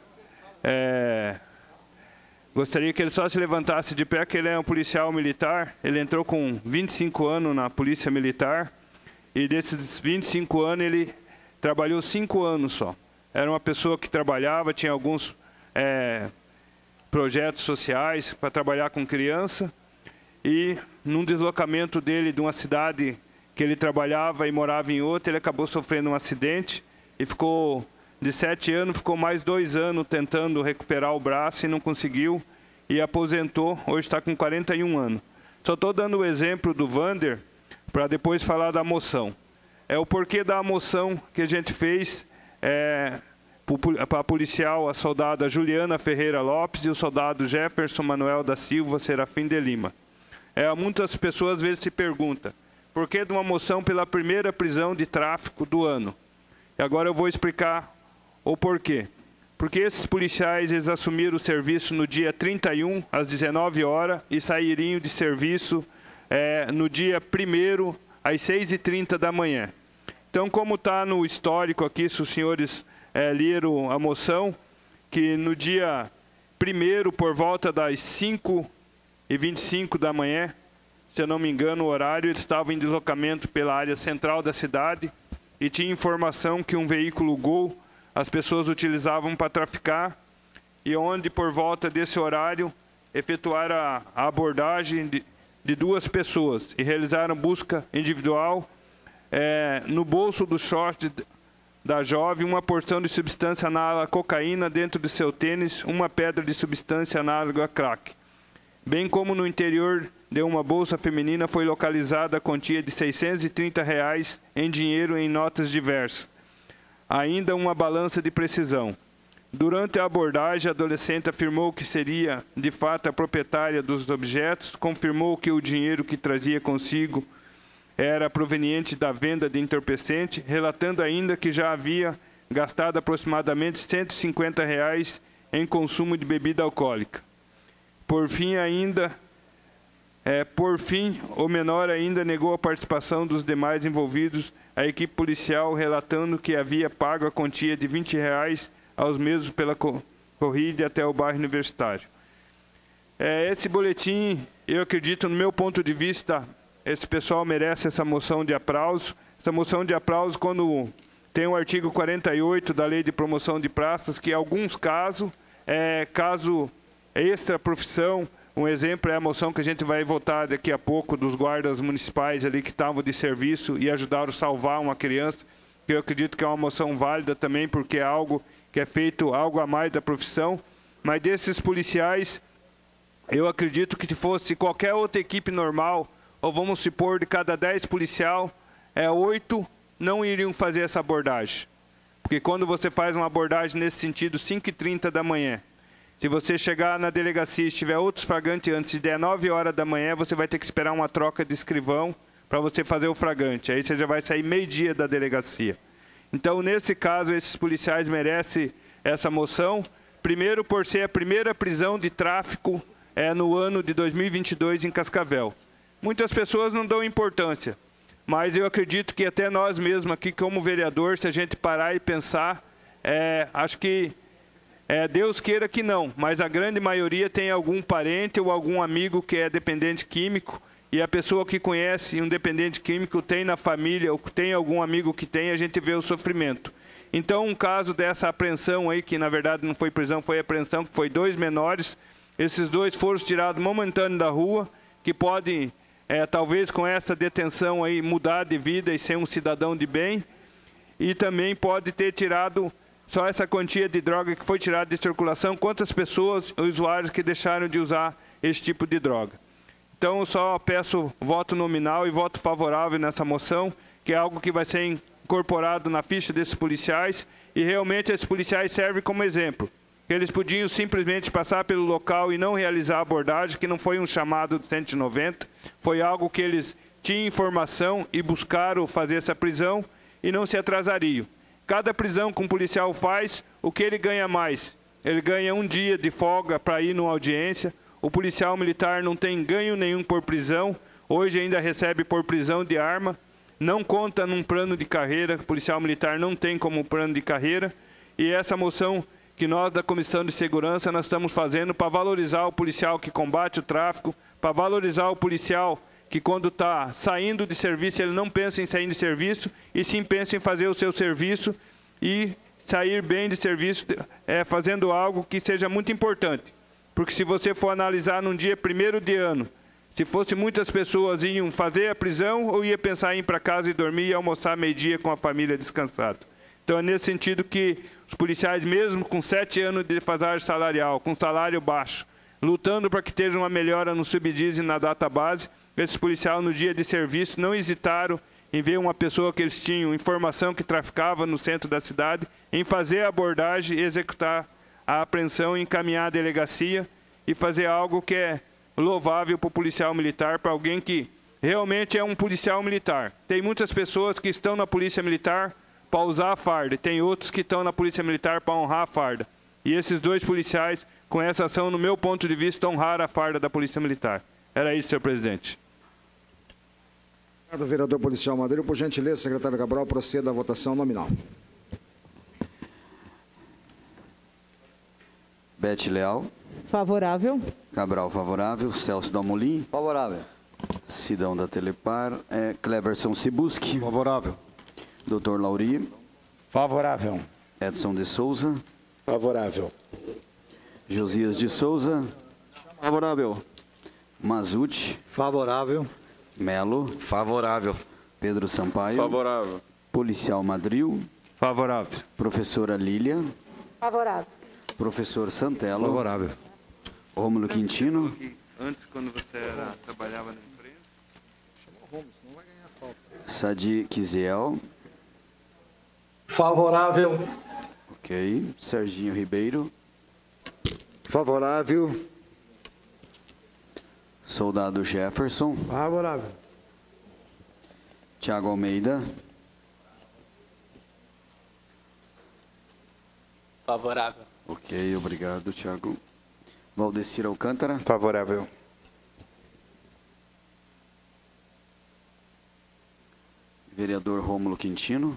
É... Gostaria que ele só se levantasse de pé, que ele é um policial militar. Ele entrou com vinte e cinco anos na Polícia Militar, e desses vinte e cinco anos, ele trabalhou cinco anos só. Era uma pessoa que trabalhava, tinha alguns é, projetos sociais para trabalhar com criança, e num deslocamento dele de uma cidade que ele trabalhava e morava em outra, ele acabou sofrendo um acidente e ficou, de sete anos, ficou mais dois anos tentando recuperar o braço e não conseguiu, e aposentou, hoje está com quarenta e um anos. Só estou dando o exemplo do Vander para depois falar da moção. É o porquê da moção que a gente fez é, para a policial, a soldada Juliana Ferreira Lopes e o soldado Jefferson Manuel da Silva Serafim de Lima. É, muitas pessoas às vezes se perguntam, por que de uma moção pela primeira prisão de tráfico do ano? E agora eu vou explicar o porquê. Porque esses policiais, eles assumiram o serviço no dia trinta e um, às dezenove horas, e sairiam de serviço é, no dia primeiro, às seis e trinta da manhã. Então, como está no histórico aqui, se os senhores é, leram a moção, que no dia primeiro, por volta das cinco e vinte e cinco da manhã, se eu não me engano, o horário, eles estavam em deslocamento pela área central da cidade e tinha informação que um veículo Gol as pessoas utilizavam para traficar, e onde, por volta desse horário, efetuaram a, a abordagem de, de duas pessoas e realizaram busca individual é, no bolso do short da jovem, uma porção de substância análoga à cocaína, dentro de seu tênis, uma pedra de substância análoga a crack. Bem como no interior de uma bolsa feminina foi localizada a quantia de seiscentos e trinta reais em dinheiro em notas diversas. Ainda uma balança de precisão. Durante a abordagem, a adolescente afirmou que seria, de fato, a proprietária dos objetos, confirmou que o dinheiro que trazia consigo era proveniente da venda de entorpecente, relatando ainda que já havia gastado aproximadamente cento e cinquenta reais em consumo de bebida alcoólica. Por fim, ainda, é, por fim, o menor ainda negou a participação dos demais envolvidos, a equipe policial relatando que havia pago a quantia de vinte reais aos mesmos pela corrida até o bairro Universitário. É, esse boletim, eu acredito, no meu ponto de vista, esse pessoal merece essa moção de aplauso. Essa moção de aplauso quando tem o artigo quarenta e oito da Lei de Promoção de Praças, que em alguns casos, é, caso extra profissão, um exemplo é a moção que a gente vai votar daqui a pouco dos guardas municipais ali que estavam de serviço e ajudaram a salvar uma criança, que eu acredito que é uma moção válida também, porque é algo que é feito algo a mais da profissão. Mas desses policiais, eu acredito que se fosse qualquer outra equipe normal, ou vamos supor, de cada dez policial, é, oito não iriam fazer essa abordagem. Porque quando você faz uma abordagem nesse sentido, cinco e trinta da manhã, se você chegar na delegacia e tiver outros flagrantes antes de dezenove horas da manhã, você vai ter que esperar uma troca de escrivão para você fazer o flagrante. Aí você já vai sair meio-dia da delegacia. Então, nesse caso, esses policiais merecem essa moção. Primeiro, por ser a primeira prisão de tráfico é, no ano de dois mil e vinte e dois em Cascavel. Muitas pessoas não dão importância, mas eu acredito que até nós mesmos aqui, como vereador, se a gente parar e pensar, é, acho que É, Deus queira que não, mas a grande maioria tem algum parente ou algum amigo que é dependente químico, e a pessoa que conhece um dependente químico tem na família ou tem algum amigo que tem, a gente vê o sofrimento. Então, um caso dessa apreensão aí, que na verdade não foi prisão, foi apreensão, que foi dois menores, esses dois foram tirados momentaneamente da rua, que podem, é, talvez com essa detenção aí, mudar de vida e ser um cidadão de bem, e também pode ter tirado só essa quantia de droga que foi tirada de circulação, quantas pessoas, usuários que deixaram de usar esse tipo de droga. Então, eu só peço voto nominal e voto favorável nessa moção, que é algo que vai ser incorporado na ficha desses policiais, e realmente esses policiais servem como exemplo. Eles podiam simplesmente passar pelo local e não realizar a abordagem, que não foi um chamado do cento e noventa, foi algo que eles tinham informação e buscaram fazer essa prisão e não se atrasariam. Cada prisão que um policial faz, o que ele ganha mais? Ele ganha um dia de folga para ir numa audiência. O policial militar não tem ganho nenhum por prisão, hoje ainda recebe por prisão de arma, não conta num plano de carreira, o policial militar não tem como plano de carreira, e essa moção que nós da Comissão de Segurança nós estamos fazendo para valorizar o policial que combate o tráfico, para valorizar o policial que quando está saindo de serviço, ele não pensa em sair de serviço, e sim pensa em fazer o seu serviço e sair bem de serviço, é, fazendo algo que seja muito importante. Porque se você for analisar num dia primeiro de ano, se fosse muitas pessoas iam fazer a prisão ou ia pensar em ir para casa e dormir e almoçar meio-dia com a família descansada. Então é nesse sentido que os policiais, mesmo com sete anos de defasagem salarial, com salário baixo, lutando para que esteja uma melhora no subsídio e na database, esses policiais no dia de serviço não hesitaram em ver uma pessoa que eles tinham informação que traficava no centro da cidade, em fazer a abordagem e executar a apreensão, encaminhar a delegacia e fazer algo que é louvável para o policial militar, para alguém que realmente é um policial militar. Tem muitas pessoas que estão na polícia militar para usar a farda, e tem outros que estão na polícia militar para honrar a farda. E esses dois policiais, com essa ação, no meu ponto de vista, honraram a farda da polícia militar. Era isso, senhor presidente. Obrigado, vereador policial Madeiro. Por gentileza, secretário Cabral, proceda à votação nominal. Bete Leal. Favorável. Cabral, favorável. Celso Dalmolin. Favorável. Sidão da Telepar. É, Cleverson Cibuski. Favorável. Doutor Lauri. Favorável. Edson de Souza. Favorável. Josias de Souza. Favorável. Mazuti. Favorável. Melo. Favorável. Pedro Sampaio. Favorável. Policial Madril. Favorável. Professora Lília. Favorável. Professor Santelo. Favorável. Rômulo Quintino. Antes, quando você era, trabalhava na empresa. Sadi Kiziel. Favorável. Ok. Serginho Ribeiro. Favorável. Soldado Jefferson. Favorável. Tiago Almeida. Favorável. Ok, obrigado, Tiago. Valdecir Alcântara. Favorável. Vereador Rômulo Quintino.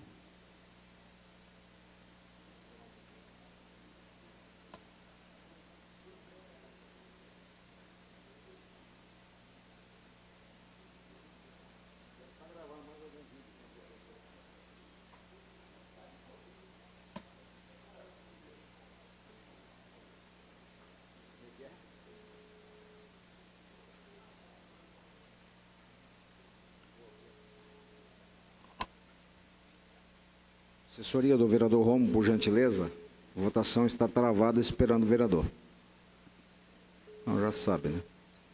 Assessoria do vereador Romo, por gentileza. A votação está travada esperando o vereador. Não, já sabe, né?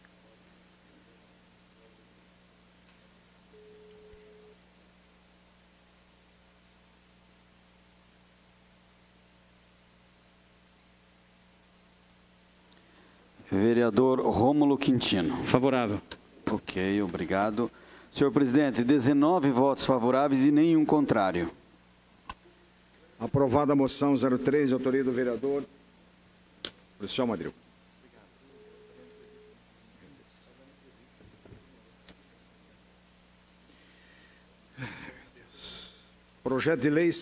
Vereador Rômulo Quintino. Favorável. Ok, obrigado. Senhor presidente, dezenove votos favoráveis e nenhum contrário. Aprovada a moção zero três, de autoria do vereador policial Madril. Projeto de lei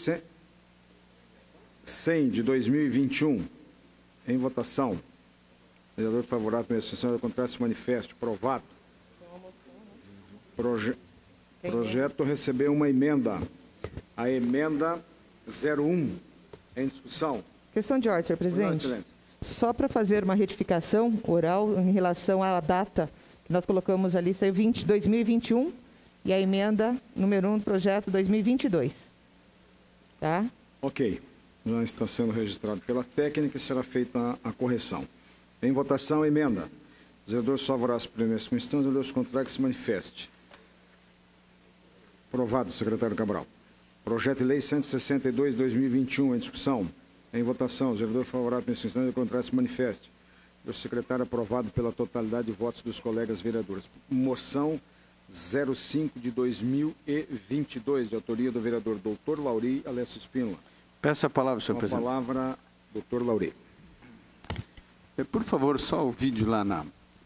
cem de dois mil e vinte e um, em votação. Vereador favorável, pela extensão, contrário, se manifeste. Aprovado. Proje... Projeto recebeu uma emenda. A emenda zero um, em discussão. Questão de ordem, senhor presidente. Não, só para fazer uma retificação oral em relação à data que nós colocamos ali, saiu dois mil e vinte e um, e a emenda número um do projeto dois mil e vinte e dois. Tá? Ok. Já está sendo registrado pela técnica e será feita a, a correção. Em votação, a emenda. Os vereadores favoráveis, primeiro instância, os vereadores contrários, que se manifeste. Aprovado, secretário Cabral. Projeto de Lei cento e sessenta e dois, dois mil e vinte e um, em discussão. Em votação. Os vereadores favoráveis à inscrição e contrário se manifeste. O secretário aprovado pela totalidade de votos dos colegas vereadores. Moção zero cinco de dois mil e vinte e dois, de autoria do vereador doutor Lauri Alessio Espínola. Peço a palavra, senhor Com a presidente. palavra, doutor Lauri. Por favor, só o vídeo lá na...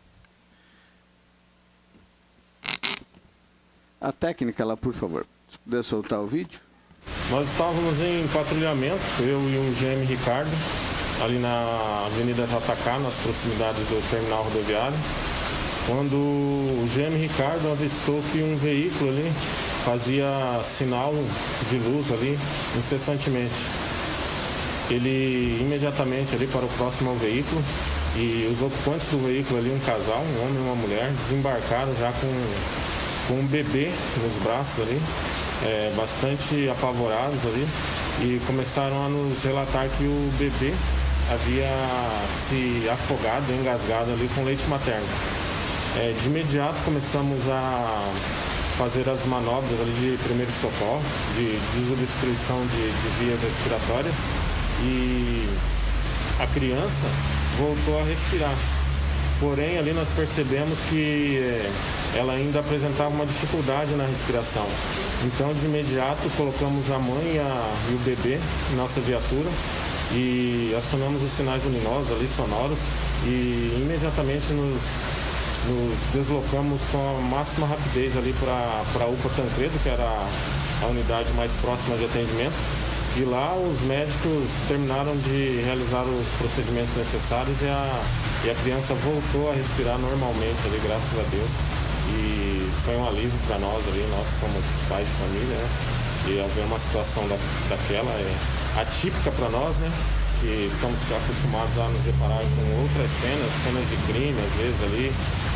A técnica lá, por favor. Se puder soltar o vídeo. Nós estávamos em patrulhamento, eu e o G M Ricardo, ali na Avenida Jatacá, nas proximidades do terminal rodoviário, quando o G M Ricardo avistou que um veículo ali fazia sinal de luz ali incessantemente. Ele imediatamente ali para o próximo ao veículo e os ocupantes do veículo ali, um casal, um homem e uma mulher, desembarcaram já com, com um bebê nos braços ali, é, bastante apavorados ali, e começaram a nos relatar que o bebê havia se afogado, engasgado ali com leite materno. É, de imediato começamos a fazer as manobras ali de primeiro socorro, de desobstrução de, de vias respiratórias, e a criança voltou a respirar. Porém, ali nós percebemos que ela ainda apresentava uma dificuldade na respiração. Então, de imediato, colocamos a mãe e, a, e o bebê em nossa viatura e acionamos os sinais luminosos ali, sonoros, e imediatamente nos, nos deslocamos com a máxima rapidez ali para a U P A Tancredo, que era a unidade mais próxima de atendimento. E lá os médicos terminaram de realizar os procedimentos necessários e a, e a criança voltou a respirar normalmente ali, graças a Deus. E foi um alívio para nós ali, nós somos pais de família, né? E ao ver uma situação da, daquela é atípica para nós, né? E estamos acostumados a nos deparar com outras cenas, cenas de crime às vezes ali,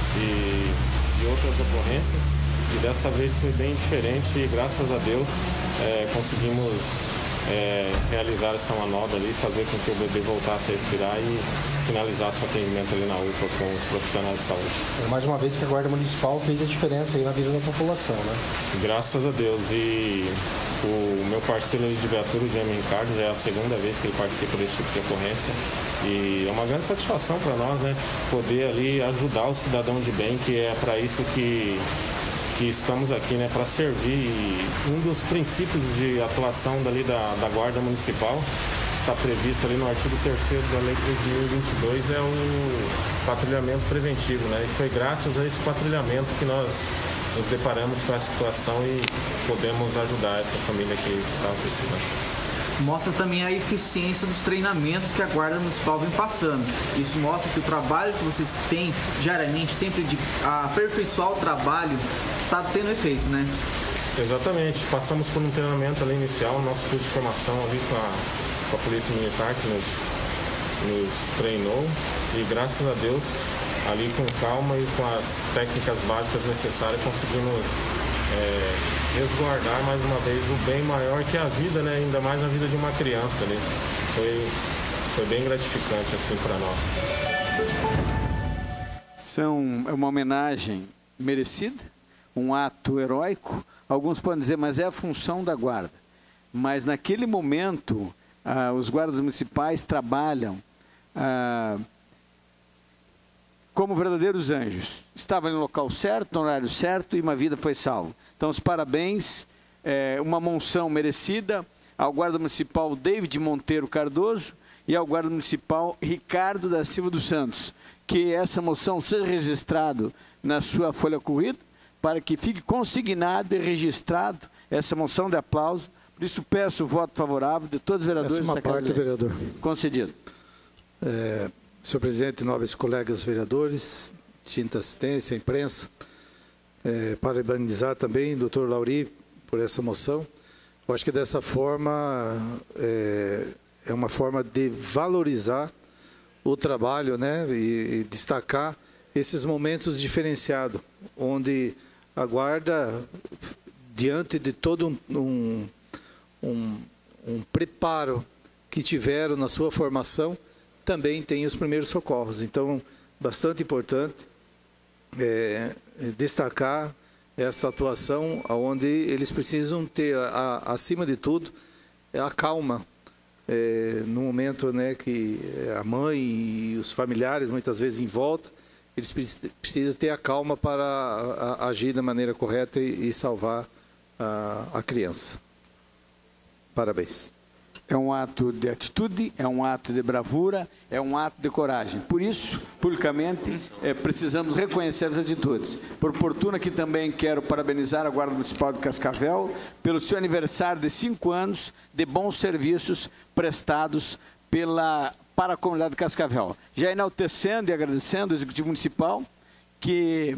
e, e outras ocorrências. E dessa vez foi bem diferente e graças a Deus é, conseguimos É, realizar essa manobra ali, fazer com que o bebê voltasse a respirar e finalizar seu atendimento ali na U P A com os profissionais de saúde. É mais uma vez que a Guarda Municipal fez a diferença aí na vida da população, né? Graças a Deus. E o meu parceiro de viatura, o G M Ricardo, já é a segunda vez que ele participa desse tipo de ocorrência. E é uma grande satisfação para nós, né? Poder ali ajudar o cidadão de bem, que é para isso que que estamos aqui, né, para servir. E um dos princípios de atuação dali da, da Guarda Municipal está previsto ali no artigo terceiro da Lei três mil e vinte e dois, é o patrulhamento preventivo, né? E foi graças a esse patrulhamento que nós nos deparamos com essa situação e podemos ajudar essa família que estava precisando. Mostra também a eficiência dos treinamentos que a Guarda Municipal vem passando. Isso mostra que o trabalho que vocês têm diariamente, sempre de aperfeiçoar o trabalho, está tendo efeito, né? Exatamente. Passamos por um treinamento ali inicial, nosso curso de formação ali com a, com a Polícia Militar que nos, nos treinou e graças a Deus, ali com calma e com as técnicas básicas necessárias, conseguimos é, resguardar mais uma vez o bem maior que a vida, né? Ainda mais na vida de uma criança ali. Foi, foi bem gratificante assim para nós. São, é uma homenagem merecida, um ato heróico. Alguns podem dizer, mas é a função da guarda. Mas naquele momento, ah, os guardas municipais trabalham ah, como verdadeiros anjos. Estavam no local certo, no horário certo e uma vida foi salva. Então, os parabéns, é, uma menção merecida ao guarda municipal David Monteiro Cardoso e ao guarda municipal Ricardo da Silva dos Santos. Que essa moção seja registrada na sua folha corrida, para que fique consignado e registrado essa moção de aplauso. Por isso, peço o voto favorável de todos os vereadores. Essa é uma parte, vereador. Concedido. É, senhor presidente, nobres colegas vereadores, tinta assistência, imprensa, é, parabenizar também o doutor Lauri por essa moção. Eu acho que dessa forma é, é uma forma de valorizar o trabalho, né, e, e destacar esses momentos diferenciados, onde a guarda, diante de todo um, um, um, um preparo que tiveram na sua formação, também tem os primeiros socorros. Então, bastante importante é, destacar esta atuação, onde eles precisam ter, a, acima de tudo, a calma, é, no momento, né, que a mãe e os familiares, muitas vezes em volta, eles precisam ter a calma para a, a, agir da maneira correta e, e salvar a, a criança. Parabéns. É um ato de atitude, é um ato de bravura, é um ato de coragem. Por isso, publicamente, é, precisamos reconhecer as atitudes. Por oportuno, aqui também quero parabenizar a Guarda Municipal de Cascavel pelo seu aniversário de cinco anos de bons serviços prestados pela, para a comunidade de Cascavel. Já enaltecendo e agradecendo ao Executivo Municipal que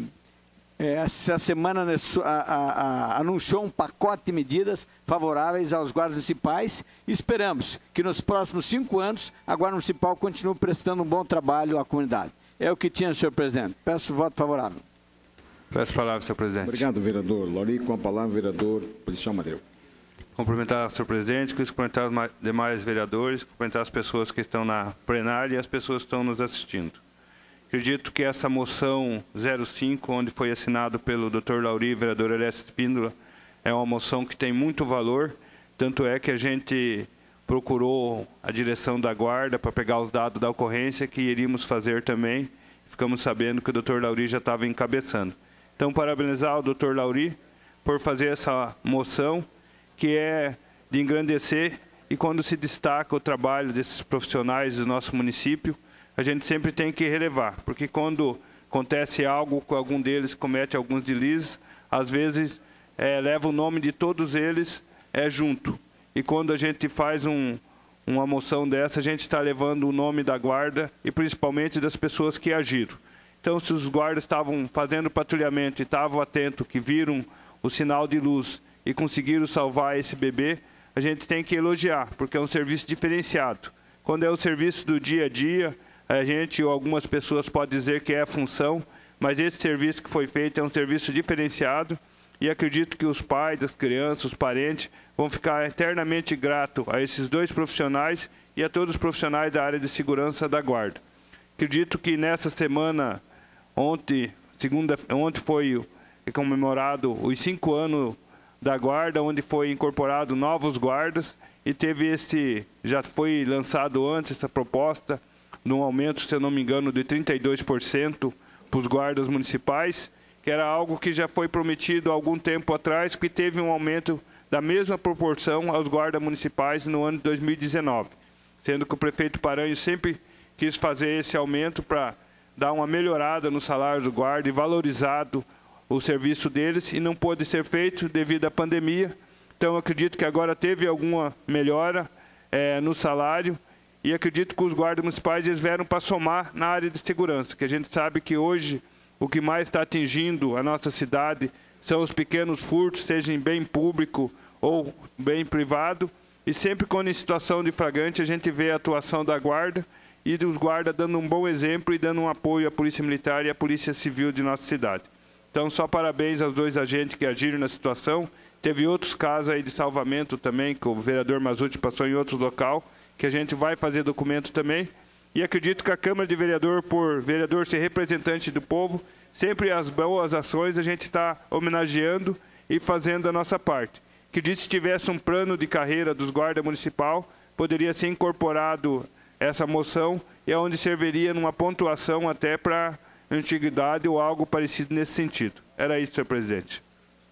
essa semana a, a, a, anunciou um pacote de medidas favoráveis aos guardas municipais e esperamos que nos próximos cinco anos a Guarda Municipal continue prestando um bom trabalho à comunidade. É o que tinha, senhor presidente. Peço voto favorável. Peço a palavra, senhor presidente. Obrigado, vereador Lauri. Com a palavra, vereador Policial Madreu. Cumprimentar o senhor presidente, cumprimentar os demais vereadores, cumprimentar as pessoas que estão na plenária e as pessoas que estão nos assistindo. Acredito que essa moção zero cinco, onde foi assinado pelo doutor Lauri e vereador Alessio Espíndola, é uma moção que tem muito valor, tanto é que a gente procurou a direção da guarda para pegar os dados da ocorrência que iríamos fazer também. Ficamos sabendo que o doutor Lauri já estava encabeçando. Então, parabenizar o doutor Lauri por fazer essa moção, que é de engrandecer, e quando se destaca o trabalho desses profissionais do nosso município, a gente sempre tem que relevar, porque quando acontece algo com algum deles, comete alguns deslizes, às vezes é, leva o nome de todos eles é, junto. E quando a gente faz um, uma moção dessa, a gente está levando o nome da guarda e principalmente das pessoas que agiram. Então, se os guardas estavam fazendo patrulhamento e estavam atentos, que viram o sinal de luz e conseguiram salvar esse bebê, a gente tem que elogiar, porque é um serviço diferenciado. Quando é o serviço do dia a dia, a gente ou algumas pessoas podem dizer que é a função, mas esse serviço que foi feito é um serviço diferenciado e acredito que os pais das crianças, os parentes, vão ficar eternamente gratos a esses dois profissionais e a todos os profissionais da área de segurança da Guarda. Acredito que nessa semana, ontem, segunda, ontem foi comemorado os cinco anos da Guarda, onde foi incorporado novos guardas e teve esse, já foi lançado antes essa proposta, num aumento, se eu não me engano, de trinta e dois por cento para os guardas municipais, que era algo que já foi prometido há algum tempo atrás, que teve um aumento da mesma proporção aos guardas municipais no ano de dois mil e dezenove, sendo que o prefeito Paranhos sempre quis fazer esse aumento para dar uma melhorada no salário do guarda e valorizado o serviço deles, e não pôde ser feito devido à pandemia. Então, acredito que agora teve alguma melhora é, no salário, e acredito que os guardas municipais eles vieram para somar na área de segurança, que a gente sabe que hoje o que mais está atingindo a nossa cidade são os pequenos furtos, seja em bem público ou bem privado, e sempre quando em situação de flagrante a gente vê a atuação da guarda e dos guardas dando um bom exemplo e dando um apoio à Polícia Militar e à Polícia Civil de nossa cidade. Então, só parabéns aos dois agentes que agiram na situação. Teve outros casos aí de salvamento também, que o vereador Mazzucci passou em outro local, que a gente vai fazer documento também. E acredito que a Câmara de Vereador, por vereador ser representante do povo, sempre as boas ações a gente está homenageando e fazendo a nossa parte. Acredito que se tivesse um plano de carreira dos guardas municipal, poderia ser incorporado essa moção, e é onde serviria numa pontuação até para antiguidade ou algo parecido nesse sentido. Era isso, senhor presidente.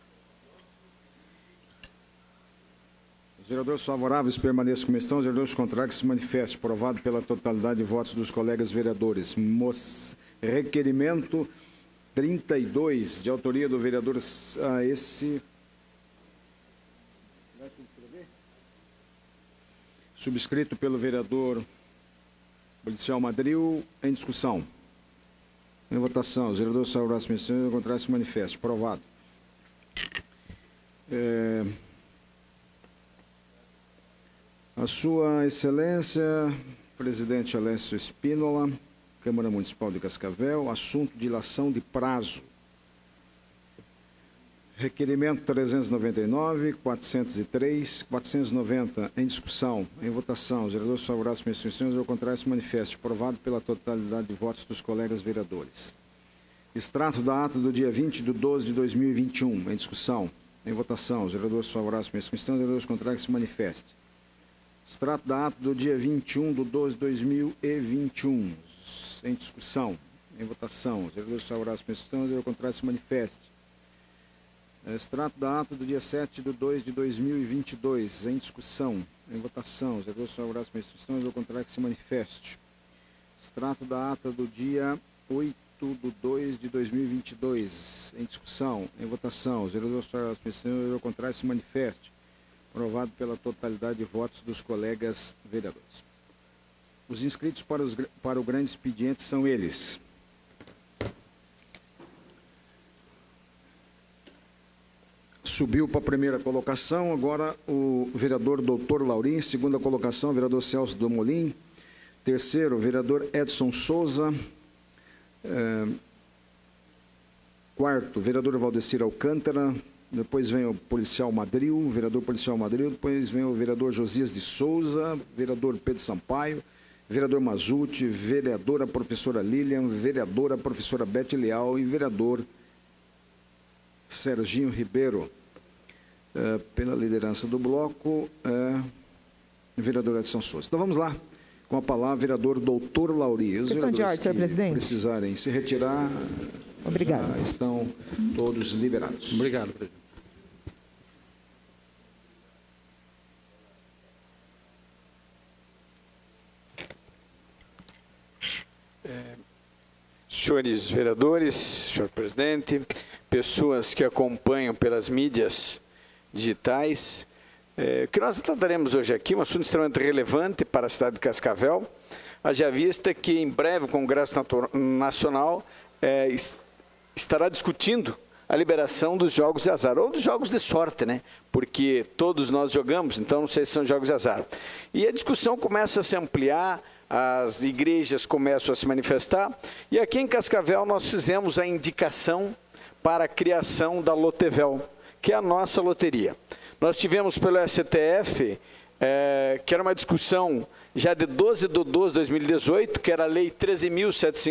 Os vereadores favoráveis permaneçam como estão, os vereadores contrários se manifestem. Aprovado pela totalidade de votos dos colegas vereadores. Mos... Requerimento trinta e dois, de autoria do vereador... Ah, esse... Vai subscrever? Subscrito pelo vereador Policial Madril, em discussão. Em votação, os vereadores favoráveis se manifestam, os contrários se manifestem. Aprovado. É... A Sua Excelência, presidente Alessio Espíndola, Câmara Municipal de Cascavel, assunto dilação de prazo. Requerimento trezentos e noventa e nove, quatrocentos e três, quatrocentos e noventa, em discussão, em votação. Os vereadores favoráveis às menções, ao contrário, se manifestem. Aprovado pela totalidade de votos dos colegas vereadores. Extrato da ata do dia vinte de doze de dois mil e vinte e um, em discussão, em votação. Os vereadores favoráveis à mesma questão, os vereadores contrários que se manifestem. Extrato da ata do dia vinte e um de doze de dois mil e vinte e um, em discussão, em votação. Os vereadores favoráveis à mesma questão, os vereadores contrários que se manifestem. Extrato da ata do dia sete de dois de dois mil e vinte e dois, em discussão, em votação. Os vereadores favoráveis à mesma questão, os vereadores contrários que se manifestem. Extrato da ata do dia oito de dois de dois mil e vinte e dois, em discussão, em votação. Os vereadores favoráveis à mesma questão, os vereadores contrários que se manifestem. Aprovado pela totalidade de votos dos colegas vereadores. Os inscritos para, os, para o grande expediente são eles. Subiu para a primeira colocação, agora o vereador doutor Laurim. Segunda colocação, vereador Celso Domolin. Terceiro, vereador Edson Souza. É, quarto, vereador Valdecir Alcântara. Depois vem o policial Madril, o vereador policial Madril. Depois vem o vereador Josias de Souza, vereador Pedro Sampaio, vereador Mazuti, vereadora professora Lilian, vereadora professora Bete Leal e vereador Serginho Ribeiro. É, pela liderança do bloco, é, vereador Edson Souza. Então vamos lá, com a palavra, vereador doutor Lauri. Os Questão de ordem, senhor presidente. Precisarem se retirar, obrigado. Já estão todos liberados. Obrigado, presidente. Senhores vereadores, senhor presidente, pessoas que acompanham pelas mídias digitais, é, que nós trataremos hoje aqui, um assunto extremamente relevante para a cidade de Cascavel, haja vista que em breve o Congresso Nacional é, estará discutindo a liberação dos jogos de azar, ou dos jogos de sorte, né? Porque todos nós jogamos, então não sei se são jogos de azar. E a discussão começa a se ampliar, as igrejas começam a se manifestar, e aqui em Cascavel nós fizemos a indicação para a criação da Lotevel, que é a nossa loteria. Nós tivemos pelo S T F, é, que era uma discussão já de doze de doze de dois mil e dezoito, que era a Lei treze mil setecentos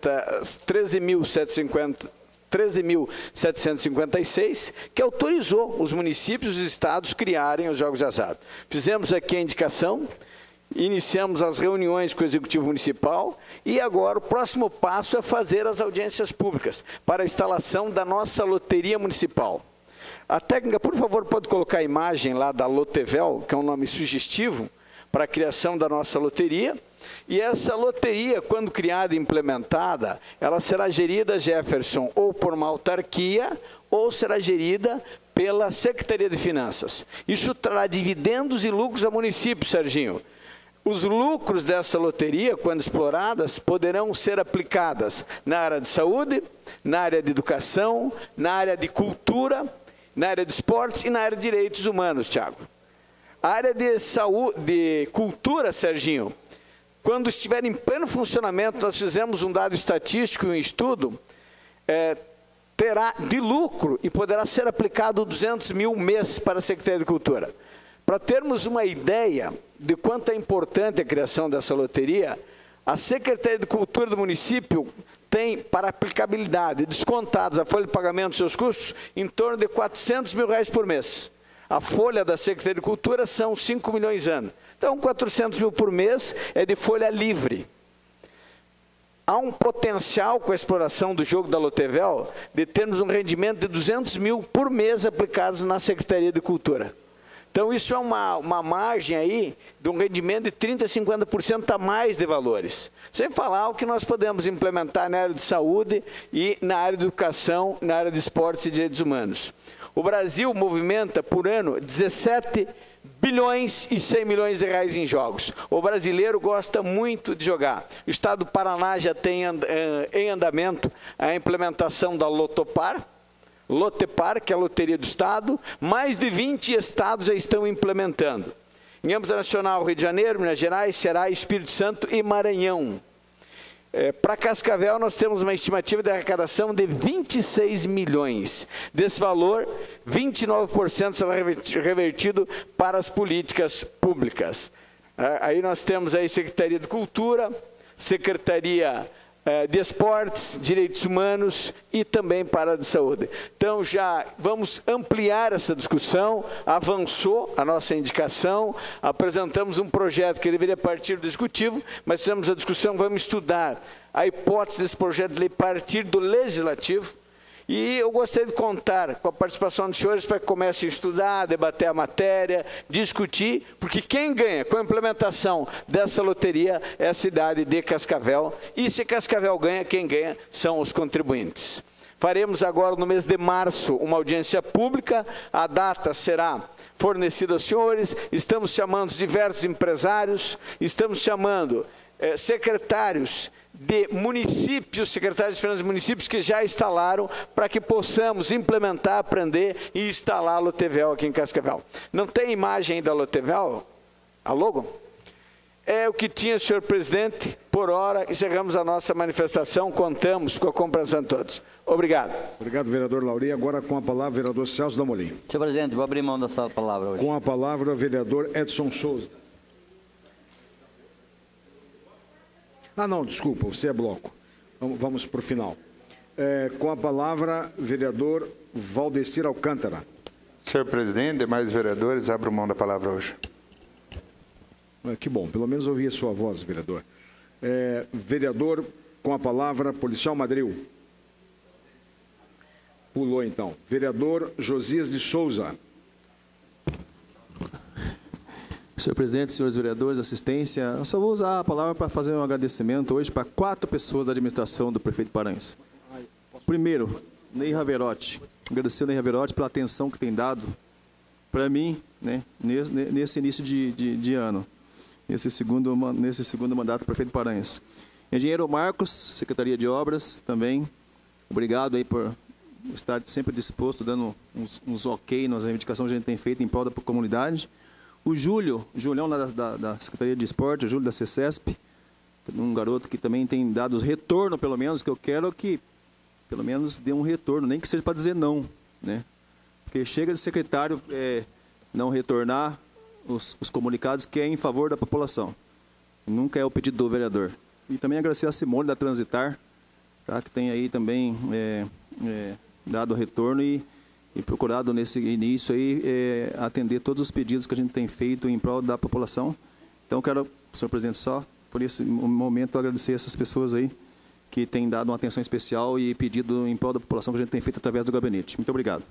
e cinquenta e seis, que autorizou os municípios e os estados criarem os jogos de azar. Fizemos aqui a indicação, iniciamos as reuniões com o Executivo Municipal e agora o próximo passo é fazer as audiências públicas para a instalação da nossa loteria municipal. A técnica, por favor, pode colocar a imagem lá da Lotevel, que é um nome sugestivo para a criação da nossa loteria. E essa loteria, quando criada e implementada, ela será gerida, Jefferson, ou por uma autarquia, ou será gerida pela Secretaria de Finanças. Isso trará dividendos e lucros ao município, Serginho. Os lucros dessa loteria, quando exploradas, poderão ser aplicadas na área de saúde, na área de educação, na área de cultura, na área de esportes e na área de direitos humanos, Tiago. A área de saúde, de cultura, Serginho, quando estiver em pleno funcionamento, nós fizemos um dado estatístico e um estudo, é, terá de lucro e poderá ser aplicado duzentos mil mês para a Secretaria de Cultura. Para termos uma ideia de quanto é importante a criação dessa loteria, a Secretaria de Cultura do município tem para aplicabilidade, descontados a folha de pagamento dos seus custos, em torno de quatrocentos mil reais por mês. A folha da Secretaria de Cultura são cinco milhões ano. Então, quatrocentos mil por mês é de folha livre. Há um potencial com a exploração do jogo da Lotevel de termos um rendimento de duzentos mil por mês aplicados na Secretaria de Cultura. Então, isso é uma, uma margem aí de um rendimento de trinta por cento a cinquenta por cento a mais de valores. Sem falar o que nós podemos implementar na área de saúde e na área de educação, na área de esportes e direitos humanos. O Brasil movimenta por ano dezessete bilhões e cem milhões de reais em jogos. O brasileiro gosta muito de jogar. O estado do Paraná já tem em andamento a implementação da Lotopar, Lotepar, que é a loteria do estado. Mais de vinte estados já estão implementando. Em âmbito nacional, Rio de Janeiro, Minas Gerais, Ceará, Espírito Santo e Maranhão. É, para Cascavel, nós temos uma estimativa de arrecadação de vinte e seis milhões. Desse valor, vinte e nove por cento será revertido para as políticas públicas. Aí nós temos aí Secretaria de Cultura, Secretaria eh, de esportes, direitos humanos e também para a de saúde. Então já vamos ampliar essa discussão, avançou a nossa indicação, apresentamos um projeto que deveria partir do Executivo, mas fizemos a discussão, vamos estudar a hipótese desse projeto de lei partir do Legislativo. E eu gostaria de contar com a participação dos senhores para que comecem a estudar, debater a matéria, discutir, porque quem ganha com a implementação dessa loteria é a cidade de Cascavel, e se Cascavel ganha, quem ganha são os contribuintes. Faremos agora, no mês de março, uma audiência pública, a data será fornecida aos senhores, estamos chamando diversos empresários, estamos chamando eh, secretários de municípios, secretários de finanças de municípios que já instalaram, para que possamos implementar, aprender e instalar a Lotevel aqui em Cascavel. Não tem imagem da Lotevel? A logo? É o que tinha, senhor presidente. Por hora, encerramos a nossa manifestação, contamos com a compreensão de todos. Obrigado. Obrigado, vereador Lauri. Agora com a palavra, vereador Celso Damolin. Senhor presidente, vou abrir mão dessa palavra hoje. Com a palavra, vereador Edson Souza. Ah, não, desculpa, você é bloco. Vamos, vamos para o final. É, com a palavra, vereador Valdecir Alcântara. Senhor presidente, demais vereadores, abro mão da palavra hoje. É, que bom, pelo menos ouvi a sua voz, vereador. É, vereador, com a palavra, policial Madril. Pulou, então. Vereador Josias de Souza. Senhor presidente, senhores vereadores, assistência, eu só vou usar a palavra para fazer um agradecimento hoje para quatro pessoas da administração do prefeito Paranhos. Primeiro, Ney Raverotti. Agradecer ao Ney Raverotti pela atenção que tem dado para mim, né, nesse, nesse início de, de, de ano, nesse segundo, nesse segundo mandato do prefeito Paranhos. Engenheiro Marcos, Secretaria de Obras, também, obrigado aí por estar sempre disposto, dando uns, uns ok nas reivindicações que a gente tem feito em prol da comunidade. O Júlio, Julião da, da, da Secretaria de Esporte, o Júlio da CECESP, um garoto que também tem dado retorno, pelo menos, que eu quero que, pelo menos, dê um retorno, nem que seja para dizer não, né? Porque chega de secretário é, não retornar os, os comunicados que é em favor da população. Nunca é o pedido do vereador. E também agradecer a Simone da Transitar, tá, que tem aí também é, é, dado retorno e e procurado nesse início aí é, atender todos os pedidos que a gente tem feito em prol da população. Então, quero, senhor presidente, só por esse momento agradecer essas pessoas aí que têm dado uma atenção especial e pedido em prol da população que a gente tem feito através do gabinete. Muito obrigado.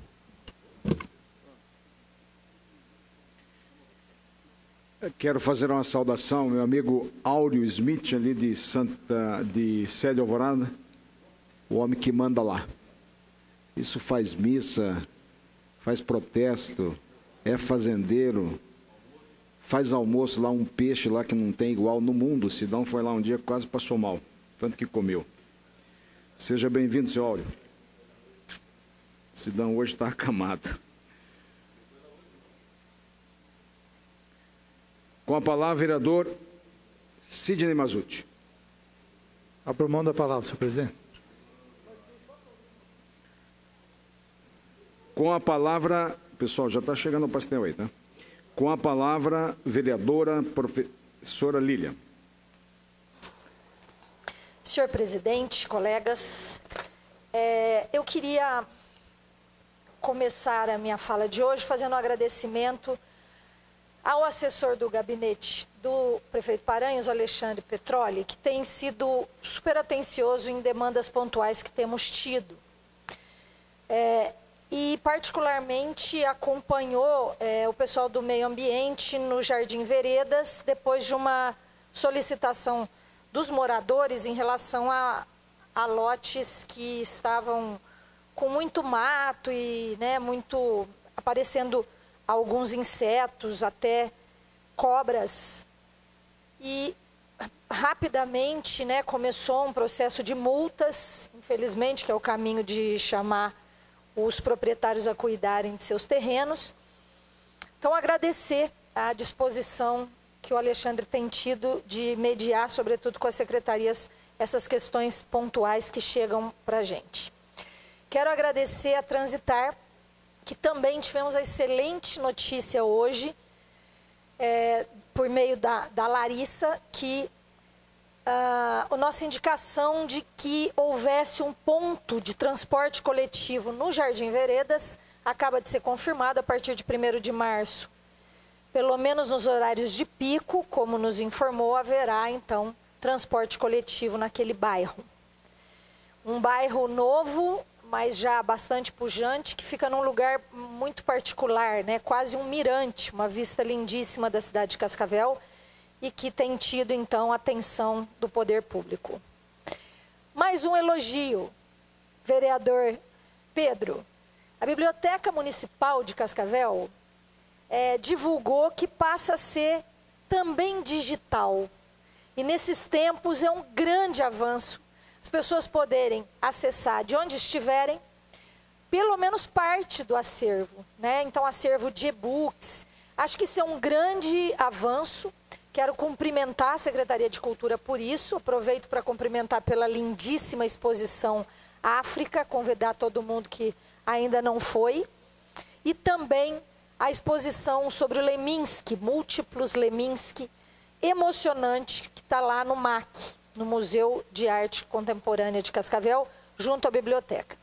Quero fazer uma saudação ao meu amigo Áureo Smith, ali de Santa, de Sede Alvorada, o homem que manda lá. Isso faz missa, faz protesto, é fazendeiro, faz almoço lá, um peixe lá que não tem igual no mundo. O Sidão foi lá um dia, quase passou mal, tanto que comeu. Seja bem-vindo, senhor Áureo. Sidão hoje está acamado. Com a palavra, vereador Sidney Mazuti. Abro mão da palavra, senhor presidente. Com a palavra, pessoal, já está chegando o pastel aí, tá? Com a palavra, vereadora professora Lília. Senhor presidente, colegas, é, eu queria começar a minha fala de hoje fazendo um agradecimento ao assessor do gabinete do prefeito Paranhos, Alexandre Petroli, que tem sido super atencioso em demandas pontuais que temos tido. É, e particularmente acompanhou é, o pessoal do meio ambiente no Jardim Veredas, depois de uma solicitação dos moradores em relação a, a lotes que estavam com muito mato e né, muito aparecendo alguns insetos, até cobras. E rapidamente né, começou um processo de multas, infelizmente, que é o caminho de chamar os proprietários a cuidarem de seus terrenos. Então, agradecer a disposição que o Alexandre tem tido de mediar, sobretudo com as secretarias, essas questões pontuais que chegam para a gente. Quero agradecer a Transitar, que também tivemos a excelente notícia hoje, é, por meio da, da Larissa, que a, a nossa indicação de que houvesse um ponto de transporte coletivo no Jardim Veredas acaba de ser confirmado a partir de primeiro de março. Pelo menos nos horários de pico, como nos informou, haverá, então, transporte coletivo naquele bairro. Um bairro novo, mas já bastante pujante, que fica num lugar muito particular, né? Quase um mirante, uma vista lindíssima da cidade de Cascavel e que tem tido, então, atenção do poder público. Mais um elogio, vereador Pedro. A Biblioteca Municipal de Cascavel é, divulgou que passa a ser também digital. E nesses tempos é um grande avanço as pessoas poderem acessar de onde estiverem, pelo menos parte do acervo, né? Então, acervo de e-books. Acho que isso é um grande avanço. Quero cumprimentar a Secretaria de Cultura por isso. Aproveito para cumprimentar pela lindíssima exposição África, convidar todo mundo que ainda não foi. E também a exposição sobre o Leminski, Múltiplos Leminski, emocionante, que está lá no M A C, no Museu de Arte Contemporânea de Cascavel, junto à biblioteca.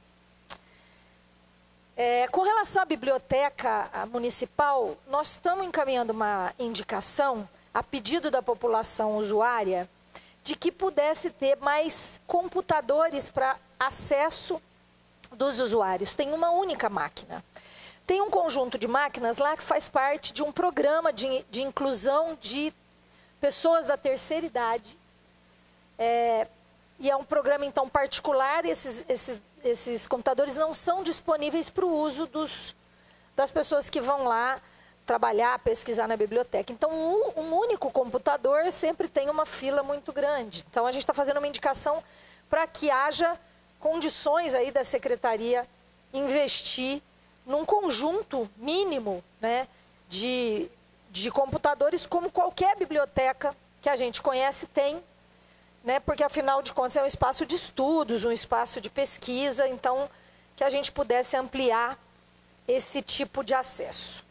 É, com relação à biblioteca municipal, nós estamos encaminhando uma indicação, a pedido da população usuária, de que pudesse ter mais computadores para acesso dos usuários. Tem uma única máquina. Tem um conjunto de máquinas lá que faz parte de um programa de, de inclusão de pessoas da terceira idade. É, e é um programa, então, particular. Esses, esses, esses computadores não são disponíveis para o uso dos, das pessoas que vão lá trabalhar, pesquisar na biblioteca. Então, um, um único computador sempre tem uma fila muito grande. Então, a gente está fazendo uma indicação para que haja condições aí da Secretaria investir num conjunto mínimo, né, de, de computadores, como qualquer biblioteca que a gente conhece tem, né, porque, afinal de contas, é um espaço de estudos, um espaço de pesquisa, então, que a gente pudesse ampliar esse tipo de acesso.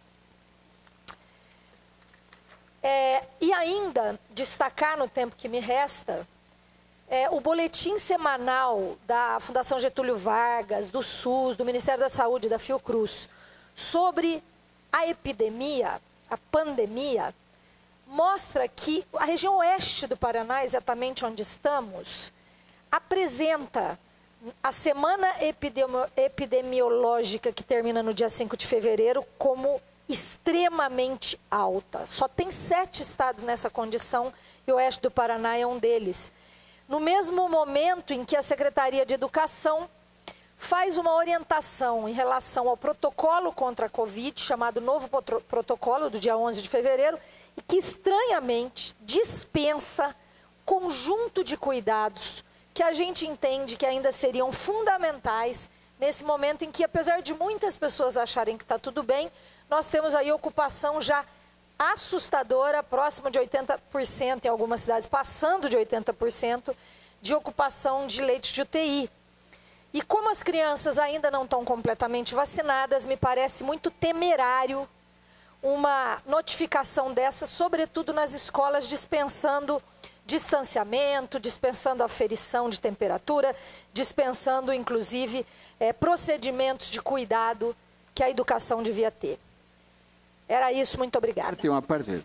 É, e ainda, destacar no tempo que me resta, é, o boletim semanal da Fundação Getúlio Vargas, do SUS, do Ministério da Saúde, da Fiocruz, sobre a epidemia, a pandemia, mostra que a região oeste do Paraná, exatamente onde estamos, apresenta a semana epidemiológica que termina no dia cinco de fevereiro como extremamente alta. Só tem sete estados nessa condição e o oeste do Paraná é um deles. No mesmo momento em que a Secretaria de Educação faz uma orientação em relação ao protocolo contra a Covid, chamado Novo Protocolo, do dia onze de fevereiro, e que, estranhamente, dispensa conjunto de cuidados que a gente entende que ainda seriam fundamentais nesse momento em que, apesar de muitas pessoas acharem que está tudo bem, nós temos aí ocupação já assustadora, próxima de oitenta por cento em algumas cidades, passando de oitenta por cento de ocupação de leitos de U T I. E como as crianças ainda não estão completamente vacinadas, me parece muito temerário uma notificação dessa, sobretudo nas escolas, dispensando distanciamento, dispensando aferição de temperatura, dispensando, inclusive, é, procedimentos de cuidado que a educação devia ter. Era isso, muito obrigada. Tem uma parte.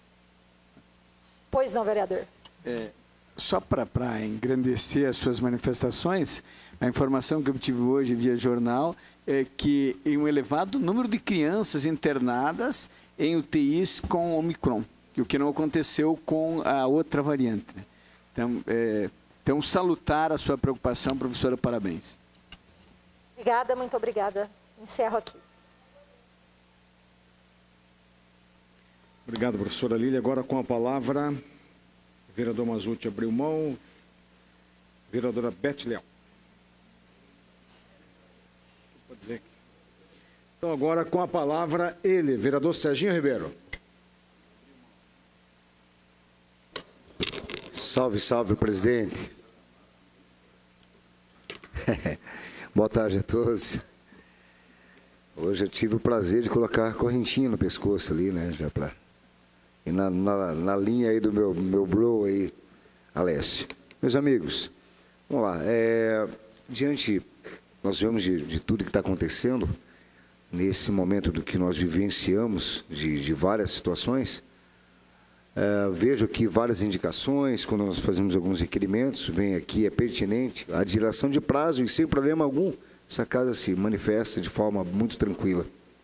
Pois não, vereador. É, só para engrandecer as suas manifestações, a informação que eu tive hoje via jornal é que em um elevado número de crianças internadas em U T Is com Omicron, o que não aconteceu com a outra variante. Então, é, então salutar a sua preocupação, professora, parabéns. Obrigada, muito obrigada. Encerro aqui. Obrigado, professora Lília. Agora com a palavra, o vereador Mazzucchi abriu mão, vereadora Beth Leal. Pode dizer aqui. Então, agora com a palavra, ele, vereador Serginho Ribeiro. Salve, salve, presidente. Boa tarde a todos. Hoje eu tive o prazer de colocar a correntinha no pescoço ali, né, já para... E na, na, na linha aí do meu, meu bro aí, Alessio. Meus amigos, vamos lá. É, diante, nós vemos de, de tudo que está acontecendo, nesse momento do que nós vivenciamos, de, de várias situações, é, vejo aqui várias indicações, quando nós fazemos alguns requerimentos, vem aqui, é pertinente, a dilação de prazo e sem problema algum, essa casa se manifesta de forma muito tranquila.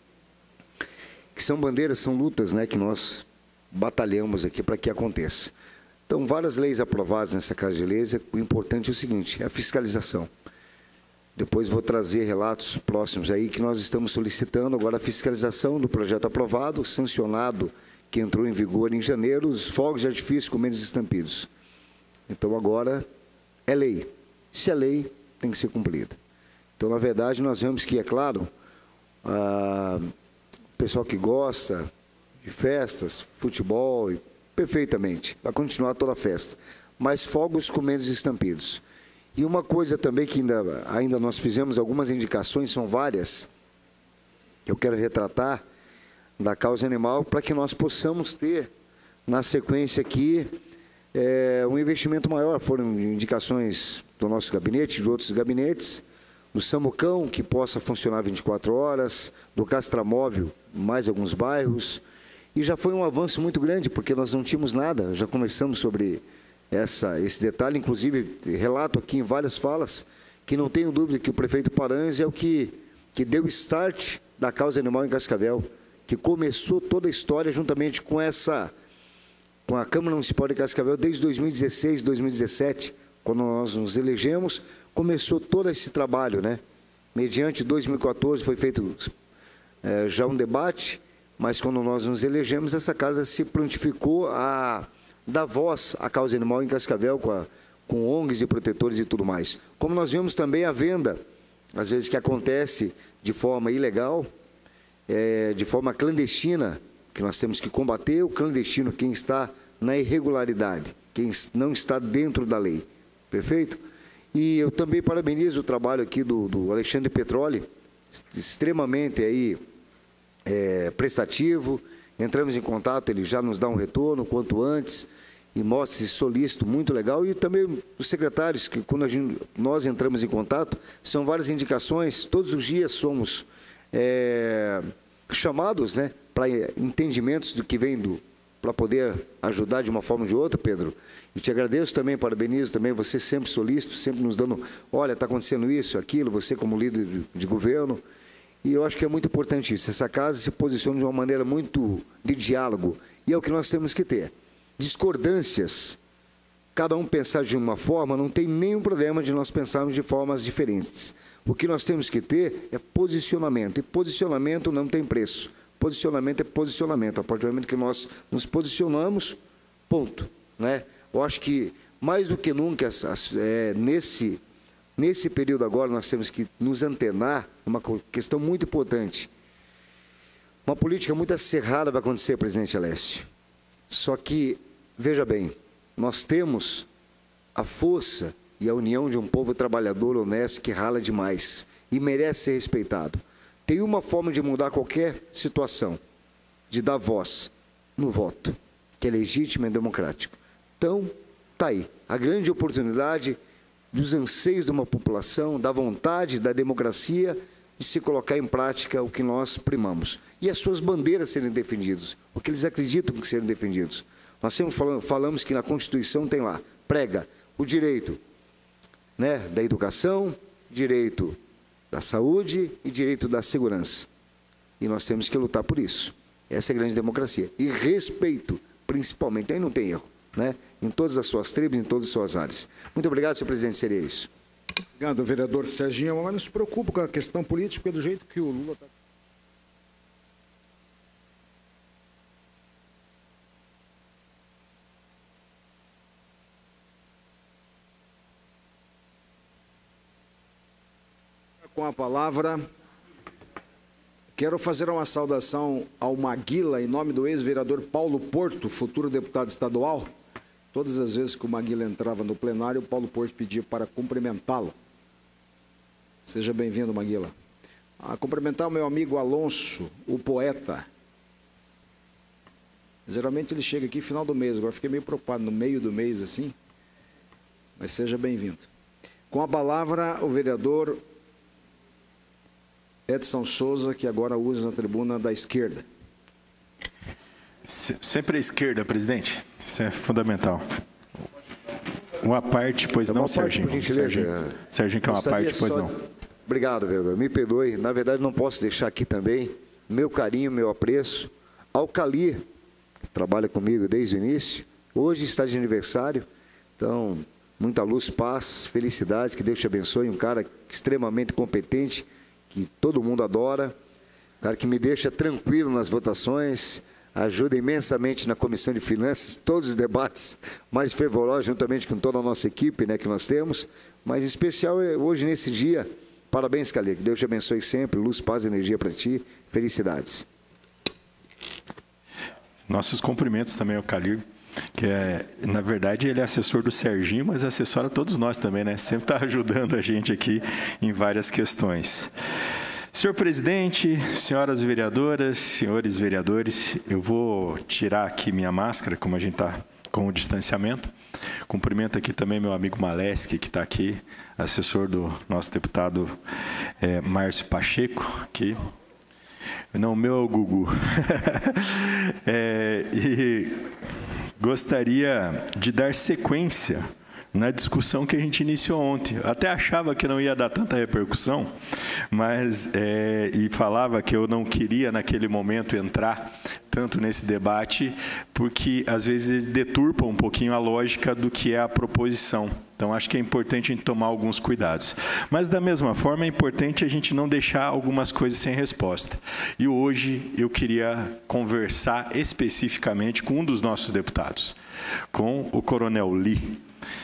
Que são bandeiras, são lutas, né, que nós batalhamos aqui para que aconteça. Então, várias leis aprovadas nessa Casa de Leis, o importante é o seguinte, é a fiscalização. Depois vou trazer relatos próximos aí que nós estamos solicitando agora a fiscalização do projeto aprovado, sancionado, que entrou em vigor em janeiro, os fogos de artifício com menos estampidos. Então, agora é lei. Se é lei, tem que ser cumprida. Então, na verdade, nós vemos que, é claro, a, o pessoal que gosta de festas, futebol, e perfeitamente, vai continuar toda a festa, mas fogos com menos estampidos. E uma coisa também que ainda, ainda nós fizemos algumas indicações, são várias, eu quero retratar da causa animal, para que nós possamos ter, na sequência aqui, é, um investimento maior. Foram indicações do nosso gabinete, de outros gabinetes, do Samucão, que possa funcionar vinte e quatro horas, do Castramóvel, mais alguns bairros. E já foi um avanço muito grande, porque nós não tínhamos nada, já conversamos sobre essa, esse detalhe, inclusive relato aqui em várias falas, que não tenho dúvida que o prefeito Paranhos é o que, que deu start da causa animal em Cascavel, que começou toda a história juntamente com essa, com a Câmara Municipal de Cascavel desde dois mil e dezesseis, dois mil e dezessete, quando nós nos elegemos, começou todo esse trabalho, né? Mediante dois mil e quatorze foi feito é, já um debate, mas quando nós nos elegemos, essa casa se prontificou a dar voz à causa animal em Cascavel, com, a, com O N Gs e protetores e tudo mais. Como nós vemos também a venda, às vezes que acontece de forma ilegal, é, de forma clandestina, que nós temos que combater o clandestino, quem está na irregularidade, quem não está dentro da lei. Perfeito? E eu também parabenizo o trabalho aqui do, do Alexandre Petroli, extremamente aí, É, prestativo, entramos em contato, ele já nos dá um retorno quanto antes, e mostra esse solícito muito legal, e também os secretários, que quando a gente, nós entramos em contato, são várias indicações, todos os dias somos é, chamados, né, para entendimentos do que vem do, para poder ajudar de uma forma ou de outra, Pedro, e te agradeço também, parabenizo também, você sempre solícito, sempre nos dando, olha, está acontecendo isso, aquilo, você como líder de, de governo. E eu acho que é muito importante isso. Essa casa se posiciona de uma maneira muito de diálogo. E é o que nós temos que ter. Discordâncias, cada um pensar de uma forma, não tem nenhum problema de nós pensarmos de formas diferentes. O que nós temos que ter é posicionamento. E posicionamento não tem preço. Posicionamento é posicionamento. A partir do momento que nós nos posicionamos, ponto. Né? Eu acho que, mais do que nunca, é, nesse... Nesse período agora, nós temos que nos antenar uma questão muito importante. Uma política muito acirrada vai acontecer, presidente Alessio. Só que, veja bem, nós temos a força e a união de um povo trabalhador honesto que rala demais e merece ser respeitado. Tem uma forma de mudar qualquer situação, de dar voz no voto, que é legítimo e democrático. Então, está aí. A grande oportunidade dos anseios de uma população, da vontade, da democracia, de se colocar em prática o que nós primamos. E as suas bandeiras serem defendidas, o que eles acreditam que serem defendidos. Nós sempre falamos, falamos que na Constituição tem lá, prega o direito, né, da educação, direito da saúde e direito da segurança. E nós temos que lutar por isso. Essa é a grande democracia. E respeito, principalmente, aí não tem erro, né? Em todas as suas tribos, em todas as suas áreas. Muito obrigado, senhor presidente, seria isso. Obrigado, vereador Serginho. Mas não se preocupe com a questão política, porque do jeito que o Lula está... Com a palavra, quero fazer uma saudação ao Maguila, em nome do ex-vereador Paulo Porto, futuro deputado estadual. Todas as vezes que o Maguila entrava no plenário, o Paulo Porto pedia para cumprimentá-lo. Seja bem-vindo, Maguila. A cumprimentar o meu amigo Alonso, o poeta. Geralmente ele chega aqui no final do mês, agora fiquei meio preocupado, no meio do mês, assim. Mas seja bem-vindo. Com a palavra, o vereador Edson Souza, que agora usa a tribuna da esquerda. Sempre à esquerda, presidente. Isso é fundamental. Uma parte, pois não, Serginho. Por gentileza. Serginho, Serginho que é uma parte, pois não. Obrigado, vereador. Me perdoe. Na verdade, não posso deixar aqui também meu carinho, meu apreço ao Cali, que trabalha comigo desde o início. Hoje está de aniversário. Então, muita luz, paz, felicidades. Que Deus te abençoe. Um cara extremamente competente, que todo mundo adora. Um cara que me deixa tranquilo nas votações. Ajuda imensamente na Comissão de Finanças, todos os debates mais fervorosos, juntamente com toda a nossa equipe, né, que nós temos. Mas, em especial, hoje, nesse dia, parabéns, Calê. Que Deus te abençoe sempre. Luz, paz e energia para ti. Felicidades. Nossos cumprimentos também ao Calil, que é, na verdade, ele é assessor do Serginho, mas assessora todos nós também, né? Sempre está ajudando a gente aqui em várias questões. Senhor presidente, senhoras vereadoras, senhores vereadores, eu vou tirar aqui minha máscara, como a gente está com o distanciamento. Cumprimento aqui também meu amigo Maleski, que está aqui, assessor do nosso deputado é, Márcio Pacheco, aqui. Não, o meu é o Gugu. é, e gostaria de dar sequência na discussão que a gente iniciou ontem. Eu até achava que não ia dar tanta repercussão, mas é, e falava que eu não queria naquele momento entrar tanto nesse debate, porque às vezes deturpa um pouquinho a lógica do que é a proposição. Então acho que é importante a gente tomar alguns cuidados. Mas da mesma forma é importante a gente não deixar algumas coisas sem resposta. E hoje eu queria conversar especificamente com um dos nossos deputados, com o Coronel Lee.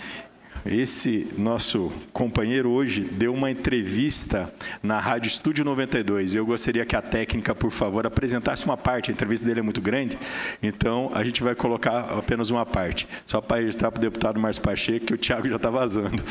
Esse nosso companheiro hoje deu uma entrevista na Rádio Estúdio noventa e dois. Eu gostaria que a técnica, por favor, apresentasse uma parte. A entrevista dele é muito grande, então a gente vai colocar apenas uma parte. Só para registrar para o deputado Márcio Pacheco, que o Thiago já está vazando.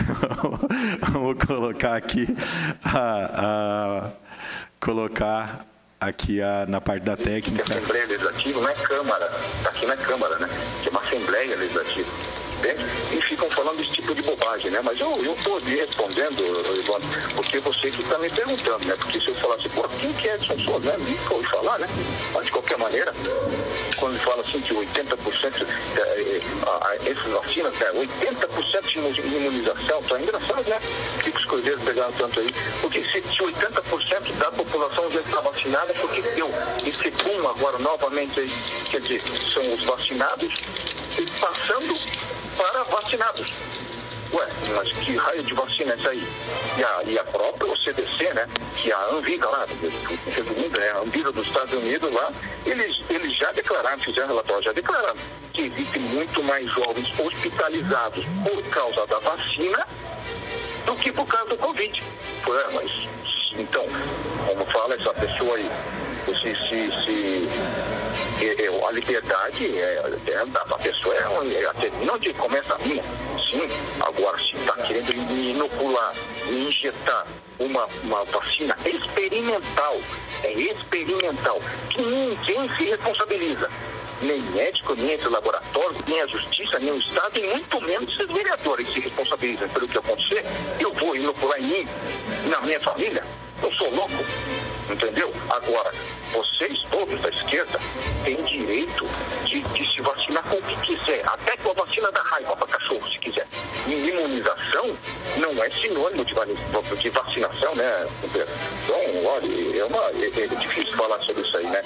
Vou colocar aqui a, a colocar aqui a, na parte da técnica. A Assembleia Legislativa não é Câmara, aqui não é Câmara, né? Que é uma Assembleia Legislativa. E ficam falando esse tipo de bobagem, né? Mas eu estou lhe respondendo, Evandro, porque você que está me perguntando, né? Porque se eu falasse, pô, quem que é Edson Souza, né? Nunca ouvi falar, né? Mas de qualquer maneira, quando fala assim que oitenta por cento é, é, essas vacinas, né? oitenta por cento de imunização, tá engraçado, né? Que os cordeiros pegaram tanto aí. Porque se, se oitenta por cento da população já está vacinada, porque deu esse boom agora novamente aí, quer dizer, são os vacinados e passando para vacinados. Ué, mas que raio de vacina é essa aí? E a, e a própria O C D C, né? Que a Anvisa lá, resumindo, né? A Anvisa dos Estados Unidos lá, eles, eles já declararam, fizeram relatório, já declararam que existem muito mais jovens hospitalizados por causa da vacina do que por causa do Covid. Ué, mas, então, como fala essa pessoa aí, se... se, se É, é, a liberdade é, é, da pessoa, é, é, até, não de começa a minha, sim, agora se está querendo inocular, injetar uma, uma vacina experimental, é experimental, que ninguém se responsabiliza, nem médico, nem esse laboratório, nem a justiça, nem o Estado, e muito menos esses vereadores se responsabilizam pelo que acontecer. Eu vou inocular em mim, na minha família, eu sou louco, entendeu? Agora, vocês todos da esquerda têm direito de, de se vacinar com o que quiser, até com a vacina da raiva para cachorro, se quiser. E imunização não é sinônimo de, de vacinação, né? Então, olha, é, uma, é, é difícil falar sobre isso aí, né?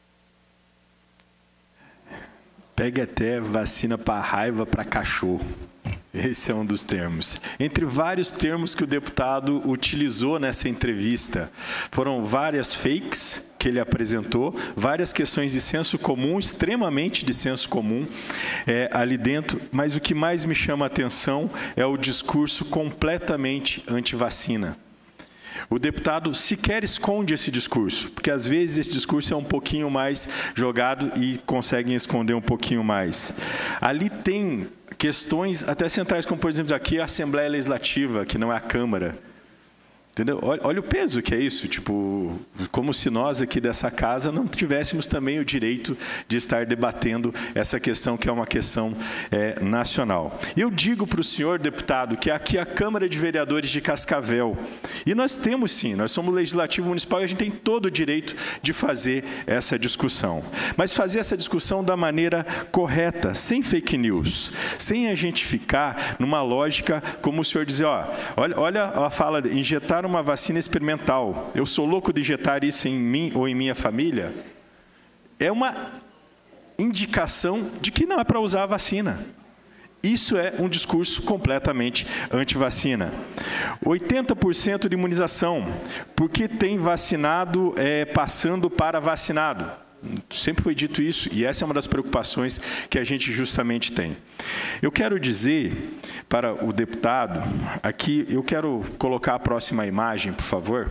Pega até vacina para raiva para cachorro. Esse é um dos termos. Entre vários termos que o deputado utilizou nessa entrevista, foram várias fakes que ele apresentou, várias questões de senso comum, extremamente de senso comum é, ali dentro, mas o que mais me chama a atenção é o discurso completamente anti-vacina. O deputado sequer esconde esse discurso, porque às vezes esse discurso é um pouquinho mais jogado e conseguem esconder um pouquinho mais. Ali tem questões até centrais, como por exemplo aqui a Assembleia Legislativa, que não é a Câmara. Entendeu? Olha, olha o peso que é isso, tipo, como se nós aqui dessa casa não tivéssemos também o direito de estar debatendo essa questão que é uma questão é, nacional. Eu digo para o senhor deputado que aqui é a Câmara de Vereadores de Cascavel, e nós temos sim, nós somos legislativo municipal e a gente tem todo o direito de fazer essa discussão. Mas fazer essa discussão da maneira correta, sem fake news, sem a gente ficar numa lógica como o senhor dizer, ó, olha, olha a fala de injetar uma vacina experimental. Eu sou louco de injetar isso em mim ou em minha família. É uma indicação de que não é para usar a vacina. Isso é um discurso completamente anti-vacina. oitenta por cento de imunização, porque tem vacinado é, passando para vacinado. Sempre foi dito isso, e essa é uma das preocupações que a gente justamente tem. Eu quero dizer para o deputado, aqui, eu quero colocar a próxima imagem, por favor.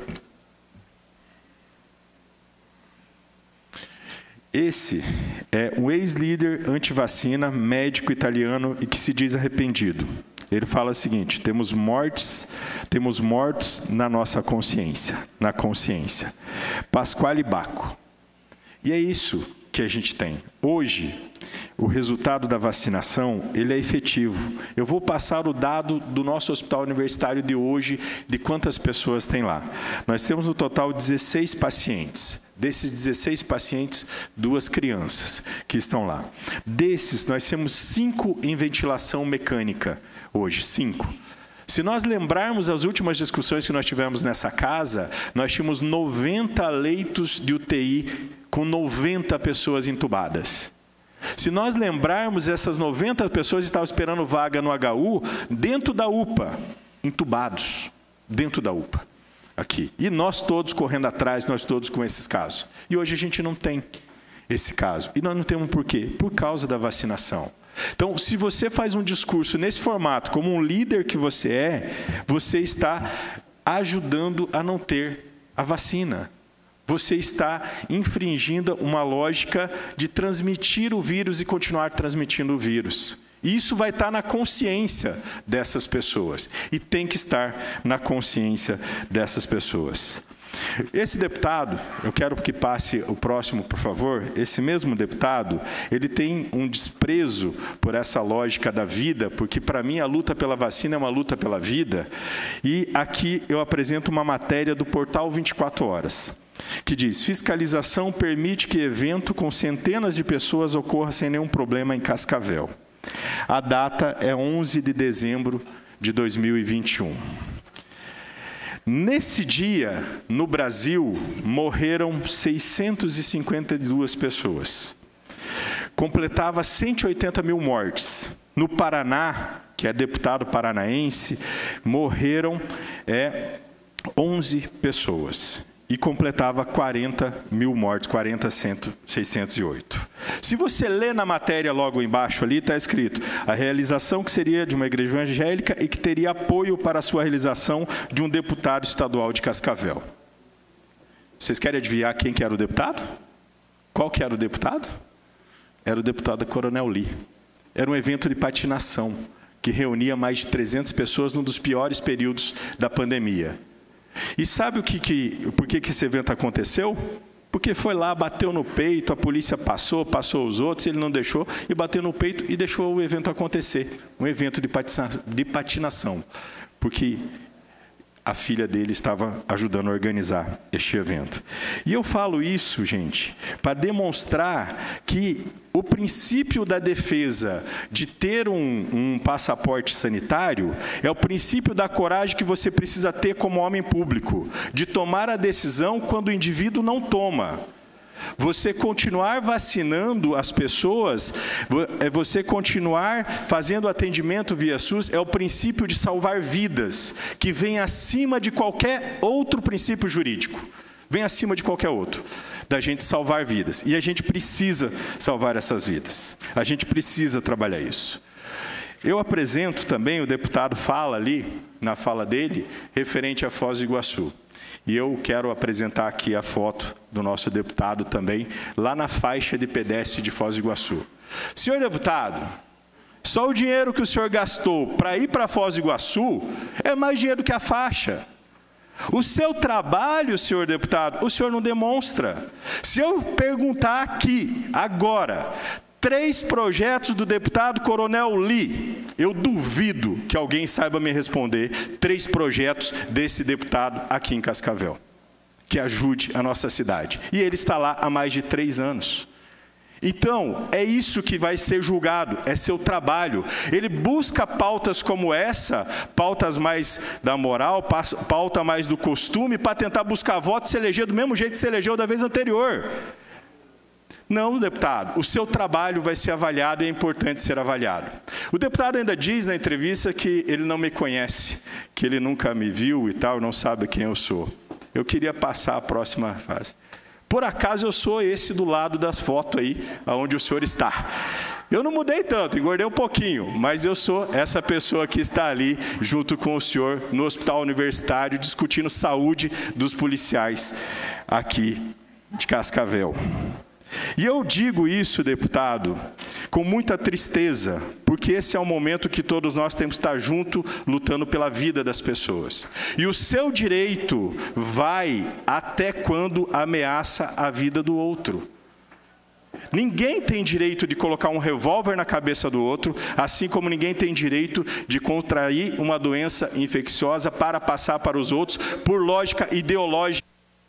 Esse é um ex-líder anti-vacina, médico italiano e que se diz arrependido. Ele fala o seguinte: temos mortes, temos mortos na nossa consciência, na consciência. Pasquale Bacco. E é isso que a gente tem. Hoje, o resultado da vacinação, ele é efetivo. Eu vou passar o dado do nosso hospital universitário de hoje, de quantas pessoas tem lá. Nós temos no total dezesseis pacientes. Desses dezesseis pacientes, duas crianças que estão lá. Desses, nós temos cinco em ventilação mecânica hoje, cinco. Se nós lembrarmos as últimas discussões que nós tivemos nessa casa, nós tínhamos noventa leitos de U T I com noventa pessoas entubadas. Se nós lembrarmos, essas noventa pessoas estavam esperando vaga no H U, dentro da U P A, entubados, dentro da U P A, aqui. E nós todos correndo atrás, nós todos com esses casos. E hoje a gente não tem esse caso. E nós não temos por quê? Por causa da vacinação. Então, se você faz um discurso nesse formato, como um líder que você é, você está ajudando a não ter a vacina. Você está infringindo uma lógica de transmitir o vírus e continuar transmitindo o vírus. E isso vai estar na consciência dessas pessoas. E tem que estar na consciência dessas pessoas. Esse deputado, eu quero que passe o próximo, por favor. Esse mesmo deputado, ele tem um desprezo por essa lógica da vida, porque para mim a luta pela vacina é uma luta pela vida. E aqui eu apresento uma matéria do portal vinte e quatro horas, que diz: fiscalização permite que evento com centenas de pessoas ocorra sem nenhum problema em Cascavel. A data é onze de dezembro de dois mil e vinte e um. Nesse dia, no Brasil, morreram seiscentas e cinquenta e duas pessoas. Completava cento e oitenta mil mortes. No Paraná, que é deputado paranaense, morreram é, onze pessoas. E completava quarenta mil mortes, quarenta, seiscentos e oito. Se você lê na matéria logo embaixo ali, está escrito: a realização que seria de uma igreja evangélica e que teria apoio para a sua realização de um deputado estadual de Cascavel. Vocês querem adivinhar quem que era o deputado? Qual que era o deputado? Era o deputado Coronel Lee. Era um evento de patinação que reunia mais de trezentas pessoas num dos piores períodos da pandemia. E sabe o que, que, por que, que esse evento aconteceu? Porque foi lá, bateu no peito, a polícia passou, passou os outros, ele não deixou, e bateu no peito e deixou o evento acontecer. Um evento de, patina, de patinação. Porque a filha dele estava ajudando a organizar este evento. E eu falo isso, gente, para demonstrar que o princípio da defesa de ter um, um passaporte sanitário é o princípio da coragem que você precisa ter como homem público, de tomar a decisão quando o indivíduo não toma. Você continuar vacinando as pessoas, você continuar fazendo atendimento via SUS, é o princípio de salvar vidas, que vem acima de qualquer outro princípio jurídico. Vem acima de qualquer outro, da gente salvar vidas. E a gente precisa salvar essas vidas. A gente precisa trabalhar isso. Eu apresento também, o deputado fala ali, na fala dele, referente a Foz do Iguaçu. E eu quero apresentar aqui a foto do nosso deputado também, lá na faixa de pedestre de Foz do Iguaçu. Senhor deputado, só o dinheiro que o senhor gastou para ir para Foz do Iguaçu é mais dinheiro que a faixa. O seu trabalho, senhor deputado, o senhor não demonstra. Se eu perguntar aqui, agora, três projetos do deputado Coronel Lee, eu duvido que alguém saiba me responder três projetos desse deputado aqui em Cascavel, que ajude a nossa cidade. E ele está lá há mais de três anos. Então, é isso que vai ser julgado, é seu trabalho. Ele busca pautas como essa, pautas mais da moral, pauta mais do costume, para tentar buscar votos e se eleger do mesmo jeito que se elegeu da vez anterior. Não, deputado, o seu trabalho vai ser avaliado e é importante ser avaliado. O deputado ainda diz na entrevista que ele não me conhece, que ele nunca me viu e tal, não sabe quem eu sou. Eu queria passar a próxima fase. Por acaso eu sou esse do lado das fotos aí, onde o senhor está. Eu não mudei tanto, engordei um pouquinho, mas eu sou essa pessoa que está ali, junto com o senhor, no hospital universitário, discutindo saúde dos policiais aqui de Cascavel. E eu digo isso, deputado, com muita tristeza, porque esse é o momento que todos nós temos que estar juntos, lutando pela vida das pessoas. E o seu direito vai até quando ameaça a vida do outro. Ninguém tem direito de colocar um revólver na cabeça do outro, assim como ninguém tem direito de contrair uma doença infecciosa para passar para os outros, por lógica ideológica.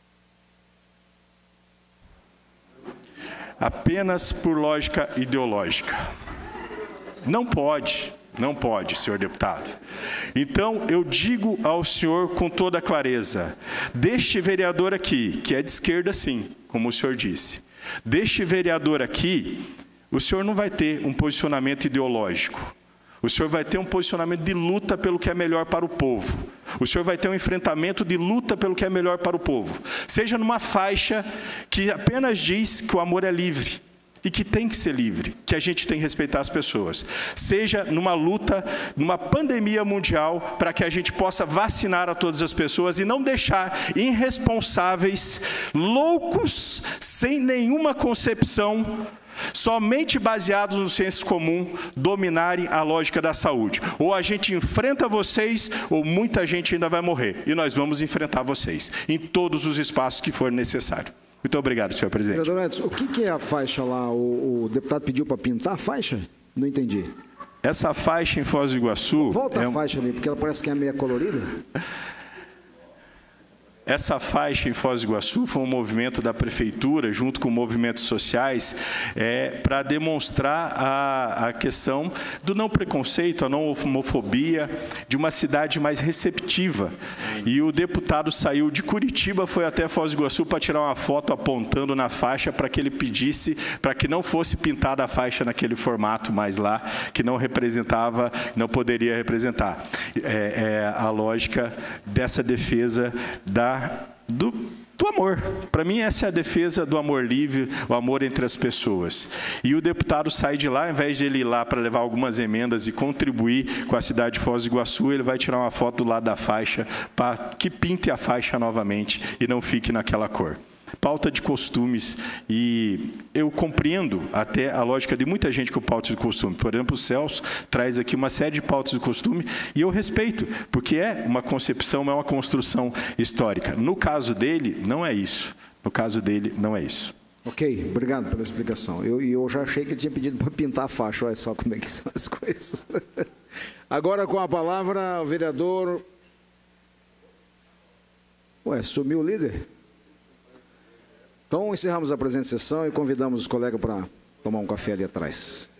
Apenas por lógica ideológica. Não pode, não pode, senhor deputado. Então, eu digo ao senhor com toda clareza, deste vereador aqui, que é de esquerda sim, como o senhor disse, deste vereador aqui, o senhor não vai ter um posicionamento ideológico. O senhor vai ter um posicionamento de luta pelo que é melhor para o povo. O senhor vai ter um enfrentamento de luta pelo que é melhor para o povo. Seja numa faixa que apenas diz que o amor é livre e que tem que ser livre, que a gente tem que respeitar as pessoas. Seja numa luta, numa pandemia mundial, para que a gente possa vacinar a todas as pessoas e não deixar irresponsáveis, loucos, sem nenhuma concepção, somente baseados no senso comum, dominarem a lógica da saúde. Ou a gente enfrenta vocês, ou muita gente ainda vai morrer. E nós vamos enfrentar vocês, em todos os espaços que for necessário. Muito obrigado, senhor presidente. Vereador Edson, o que é a faixa lá? O, o deputado pediu para pintar a faixa? Não entendi. Essa faixa em Foz do Iguaçu... Volta é a um... faixa ali, porque ela parece que é meia colorida. Essa faixa em Foz do Iguaçu foi um movimento da prefeitura, junto com movimentos sociais, é, para demonstrar a, a questão do não preconceito, a não homofobia, de uma cidade mais receptiva. E o deputado saiu de Curitiba, foi até Foz do Iguaçu para tirar uma foto apontando na faixa para que ele pedisse, para que não fosse pintada a faixa naquele formato mais lá, que não representava, não poderia representar. É, é a lógica dessa defesa da Do, do amor. Para mim, essa é a defesa do amor livre, o amor entre as pessoas. E o deputado sai de lá, ao invés de ele ir lá para levar algumas emendas e contribuir com a cidade de Foz do Iguaçu, ele vai tirar uma foto do lado da faixa para que pinte a faixa novamente e não fique naquela cor. Pauta de costumes, e eu compreendo até a lógica de muita gente com pauta de costume. Por exemplo, o Celso traz aqui uma série de pautas de costume e eu respeito, porque é uma concepção, é uma construção histórica. No caso dele, não é isso. No caso dele, não é isso. Ok, obrigado pela explicação. Eu, eu já achei que ele tinha pedido para pintar a faixa, olha só como é que são as coisas. Agora com a palavra o vereador... Ué, sumiu o líder? Então, encerramos a presente sessão e convidamos os colegas para tomar um café ali atrás.